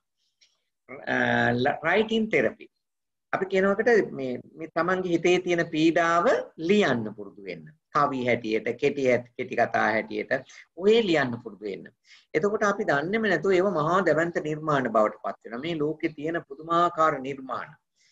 Writing therapy. අපි කියනකොට මේ තමන්ගේ හිතේ තියෙන පීඩාව ලියන්න පුරුදු වෙන්න. කවි හැටියට, කෙටි කතා හැටියට ඔය ලියන්න පුරුදු වෙන්න. එතකොට අපි දන්නේම නැතුව ඒව මහා දැවැන්ත නිර්මාණ බවට පත් වෙනවා. මේ ලෝකේ තියෙන පුදුමාකාර නිර්මාණ.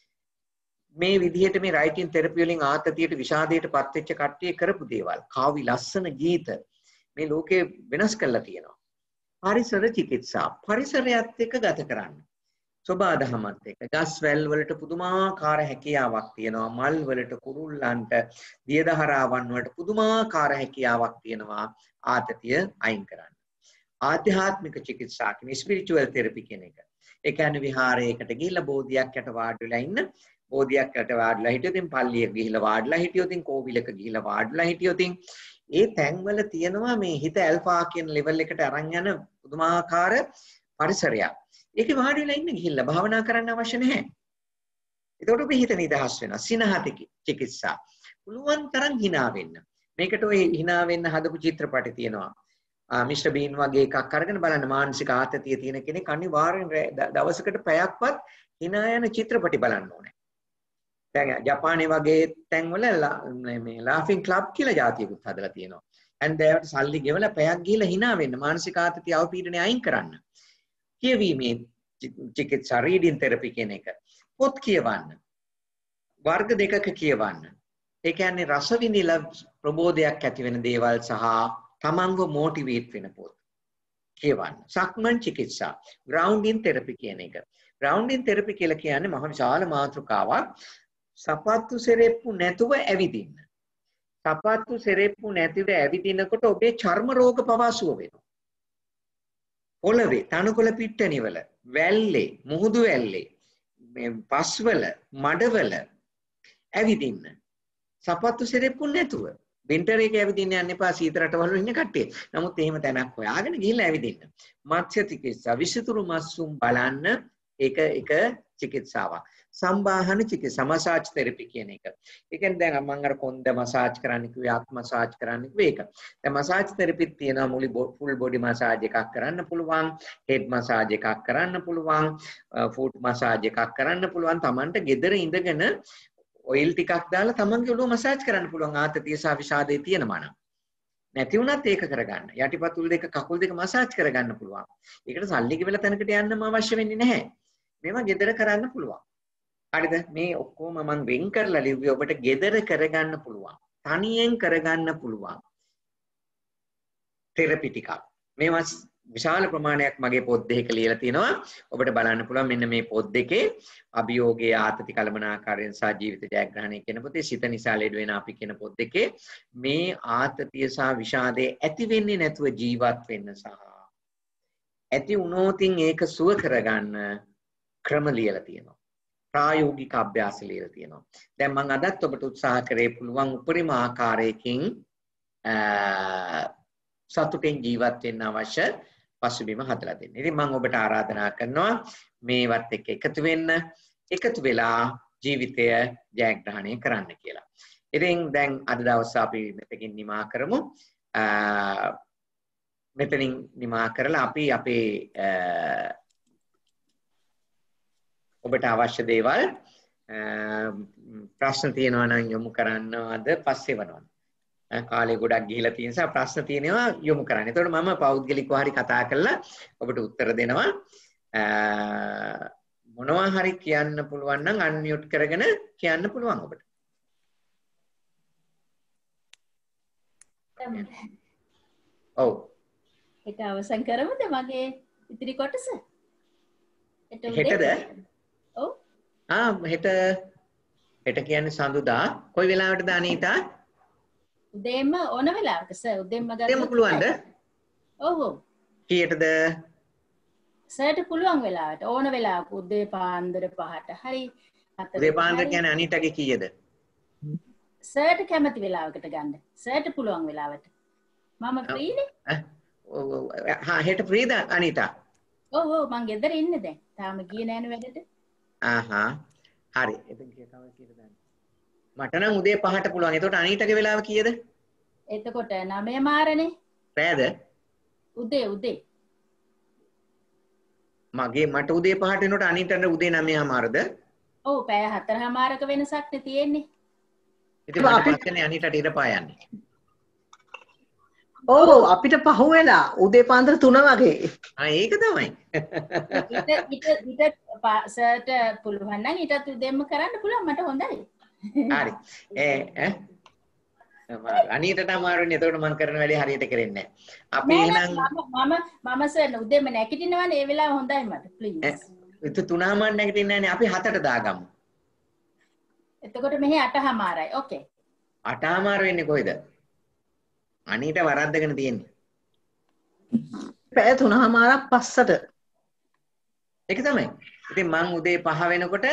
මේ විදිහට මේ රයිටින් තෙරපි වලින් ආතතියට, විෂාදයට පත් වෙච්ච කට්ටිය කරපු දේවල්, කවි, ලස්සන ගීත මේ ලෝකේ වෙනස් කරලා තියෙනවා. පරිසර චිකිත්සා. පරිසරයත් එක්ක ගත කරන්න. සබාදහමත් එක්ක ගස් වැල් වලට පුදුමාකාර හැකියාවක් තියෙනවා. මල් වලට, කුරුල්ලන්ට, දියදහරාවන් වලට පුදුමාකාර හැකියාවක් තියෙනවා ආතතිය අයින් කරන්න. ආධ්‍යාත්මික චිකිත්සා කියන්නේ ස්පිරිචුවල් තෙරපි කියන එක. ඒ කියන්නේ විහාරයකට ගිහිල්ලා බෝධියක් යට වාඩි වෙලා ඉන්න. බෝධියක් යට වාඩිලා හිටියොතින් පල්ලියක ගිහිල්ලා වාඩිලා හිටියොතින් කෝවිලක ගිහිල්ලා වාඩිලා හිටියොතින් ඒ තැන්වල තියෙනවා මේ හිත ඇල්ෆා කියන ලෙවල් එකට අරන් යන පුදුමාකාර පරිසරයක්. ඒකේ වාඩි වෙලා ඉන්න ගිහිල්ලා භාවනා කරන්න අවශ්‍ය නැහැ. එතකොට ඔබේ හිත නිදහස් වෙනවා. සිනහත චිකිත්සා. පුළුවන් තරම් hina වෙන්න. මේකට ඔය hina වෙන්න හදපු චිත්‍රපටි තියෙනවා. මිස්ටර් බීන් වගේ එකක් අරගෙන බලන්න මානසික ආතතිය තියෙන කෙනෙක් අනිවාර්යෙන් දවසකට පැයක්වත් hina යන චිත්‍රපටි බලන්න ඕනේ. දැන් ජපානයේ වගේ තැන්වල මේ laughing club කියලා જાතියකුත් හදලා තියෙනවා. ඇන්දෑවට සල්ලි ගෙවලා පැයක් ගිහලා hina වෙන්න මානසික ආතතිය අවපීඩනය අයින් කරන්න. කියවීමේ චිකිත්සා රීඩින් තෙරපි කියන එක. පොත් කියවන්න. වර්ග දෙකක කියවන්න. ඒ කියන්නේ රස විඳිලා ප්‍රබෝධයක් ඇති වෙන දේවල් සහ තමන්ව මොටිවේට් වෙන පොත් කියවන්න. සක්මන් චිකිත්සා ග්‍රවුන්ඩින් තෙරපි කියන එක. ග්‍රවුන්ඩින් තෙරපි කියලා කියන්නේ මහ විශාල මාතෘකාවක්. සපත්තු සෙරෙප්පු නැතුව ඇවිදින්න. සපත්තු සෙරෙප්පු නැතිව ඇවිදිනකොට ඔබේ චර්ම රෝග පවා සුව වෙනවා. පොළවේ, තනකොළ පිට්ටනිවල, වැල්ලේ, මුහුදු වැල්ලේ, මේ පස්වල, මඩවල ඇවිදින්න. සපත්තු සෙරෙප්පු නැතුව. වින්ටර් එකේ ඇවිදින්න යන්න එපා සීත රටවල ඉන්න කට්ටිය. නමුත් එහෙම තැනක් හොයාගෙන ගිහිල්ලා ඇවිදින්න. මත්ස්‍ය චිකිත්සා විසිතුරු මස්සුම් බලන්න ඒක චිකිත්සාවක්. සම්බාහන චිකිත්සා මසාජ් තෙරපි කියන එක. ඒ කියන්නේ දැන් මම අර කොන්ද මසාජ් කරන්න කිව්වේ අත් මසාජ් කරන්න කිව්වේ ඒක. දැන් මසාජ් තෙරපිත් තියෙනවා මුළු ෆුල් බොඩි මසාජ් එකක් කරන්න පුළුවන්, හෙඩ් මසාජ් එකක් කරන්න පුළුවන්, ෆුට් මසාජ් එකක් කරන්න පුළුවන්. Tamanට gedara ඉඳගෙන ඔයිල් ටිකක් දාලා තමන්ගේ ඔළුව මසාජ් කරන්න පුළුවන් ආතතිය සහ විෂාදයේ තියෙනවා නම්. නැති වුණත් ඒක කරගන්න. යටිපතුල් දෙක කකුල් දෙක මසාජ් කරගන්න පුළුවන්. ඒකට සල්ලි ගෙවලා තැනකට යන්නම අවශ්‍ය වෙන්නේ නැහැ. මේවා ගෙදර කරන්න පුළුවන්. හරිද? මේ ඔක්කොම මම වෙන් කරලා ලිව්වේ ඔබට ගෙදර කරගන්න පුළුවන්. තනියෙන් කරගන්න පුළුවන්. තෙරපි ටිකක්. මේවා විශාල ප්‍රමාණයක් මගේ පොත් දෙකක ලියලා තිනවා. ඔබට බලන්න පුළුවන් මෙන්න මේ පොත් දෙකේ අභියෝගයේ ආතති කලමනාකාරයෙන් සහ ජීවිත ජයග්‍රහණය කියන පොතේ සිත නිසා ලෙඩ වෙන අපි කියන පොත් දෙකේ මේ ආතතිය සහ විෂාදයේ ඇති වෙන්නේ නැතුව ජීවත් වෙන්න සහ ඇති වුණොතින් ඒක සුව කරගන්න ක්‍රම ලියලා තියෙනවා. ප්‍රායෝගික අභ්‍යාස ලියලා තියෙනවා. දැන් මම අදත් ඔබට උත්සාහ කරේ පුළුවන් උපරිම ආකාරයකින් සතුටින් ජීවත් වෙන්න අවශ්‍ය පසුබිම හදලා දෙන්න. ඉතින් මම ඔබට ආරාධනා කරනවා මේවත් එක්ක එකතු වෙන්න, එකතු වෙලා ජීවිතය ජයග්‍රහණය කරන්න කියලා. ඉතින් දැන් අද දවසේ අපි මෙතකින් නිමා කරමු. මෙතනින් නිමා කරලා අපි අපේ ඔබට අවශ්‍ය දේවල් ප්‍රශ්න තියෙනවා නම් යොමු කරන්නවද පස්සේ වනවද? කාලේ ගොඩක් ගිහිලා තියෙන නිසා ප්‍රශ්න තියෙනවා යොමු කරන්න. එතකොට මම පෞද්ගලිකව හරි කතා කරලා ඔබට උත්තර දෙනවා. මොනවා හරි කියන්න පුළුවන් නම් අන්මියුට් කරගෙන කියන්න පුළුවන් ඔබට. ඔව්. ඒක අවසන් කරමුද මගේ ඉතිරි කොටස? හෙටද? ඔව්. හෙට කියන්නේ සඳුදා. කොයි වෙලාවටද අනීතා? උදේම ඕන වෙලාවක සර් උදේම ගන්න. උදේම පුළුවන්ද? ඔව් ඔව්. කීයටද? සර්ට පුළුවන් වෙලාවට ඕන වෙලාවක උදේ පාන්දර 5ට හරි. උදේ පාන්දර කියන්නේ අනීටගේ කීයද? සර්ට කැමති වෙලාවකට ගන්න. සර්ට පුළුවන් වෙලාවට. මම ෆ්‍රීනේ. හෙට ෆ්‍රීද අනීතා? ඔව් ඔව් මං ගෙදර ඉන්නේ දැන්. තාම ගියේ නෑනේ වැඩට. හරි. එතන කීයද දාන්න. මට නම් උදේ 5ට පුළුවන්. එතකොට අනීටගේ වෙලාව කීයද? එතකොට 9 මාරනේ. රෑද? උදේ. මට උදේ 5ට වෙනකොට අනීටට උදේ 9 මාරද? ඔව් පැය 4 මාරක වෙනසක් නේ තියෙන්නේ. ඉතින් මට පස්සේනේ අනීටට ඉර පායන්නේ. ඔව් අපිට පහුවෙලා උදේ පාන්දර 3 වගේ. ඒක තමයි. ඊට සර්ට පුළුවන් නම් ඊටත් උදේම කරන්න පුළුවන් මට හොඳයි. හරි. අනීටට අමාරුනේ. එතකොට මම කරන වැඩේ හරියට කරන්නේ නැහැ. අපි එහෙනම් මම සර් උදේම නැගිටිනවනේ ඒ වෙලාව හොඳයි මට ප්ලීස්. ඒක 3:00 මන් නැගිටින්නේ නැහැ නේ. අපි 7ට දාගමු. එතකොට මෙහි 8:00මාරයි. ඕකේ. 8:00 වෙන්නේ කොයිද? අනීට වරද්දගෙන තියෙන්නේ. පැය 3:00මාරක් පස්සට. ඒක තමයි. ඉතින් මං උදේ 5 වෙනකොට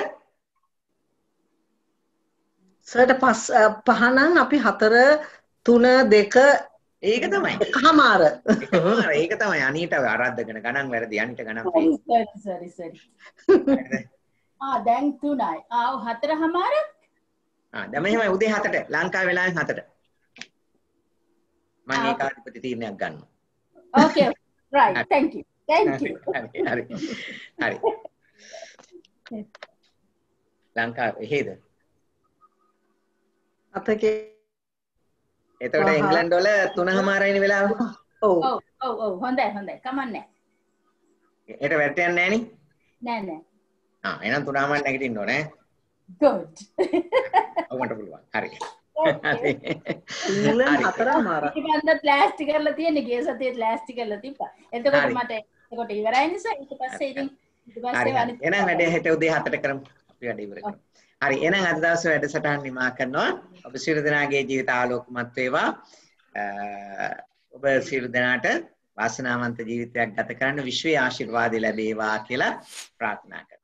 සර්ට 5 නම් අපි 4 3 2 ඒක තමයි. 1:00මාර. ඒක තමයි අනීට වරද්දගෙන ගණන් වැරදි. අනීට ගණන් සරි. දැන් 3යි. 4:00. දැන් මෙහෙමයි උදේ 7ට ලංකාවේ වෙලාවෙන් 7ට. මම ඒකාධිපති තීරණයක් ගන්නවා. Okay. Right. Thank you. හරි. ලංකාවේ හේද? අතකේ එතකොට එංගලන්ඩ් වල 3:00 වෙලාව. ඔව්. ඔව්. හොඳයි. කමන්නේ. ඒට වැටෙන්නේ නැහැ නේ? නෑ. එහෙනම් 3:00 නැගිටින්න ඕනේ. Good. ඔව්වට පුළුවන්. හරි. ඉංග්‍රීසි 4:00. ඉතින් ප්ලාස්ටික් කරලා තියෙන්නේ ගේ සතියේ ප්ලාස්ටික් කරලා තිබ්බා. එතකොට මට එතකොට ඉවරයි නිසා ඊට පස්සේ හරි. එහෙනම් වැඩේ හෙට උදේ 7ට කරමු. අපි වැඩේ ඉවර කරමු. හරි. එහෙනම් අද දවසේ වැඩසටහන නිමා කරනවා. ඔබ සියලු දෙනාගේ ජීවිත ආලෝකමත් වේවා. ඔබ සියලු දෙනාට වාසනාවන්ත ජීවිතයක් ගත කරන්න විශ්වයේ ආශිර්වාද ලැබේවා කියලා ප්‍රාර්ථනා කරනවා.